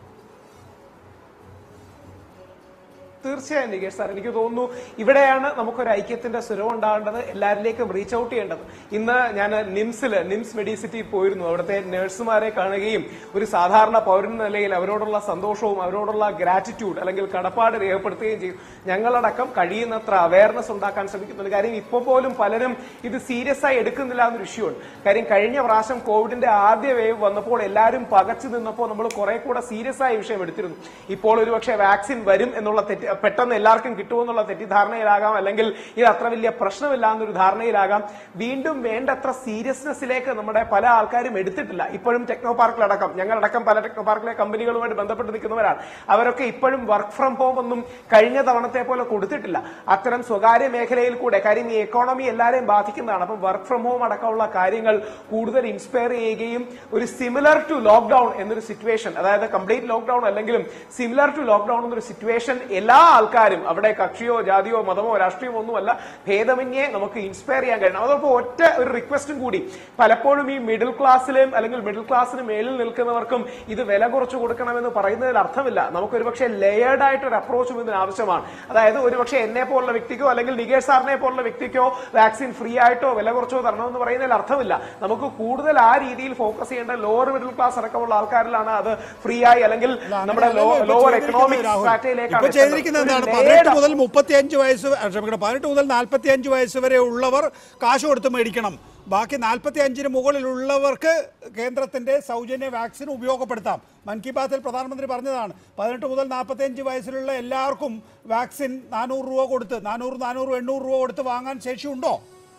തീർച്ചയായും നികേഷ് സാർ, എനിക്ക് തോന്നുന്നു ഇവിടെയാണ് നമുക്കൊരു ഐക്യത്തിന്റെ സ്വരം ഉണ്ടാകേണ്ടത്, എല്ലാവരിലേക്കും റീച്ച് ഔട്ട് ചെയ്യേണ്ടത്. ഇന്ന് ഞാൻ നിംസ് മെഡിസിറ്റിയിൽ പോയിരുന്നു. അവിടുത്തെ നഴ്സുമാരെ കാണുകയും ഒരു സാധാരണ പൗരൻ നിലയിൽ അവരോടുള്ള സന്തോഷവും അവരോടുള്ള ഗ്രാറ്റിറ്റ്യൂഡ് അല്ലെങ്കിൽ കടപ്പാട് രേഖപ്പെടുത്തുകയും ചെയ്തു. ഞങ്ങളടക്കം കഴിയുന്നത്ര അവയർനെസ് ഉണ്ടാക്കാൻ ശ്രമിക്കുന്നുണ്ട്. കാര്യം ഇപ്പോൾ പോലും പലരും ഇത് സീരിയസ് ആയി എടുക്കുന്നില്ല എന്നൊരു ഇഷ്യൂ ഉണ്ട്. കാര്യം കഴിഞ്ഞ പ്രാവശ്യം കോവിഡിന്റെ ആദ്യ വേവ് വന്നപ്പോൾ എല്ലാവരും പകച്ചു നിന്നപ്പോൾ നമ്മൾ കുറെ കൂടെ സീരിയസ് ആയ വിഷയം എടുത്തിരുന്നു. ഇപ്പോൾ ഒരുപക്ഷെ വാക്സിൻ വരും എന്നുള്ള പെട്ടെന്ന് എല്ലാവർക്കും കിട്ടുമെന്നുള്ള തെറ്റിദ്ധാരണയിലാകാം, അല്ലെങ്കിൽ ഇത് അത്ര വലിയ പ്രശ്നമില്ല എന്നൊരു ധാരണയിലാകാം. വീണ്ടും വേണ്ടത്ര സീരിയസ്നെസ്സിലേക്ക് നമ്മുടെ പല ആൾക്കാരും എടുത്തിട്ടില്ല. ഇപ്പോഴും ടെക്നോ പാർക്കിലടക്കം, ഞങ്ങളടക്കം പല ടെക്നോ പാർക്കിലെ കമ്പനികളുമായിട്ട് ബന്ധപ്പെട്ട് നിൽക്കുന്നവരാണ്. അവരൊക്കെ ഇപ്പോഴും വർക്ക് ഫ്രം ഹോം ഒന്നും കഴിഞ്ഞ തവണത്തെ പോലെ കൊടുത്തിട്ടില്ല. അത്തരം സ്വകാര്യ മേഖലയിൽ കൂടെ, കാര്യം ഈ എക്കോണമി എല്ലാവരെയും ബാധിക്കുന്നതാണ്. അപ്പം വർക്ക് ഫ്രം ഹോം അടക്കമുള്ള കാര്യങ്ങൾ കൂടുതൽ ഇൻസ്പയർ ചെയ്യുകയും ഒരു സിമിലർ ടു ലോക്ക്ഡൌൺ എന്നൊരു സിറ്റുവേഷൻ, അതായത് കംപ്ലീറ്റ് ലോക്ക്ഡൌൺ അല്ലെങ്കിലും സിമിലർ ടു ലോക്ക്ഡൌൺ എന്നൊരു സിറ്റുവേഷൻ എല്ലാ ആൾക്കാരും, അവിടെ കക്ഷിയോ ജാതിയോ മതമോ രാഷ്ട്രീയമോ ഒന്നുമല്ല, ഭേദമന്യേ നമുക്ക് ഇൻസ്പയർ ചെയ്യാൻ കഴിയണം. അതോടൊപ്പം ഒറ്റ ഒരു റിക്വസ്റ്റും കൂടി, പലപ്പോഴും ഈ മിഡിൽ ക്ലാസ്സിലെയും അല്ലെങ്കിൽ മിഡിൽ ക്ലാസ്സിന് മേലിൽ നിൽക്കുന്നവർക്കും ഇത് വില കുറച്ച് കൊടുക്കണമെന്ന് പറയുന്നതിൽ അർത്ഥമില്ല. നമുക്ക് ഒരുപക്ഷെ ലെയേർഡ് ആയിട്ട് ഒരു അപ്രോച്ചും ഇതിന് ആവശ്യമാണ്. അതായത് ഒരുപക്ഷെ എന്നെ പോലുള്ള വ്യക്തിക്കോ അല്ലെങ്കിൽ നികേഷ് സാറിനെ പോലുള്ള വ്യക്തിക്കോ വാക്സിൻ ഫ്രീ ആയിട്ടോ വില കുറച്ചോ തരണമെന്ന് പറയുന്നതിൽ അർത്ഥമില്ല. നമുക്ക് കൂടുതൽ ആ രീതിയിൽ ഫോക്കസ് ചെയ്യേണ്ട ലോവർ മിഡിൽ ക്ലാസ് അടക്കമുള്ള ആൾക്കാരിലാണ് അത് ഫ്രീ ആയി, അല്ലെങ്കിൽ നമ്മുടെ ലോവർ എക്കണോമിക് സ്ട്രാറ്റയിലേക്കാണ്. 18 മുതൽ 35 വയസ്സ്, ക്ഷമിക്കണം, 18 മുതൽ 45 വയസ്സ് വരെ ഉള്ളവർ കാശ് കൊടുത്ത് മേടിക്കണം. ബാക്കി 45-ന് മുകളിലുള്ളവർക്ക് കേന്ദ്രത്തിന്റെ സൗജന്യ വാക്സിൻ ഉപയോഗപ്പെടുത്താം. മൻ കി ബാത്തിൽ പ്രധാനമന്ത്രി പറഞ്ഞതാണ്, 18 മുതൽ 45 വയസ്സിലുള്ള എല്ലാവർക്കും വാക്സിൻ 400 രൂപ കൊടുത്ത് 800 രൂപ കൊടുത്ത് വാങ്ങാൻ ശേഷിയുണ്ടോ?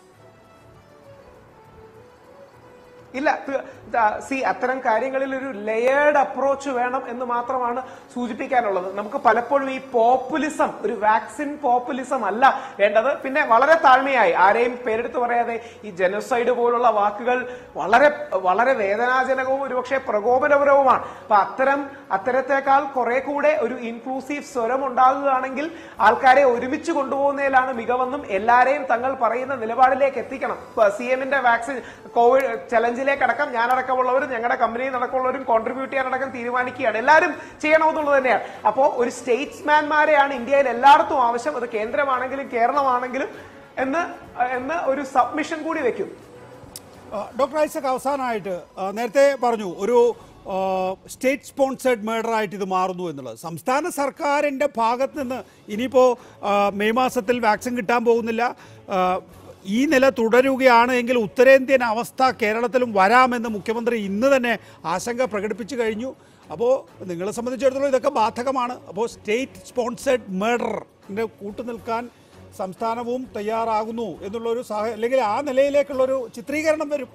ഇല്ല. അത്തരം കാര്യങ്ങളിൽ ഒരു ലെയേർഡ് അപ്രോച്ച് വേണം എന്ന് മാത്രമാണ് സൂചിപ്പിക്കാനുള്ളത്. നമുക്ക് പലപ്പോഴും ഈ പോപ്പുലിസം, ഒരു വാക്സിൻ പോപ്പുലിസം അല്ല വേണ്ടത്. പിന്നെ വളരെ താഴ്മയായി, ആരെയും പേരെടുത്ത് പറയാതെ, ഈ ജനോസൈഡ് പോലുള്ള വാക്കുകൾ വളരെ വളരെ വേദനാജനകവും ഒരുപക്ഷെ പ്രകോപനപരവുമാണ്. അപ്പൊ അത്തരത്തേക്കാൾ കുറെ കൂടെ ഒരു ഇൻക്ലൂസീവ് സ്വരം ഉണ്ടാകുകയാണെങ്കിൽ ആൾക്കാരെ ഒരുമിച്ച് കൊണ്ടുപോകുന്നതിലാണ് മികവെന്നും എല്ലാരെയും തങ്ങൾ പറയുന്ന നിലപാടിലേക്ക് എത്തിക്കണം. CM-ന്റെ വാക്സിൻ കോവിഡ് ചലഞ്ചിലേക്കടക്കം ഞാനടക്കമുള്ളവരും ഞങ്ങളുടെ കമ്പനിയിൽ നടക്കമുള്ളവരും കോൺട്രിബ്യൂട്ട് ചെയ്യാനടക്കം തീരുമാനിക്കുകയാണ്. എല്ലാവരും ചെയ്യണമെന്നുള്ളത് തന്നെയാണ്. അപ്പോൾ ഒരു സ്റ്റേറ്റ്സ്മാൻമാരെയാണ് ഇന്ത്യയിൽ എല്ലായിടത്തും ആവശ്യം, അത് കേന്ദ്രമാണെങ്കിലും കേരളമാണെങ്കിലും എന്ന് ഒരു സബ്മിഷൻ കൂടി വെക്കും. ഡോക്ടർ ഐസക്, അവസാനമായിട്ട് നേരത്തെ പറഞ്ഞു ഒരു സ്റ്റേറ്റ് സ്പോൺസേഡ് മേർഡർ ആയിട്ട് ഇത് മാറുന്നു എന്നുള്ളത്. സംസ്ഥാന സർക്കാരിൻ്റെ ഭാഗത്ത് നിന്ന് ഇനിയിപ്പോൾ മെയ് മാസത്തിൽ വാക്സിൻ കിട്ടാൻ പോകുന്നില്ല, ഈ നില തുടരുകയാണ് എങ്കിൽ ഉത്തരേന്ത്യൻ അവസ്ഥ കേരളത്തിലും വരാമെന്ന് മുഖ്യമന്ത്രി ഇന്ന് തന്നെ ആശങ്ക പ്രകടിപ്പിച്ചു കഴിഞ്ഞു. അപ്പോൾ നിങ്ങളെ സംബന്ധിച്ചിടത്തോളം ഇതൊക്കെ ബാധകമാണ്. അപ്പോൾ സ്റ്റേറ്റ് സ്പോൺസേഡ് മേർഡറിൻ്റെ കൂട്ടുനിൽക്കാൻ സംസ്ഥാനവും തയ്യാറാകുന്നു എന്നുള്ളൊരു അല്ലെങ്കിൽ ആ നിലയിലേക്കുള്ളൊരു ചിത്രീകരണം വരും.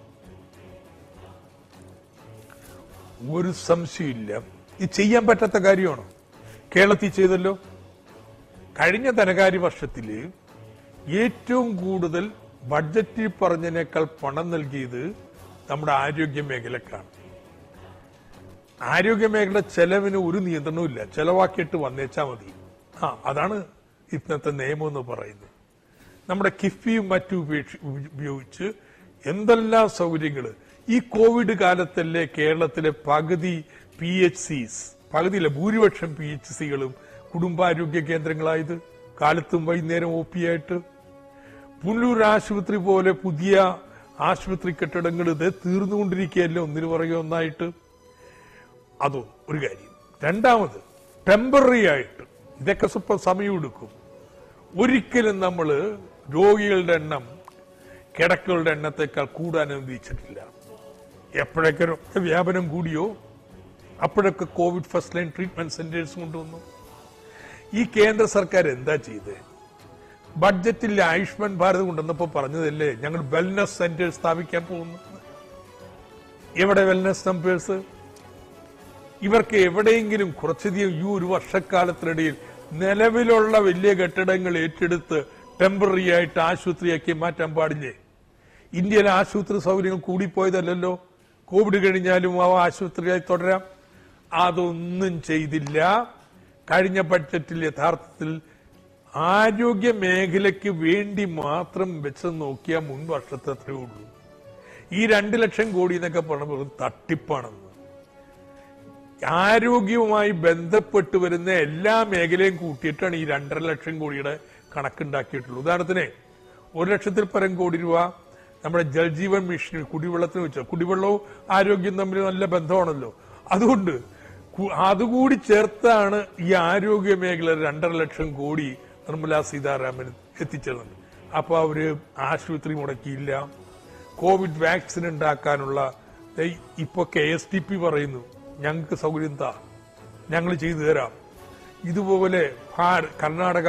ഒരു സംശയമില്ല, ഇത് ചെയ്യാൻ പറ്റാത്ത കാര്യമാണ്. കേരളത്തിൽ ചെയ്തല്ലോ. കഴിഞ്ഞ ധനകാര്യ വർഷത്തിൽ ഏറ്റവും കൂടുതൽ ബഡ്ജറ്റിൽ പറഞ്ഞതിനേക്കാൾ പണം നൽകിയത് നമ്മുടെ ആരോഗ്യ മേഖലക്കാണ്. ആരോഗ്യ മേഖല ചെലവിന് ഒരു നിയന്ത്രണവും ഇല്ല, ചെലവാക്കിയിട്ട് വന്നേച്ചാൽ മതി. അതാണ് ഇന്നത്തെ നിയമം എന്ന് പറയുന്നത്. നമ്മുടെ കിഫ്ബിയും മറ്റും ഉപയോഗിച്ച് എന്തെല്ലാം സൗകര്യങ്ങൾ ഈ കോവിഡ് കാലത്തല്ലേ കേരളത്തിലെ പകുതി പകുതിയില്ല ഭൂരിപക്ഷം PHCകളും കുടുംബാരോഗ്യ കേന്ദ്രങ്ങളായത്, കാലത്തും വൈകുന്നേരം OP ആയിട്ട്. പുല്ലൂർ ആശുപത്രി പോലെ പുതിയ ആശുപത്രി കെട്ടിടങ്ങൾ ഇത് തീർന്നുകൊണ്ടിരിക്കുകയല്ലേ ഒന്നിനു പുറകെ ഒന്നായിട്ട്. അതോ ഒരു കാര്യം. രണ്ടാമത്, ടെമ്പററി ആയിട്ട് ഇതൊക്കെ സ്വല്പം സമയമെടുക്കും. ഒരിക്കലും നമ്മൾ രോഗികളുടെ എണ്ണം കിടക്കുകളുടെ എണ്ണത്തെക്കാൾ കൂടാൻ അനുവദിച്ചിട്ടില്ല. എപ്പോഴൊക്കെ വ്യാപനം കൂടിയോ അപ്പോഴൊക്കെ covid first line treatment centres കൊണ്ടുവന്നു. ഈ കേന്ദ്ര സർക്കാർ എന്താ ചെയ്തത്? ബഡ്ജറ്റിൽ ആയുഷ്മാൻ ഭാരത് കൊണ്ടുവന്നപ്പോൾ പറഞ്ഞതല്ലേ ഞങ്ങൾ വെൽനസ് സെന്റേഴ്സ് സ്ഥാപിക്കാൻ പോകുന്നു. എവിടെ വെൽനസ് സെന്റേഴ്സ്? ഇവർക്ക് എവിടെയെങ്കിലും കുറച്ചധികം ഈ ഒരു വർഷക്കാലത്തിനിടയിൽ നിലവിലുള്ള വലിയ കെട്ടിടങ്ങൾ ഏറ്റെടുത്ത് ടെമ്പററി ആയിട്ട് ആശുപത്രിയാക്കി മാറ്റാൻ പാടില്ലേ? ഇന്ത്യയിലെ ആശുപത്രി സൗകര്യങ്ങൾ കൂടിപ്പോയതല്ലോ. കോവിഡ് കഴിഞ്ഞാലും അവ ആശുപത്രിയായി തുടരാം. അതൊന്നും ചെയ്തില്ല. കഴിഞ്ഞ ബഡ്ജറ്റിൽ യഥാർത്ഥത്തിൽ ആരോഗ്യ മേഖലയ്ക്ക് വേണ്ടി മാത്രം വെച്ച് നോക്കിയാൽ മുൻ വർഷത്തെ അത്രയേ ഉള്ളൂ. ഈ 2 ലക്ഷം കോടി എന്നൊക്കെ പറഞ്ഞ തട്ടിപ്പാണെന്ന്. ആരോഗ്യവുമായി ബന്ധപ്പെട്ട് വരുന്ന എല്ലാ മേഖലയും കൂട്ടിയിട്ടാണ് ഈ 2.5 ലക്ഷം കോടിയുടെ കണക്കുണ്ടാക്കിയിട്ടുള്ളത്. ഉദാഹരണത്തിന് 1 ലക്ഷത്തിൽ പരം കോടി രൂപ നമ്മുടെ ജൽജീവൻ മിഷൻ കുടിവെള്ളത്തിന് വെച്ചാൽ, കുടിവെള്ളവും ആരോഗ്യം തമ്മിൽ നല്ല ബന്ധമാണല്ലോ. അതുകൊണ്ട് അതുകൂടി ചേർത്താണ് ഈ ആരോഗ്യ മേഖല 2.5 ലക്ഷം കോടി നിർമ്മലാ സീതാരാമൻ എത്തിച്ചത്. അപ്പൊ അവര് ആശുപത്രി മുടക്കിയില്ല. കോവിഡ് വാക്സിൻ ഉണ്ടാക്കാനുള്ള ഇപ്പൊ KSTP പറയുന്നു ഞങ്ങൾക്ക് സൗകര്യം താ, ഞങ്ങൾ ചെയ്തു തരാം. ഇതുപോലെ കർണാടക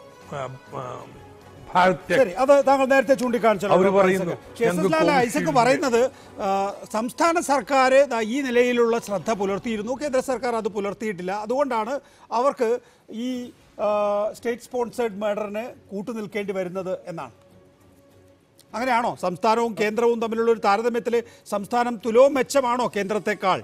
ശരി, അത് താങ്കൾ നേരത്തെ ചൂണ്ടിക്കാണിച്ചല്ലോ. ഐസക് പറയുന്നത് സംസ്ഥാന സർക്കാർ ഈ നിലയിലുള്ള ശ്രദ്ധ പുലർത്തിയിരുന്നു, കേന്ദ്ര സർക്കാർ അത് പുലർത്തിയിട്ടില്ല. അതുകൊണ്ടാണ് അവർക്ക് ഈ സ്റ്റേറ്റ് സ്പോൺസേഡ് മർഡറിന് കൂട്ടുനിൽക്കേണ്ടി വരുന്നത് എന്നാണ്. അങ്ങനെയാണോ? സംസ്ഥാനവും കേന്ദ്രവും തമ്മിലുള്ള ഒരു താരതമ്യത്തിൽ സംസ്ഥാനം തുലോം മെച്ചമാണോ കേന്ദ്രത്തെക്കാൾ?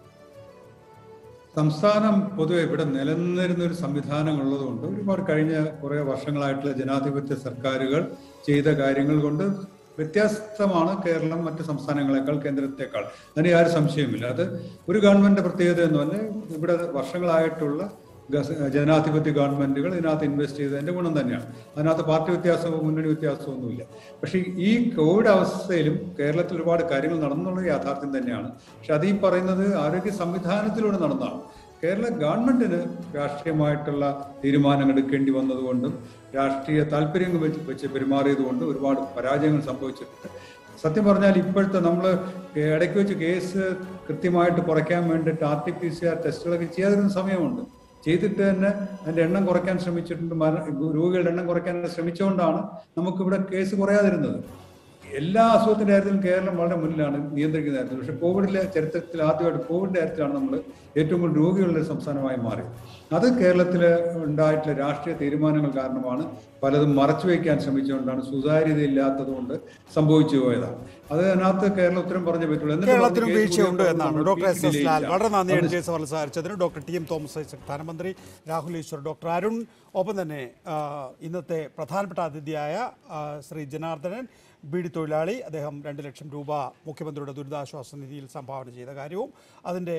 സംസ്ഥാനം പൊതുവെ ഇവിടെ നിലനിന്നിരുന്ന ഒരു സംവിധാനം ഉള്ളതുകൊണ്ട് ഒരുപാട് കഴിഞ്ഞ കുറെ വർഷങ്ങളായിട്ടുള്ള ജനാധിപത്യ സർക്കാരുകൾ ചെയ്ത കാര്യങ്ങൾ കൊണ്ട് വ്യത്യസ്തമാണ് കേരളം മറ്റ് സംസ്ഥാനങ്ങളെക്കാൾ, കേന്ദ്രത്തെക്കാൾ. അതിന് യാതൊരു സംശയമില്ല. അത് ഒരു ഗവൺമെന്റിന്റെ പ്രത്യേകത എന്നല്ല, ഇവിടെ വർഷങ്ങളായിട്ടുള്ള ജനാധിപത്യ ഗവൺമെന്റുകൾ ഇതിനകത്ത് ഇൻവെസ്റ്റ് ചെയ്തതിന്റെ ഗുണം തന്നെയാണ്. അതിനകത്ത് പാർട്ടി വ്യത്യാസമോ മുന്നണി വ്യത്യാസമോ ഒന്നുമില്ല. പക്ഷെ ഈ കോവിഡ് അവസ്ഥയിലും കേരളത്തിൽ ഒരുപാട് കാര്യങ്ങൾ നടന്നുള്ള യാഥാർത്ഥ്യം തന്നെയാണ്. പക്ഷെ അത് ഈ പറയുന്നത് ആരോഗ്യ സംവിധാനത്തിലൂടെ നടന്നതാണ്. കേരള ഗവൺമെന്റിന് രാഷ്ട്രീയമായിട്ടുള്ള തീരുമാനങ്ങൾ എടുക്കേണ്ടി വന്നതുകൊണ്ടും രാഷ്ട്രീയ താല്പര്യങ്ങൾ വെച്ച് പെരുമാറിയതുകൊണ്ടും ഒരുപാട് പരാജയങ്ങൾ സംഭവിച്ചിട്ടുണ്ട്. സത്യം പറഞ്ഞാൽ ഇപ്പോഴത്തെ നമ്മൾ ഇടയ്ക്ക് വെച്ച് കേസ് കൃത്യമായിട്ട് കുറയ്ക്കാൻ വേണ്ടിയിട്ട് RT-PCR ടെസ്റ്റുകളൊക്കെ ചെയ്യാതിരുന്ന സമയമുണ്ട്. ചെയ്തിട്ട് തന്നെ അതിന്റെ എണ്ണം കുറയ്ക്കാൻ ശ്രമിച്ചിട്ടുണ്ട്. രോഗികളുടെ എണ്ണം കുറയ്ക്കാൻ ശ്രമിച്ചുകൊണ്ടാണ് നമുക്കിവിടെ കേസ് കുറയാതിരുന്നത്. എല്ലാ അസുഖത്തിന്റെ കാര്യത്തിലും കേരളം വളരെ മുന്നിലാണ് നിയന്ത്രിക്കുന്ന കാര്യത്തിൽ. പക്ഷെ കോവിഡിലെ ചരിത്രത്തിൽ ആദ്യമായിട്ട് കോവിഡിന്റെ കാര്യത്തിലാണ് നമ്മൾ ഏറ്റവും കൂടുതൽ രോഗികളുടെ സംസ്ഥാനമായി മാറിയത്. അത് കേരളത്തിൽ ഉണ്ടായിട്ടുള്ള രാഷ്ട്രീയ തീരുമാനങ്ങൾ കാരണമാണ്. പലതും മറച്ചു വയ്ക്കാൻ ശ്രമിച്ചുകൊണ്ടാണ്, സുതാര്യതയില്ലാത്തത് കൊണ്ട് സംഭവിച്ചു പോയതാണ്. അത് അതിനകത്ത് കേരളം ഉത്തരം പറഞ്ഞേ പറ്റുള്ളൂ. കേരളത്തിനും വീഴ്ചയുണ്ട് എന്നാണ് ഡോക്ടർ SS ലാൽ. വളരെ നന്ദി സംസാരിച്ചതിന്. ഡോക്ടർ TM തോമസ് ഐസക്, ധനമന്ത്രി രാഹുൽ ഈശ്വർ, ഡോക്ടർ അരുൺ, ഒപ്പം തന്നെ ഇന്നത്തെ പ്രധാനപ്പെട്ട അതിഥിയായ ശ്രീ ജനാർദ്ദനൻ, ബീഡി തൊഴിലാളി. അദ്ദേഹം 2 ലക്ഷം രൂപ മുഖ്യമന്ത്രിയുടെ ദുരിതാശ്വാസ നിധിയിൽ സംഭാവന ചെയ്ത കാര്യവും അതിൻ്റെ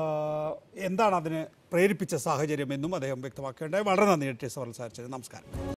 എന്താണ് അതിന് പ്രേരിപ്പിച്ച സാഹചര്യമെന്നും അദ്ദേഹം വ്യക്തമാക്കേണ്ടത്. വളരെ നന്ദി സംസാരിച്ചത്. നമസ്കാരം.